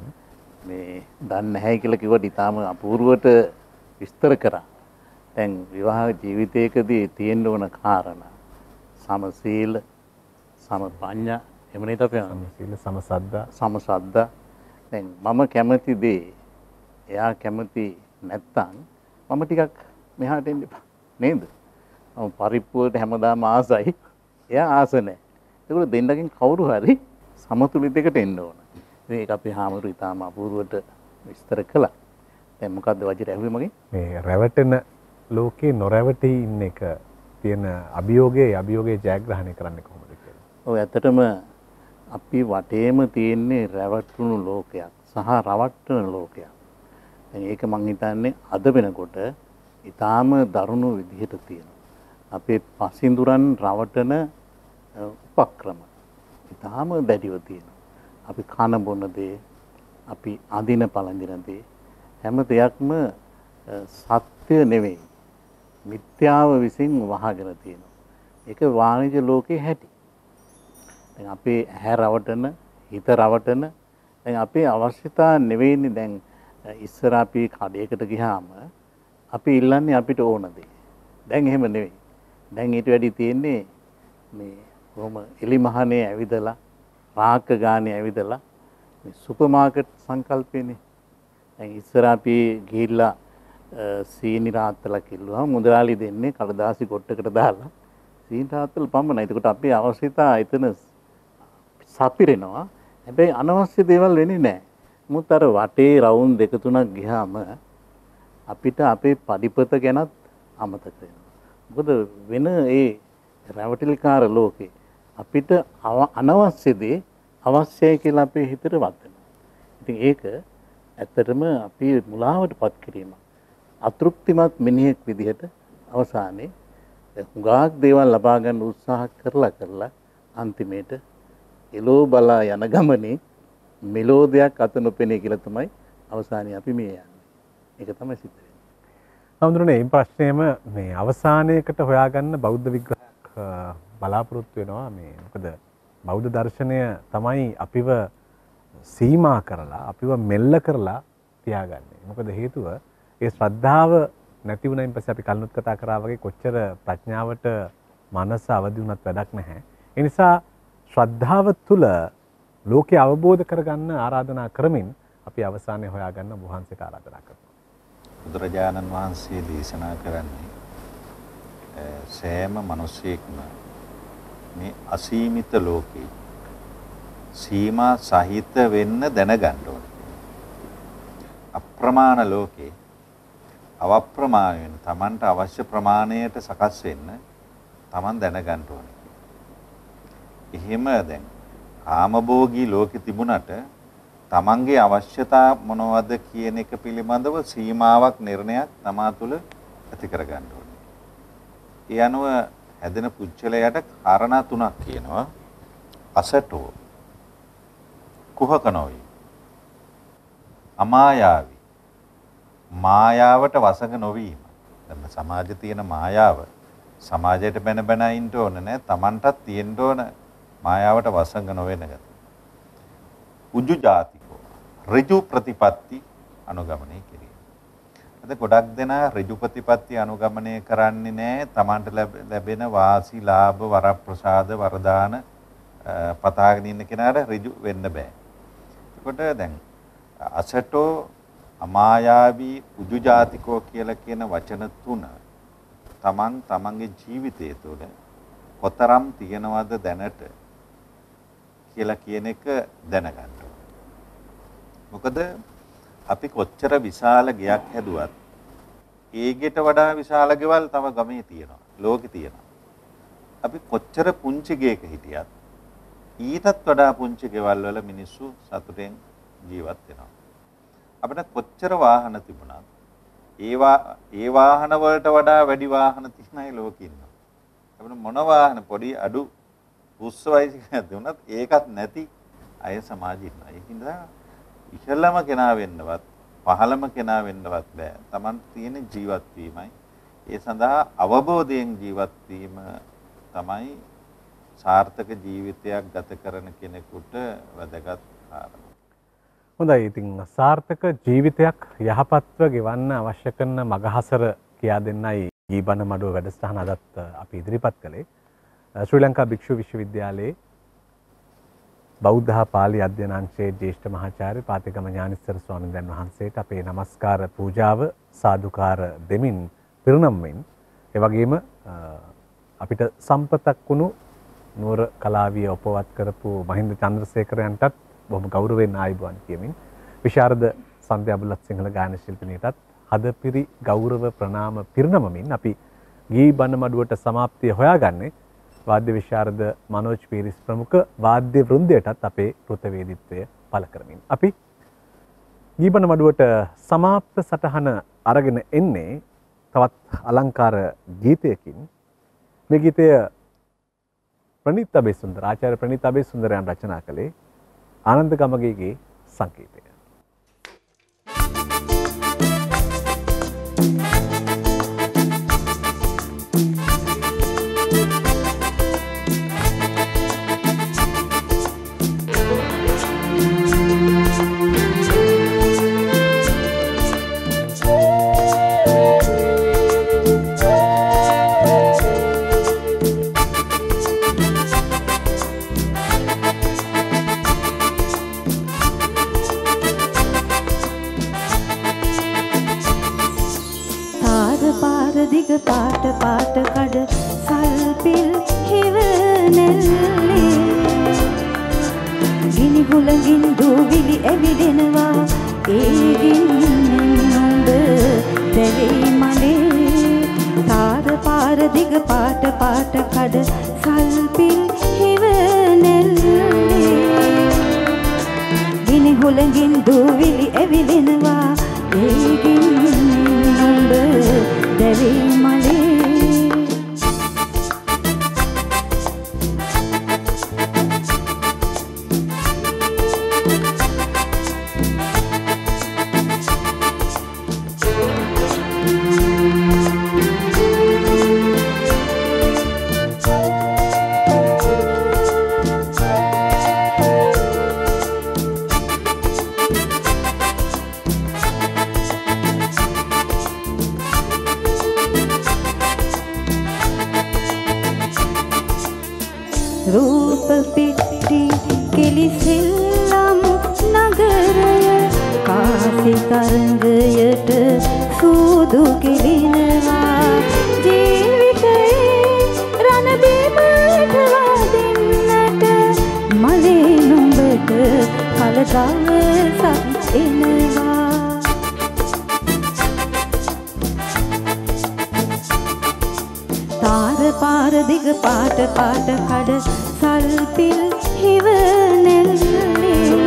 මේ දන්නේ නැහැ කියලා කිව්වට ඊටාම අපූර්වට විස්තර කරා. දැන් විවාහ ජීවිතයකදී තියෙන්න ඕන කාරණා සමසීල, සමපඤ්ඤා, එහෙම නේද අපේ සමසීල, සමසද්දා, සමසද්දා. දැන් මම කැමති දේ එයා කැමති නැත්තම් මම ටිකක් මෙහාට එන්න එපා නේද? මම පරිප්පුවට හැමදාම ආසයි. එයා ආස නැහැ. ඒකෝ දෙන්නකින් කවුරු හරි සමතුලිතයකට එන්න ඕන. මේක අපේ හාමුදුරු ඉතාම අපූර්වට විස්තර කළා. දැන් මොකද්ද වජිර ඇහුවේ මගෙන්? මේ රැවටෙන ලෝකේ නොරැවටි ඉන්න එක තියෙන අභියෝගයේ අභියෝගයේ ජයග්‍රහණය කරන්නේ කොහොමද කියලා. ඔව් ඇත්තටම අපි වටේම තියෙන්නේ රැවටුණු ලෝකයක් සහ රවට්ටන ලෝකයක්. දැන් ඒක මං හිතන්නේ අද වෙනකොට ඉතාම දරුණු විදිහට තියෙනවා. අපේ පසින්දුරන් රවටන උපක්‍රම ඉතාම දැඩිව තියෙනවා. අපි කන බොන දේ, අපි අඳින පළඳින දේ හැම දෙයක්ම සත්‍ය නෙවෙයි. මිත්‍යාව විසින් වහගෙන තියෙනවා. ඒක වාණිජ ලෝකේ හැටි. දැන් අපේ ඇහැ රවටන, හිත රවටන, දැන් අපේ අවශ්‍යතා නෙවෙයිනේ. දැන් ඉස්සර අපි කඩේකට ගියාම අපි ඉල්ලන්නේ අපිට ඕන දේ. දැන් එහෙම නෙවෙයි. දැන් ඊට වැඩි තියෙන්නේ මේ කොහොම එලිමහනේ ඇවිදලා රාක්ක ගානේ ඇවිදලා මේ සුපර් මාකට් සංකල්පේනේ. දැන් ඉස්සර අපි ගිහිල්ලා සීනි රාත්තලා කිල්ලුවා මුදලාලි දෙන්නේ කඩදාසි කොට්ටකට දාලා සීනි රාත්තල පමණයි. ඒකට අපේ අවශ්‍යතා එතන සපිරෙනවා. හැබැයි අනවශ්‍ය දේවල් වෙන්නේ නැහැ. මුත් අර වටේ රවුම් දෙක තුනක් ගියාම අපිට අපේ පඩිපත ගැනත් අමතක වෙනවා. මොකද වෙන ඒ රැවටිලිකාර ලෝකේ අපිට අනවශ්‍ය දේ අවශ්‍යයි කියලා අපේ හිතට වදිනවා. ඉතින් ඒක ඇත්තටම අපි මුලාවටපත් කිරීම. අතෘප්තිමත් මිනිහෙක් විදිහට අවසානයේ හුඟක් දේවල් ලබා ගන්න උත්සාහ කරලා කරලා අන්තිමේට එලෝ බලා යන ගමනේ මෙලෝ දෙයක් අත නොපෙනේ කියලා තමයි අවසානයේ අපි මේ යන්නේ. ඒක තමයි සිද්ධ වෙන්නේ. හඳුනන්නේ මේ ප්‍රශ්නයම මේ අවසානයකට හොයාගන්න බෞද්ධ විග්‍රහයක් බලාපොරොත්තු වෙනවා. මේ මොකද බෞද්ධ දර්ශනය තමයි අපිව සීමා කරලා අපිව මෙල්ල කරලා තියාගන්නේ. මොකද හේතුව ඒ ශ්‍රද්ධාව නැති වුණයින් පස්සේ අපි කලිනුත් කතා කරා වගේ කොච්චර ප්‍රඥාවට මනස අවදි වුණත් වැඩක් නැහැ. ඒ නිසා ශ්‍රද්ධාව තුළ ලෝකේ අවබෝධ කරගන්න ආරාධනා කරමින් අපි අවසානයේ හොයාගන්න ඔබ වහන්සේට ආරාධනා කරනවා. බුදුරජාණන් වහන්සේ දේශනා කරන්නේ සෑම මිනිසෙක්ම මේ අසීමිත ලෝකේ සීමා සහිත වෙන්න දැනගන්න ඕනේ. අප්‍රමාණ ලෝකේ අවප්‍රමාණ වෙන Tamanට අවශ්‍ය ප්‍රමාණයට සකස් වෙන්න Taman දැනගන්න ඕනේ. එහෙම දැන් කාමභෝගී ලෝකෙ තිබුණට Tamanගේ අවශ්‍යතා මොනවද කියන එක පිළිබඳව සීමාවක් නිර්ණයක් තමා තුළ ඇති කරගන්න ඕනේ. ඒ අනුව හැදෙන පුච්චලයට කාරණා තුනක් කියනවා. අසටෝ, කුහක නොවි, අමායාවි, මායාවට වසඟ නොවීම. දැන් සමාජයේ තියෙන මායාව සමාජයට බැන බැන ඉන්න ඕන නෑ. Tamanටත් තියෙන්න ඕන මායාවට වසඟ නොවෙන ගත. උජු ජාතිකෝ, ඍජු ප්‍රතිපatti අනුගමනය කිරීම. අද ගොඩක් දෙනා ඍජු ප්‍රතිපatti අනුගමනය කරන්නේ නැහැ. Tamanට ලැබෙන වාසි, ලාභ, වරප්‍රසාද, වරදාන පතාගෙන ඉන්න කෙනාට ඍජු වෙන්න බෑ. ඒකට දැන් අසටෝ, අමායාවී, උජු ජාතිකෝ කියලා කියන වචන තුන Taman Tamanගේ ජීවිතය තුළ කොතරම් තියනවද දැනට කියලා කියන එක දැනගන්න. මොකද අපි කොච්චර විශාල ගයක් හැදුවත් ඒකට වඩා විශාල ගෙවල් තව ගමේ තියෙනවා, ලෝකේ තියෙනවා. අපි කොච්චර පුංචි ගයක හිටියත් ඊටත් වඩා පුංචි ගෙවල් වල මිනිස්සු සතුටෙන් ජීවත් වෙනවා. අපිට කොච්චර වාහන තිබුණත් ඒවා ඒ වාහන වලට වඩා වැඩි වාහන තියෙන අය ලෝකේ ඉන්නවා. අපිට මොන වාහන පොඩි අඩු උස්සවයිසිකක් දුන්නත් ඒකත් නැති අය සමාජෙ ඉන්නවා. ඒකින්ද ඉහළම කෙනා වෙන්නවත් පහළම කෙනා වෙන්නවත් බෑ. Taman තියෙන ජීවත් වීමයි. ඒ සඳහා අවබෝධයෙන් ජීවත් වීම තමයි සාර්ථක ජීවිතයක් ගත කරන කෙනෙකුට වැදගත් කාරණා. හොඳයි. ඉතින් සාර්ථක ජීවිතයක් යහපත්ව ගෙවන්න අවශ්‍ය කරන මගහසර කියා දෙන්නයි ගීබන මඩුව වැඩසටහන අදත් අපි ඉදිරිපත් කළේ. ශ්‍රී ලංකා භික්ෂු විශ්වවිද්‍යාලයේ බෞද්ධ හා පාලි අධ්‍යයන අංශයේ ජ්‍යෙෂ්ඨ මහාචාර්ය පාතිගම ඥානිස්සර ස්වාමීන් වහන්සේට අපේ නමස්කාර පූජාව සාදුකාර දෙමින් පිරිනම්මින් ඒ වගේම අපිට සම්පතක් වුණු නුවර කලාවිය උපවත් කරපු මහින්ද චන්ද්‍රසේකරයන්ටත් බොහොම ගෞරවයෙන් ආයුබෝවන් කියමින් විශාරද සන්ධ්‍යා බුලත් සිංහල ගායන ශිල්පිනියටත් හදපිරි ගෞරව ප්‍රණාම පිරිනමමින් අපි ගී බණ මඩුවට සමාප්තිය හොයාගන්නේ වාද්‍ය විශාරද මනෝජ් පීරිස් ප්‍රමුඛ වාද්‍ය වෘන්දයටත් අපේ කෘතවේදීත්වය පළ කරමින් අපි ගී බණ මඩුවට සමාප්ත සටහන අරගෙන එන්නේ තවත් අලංකාර ගීතයකින්. මේ ගීතය ප්‍රණීත් අබේසුන්දර ආචාර්ය ප්‍රණීත් අබේසුන්දරයන් රචනා කළේ ආනන්ද ගමගේගේ සංකේතය. පාට පාට කඩ සල්පිල් හිවනෙල්ලේ ගිනි හුළඟින් දූවිලි ඇවිදෙනවා ඒගින් නුඹ දැලේ මලේ තාර පාර දිග පාට පාට කඩ සල්පිල් හිවනෙල්ලේ ගිනි හුළඟින් දූවිලි ඇවිදෙනවා ඒගින් නුඹ දැලේ මලේ තරංගයට සූදු කිලිනවා ජීවිතේ රණ බිමට වදින්නට මලේ නුඹට කලදවසක් එනවා තාර පාර දිග පාට පාට කඩ සල්පිල් හිව නෙල්ලේ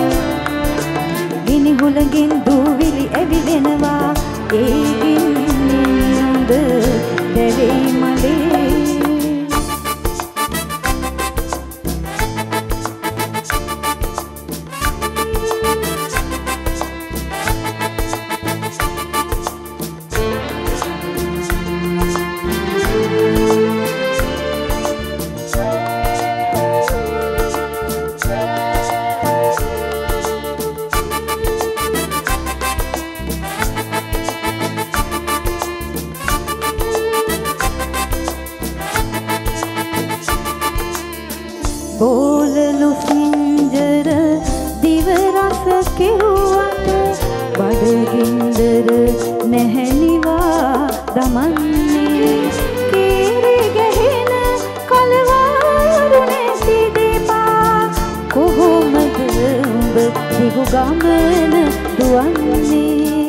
ගිනි හුලඟින් දූවිලි ඇවිලෙනවා ඒ ගින්නෙන් නුඹ දැවෙයි මලේ බෝලලු සිංජර දිව රස කෙරුවට බඩගින්දර නැහැනිවා දමන්නේ කීරි ගැහෙන කලවාරු නැති දෙපා කොහොමද උඹ දිගු ගමන දුවන්නේ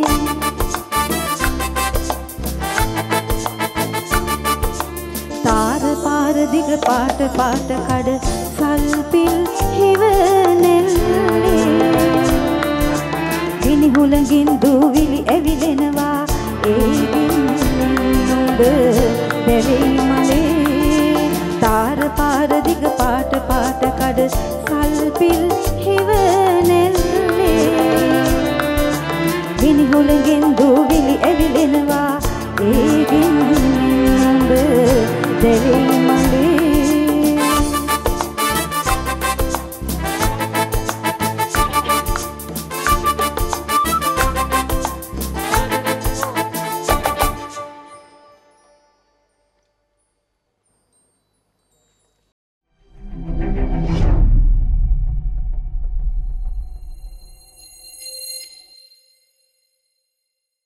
තාර පාර දිග පාට පාට කඩ සල්පිල් හිව නෙල්ලේ ගිනි හුලඟින් දූවිලි ඇවිලෙනවා ඒ ගින්නෙන් නුඹ දැවෙයි මලේ තාර පාර දිග පාට පාට කඩ සල්පිල් හිව නෙල්ලේ ගිනි හුලඟින් දූවිලි ඇවිලෙනවා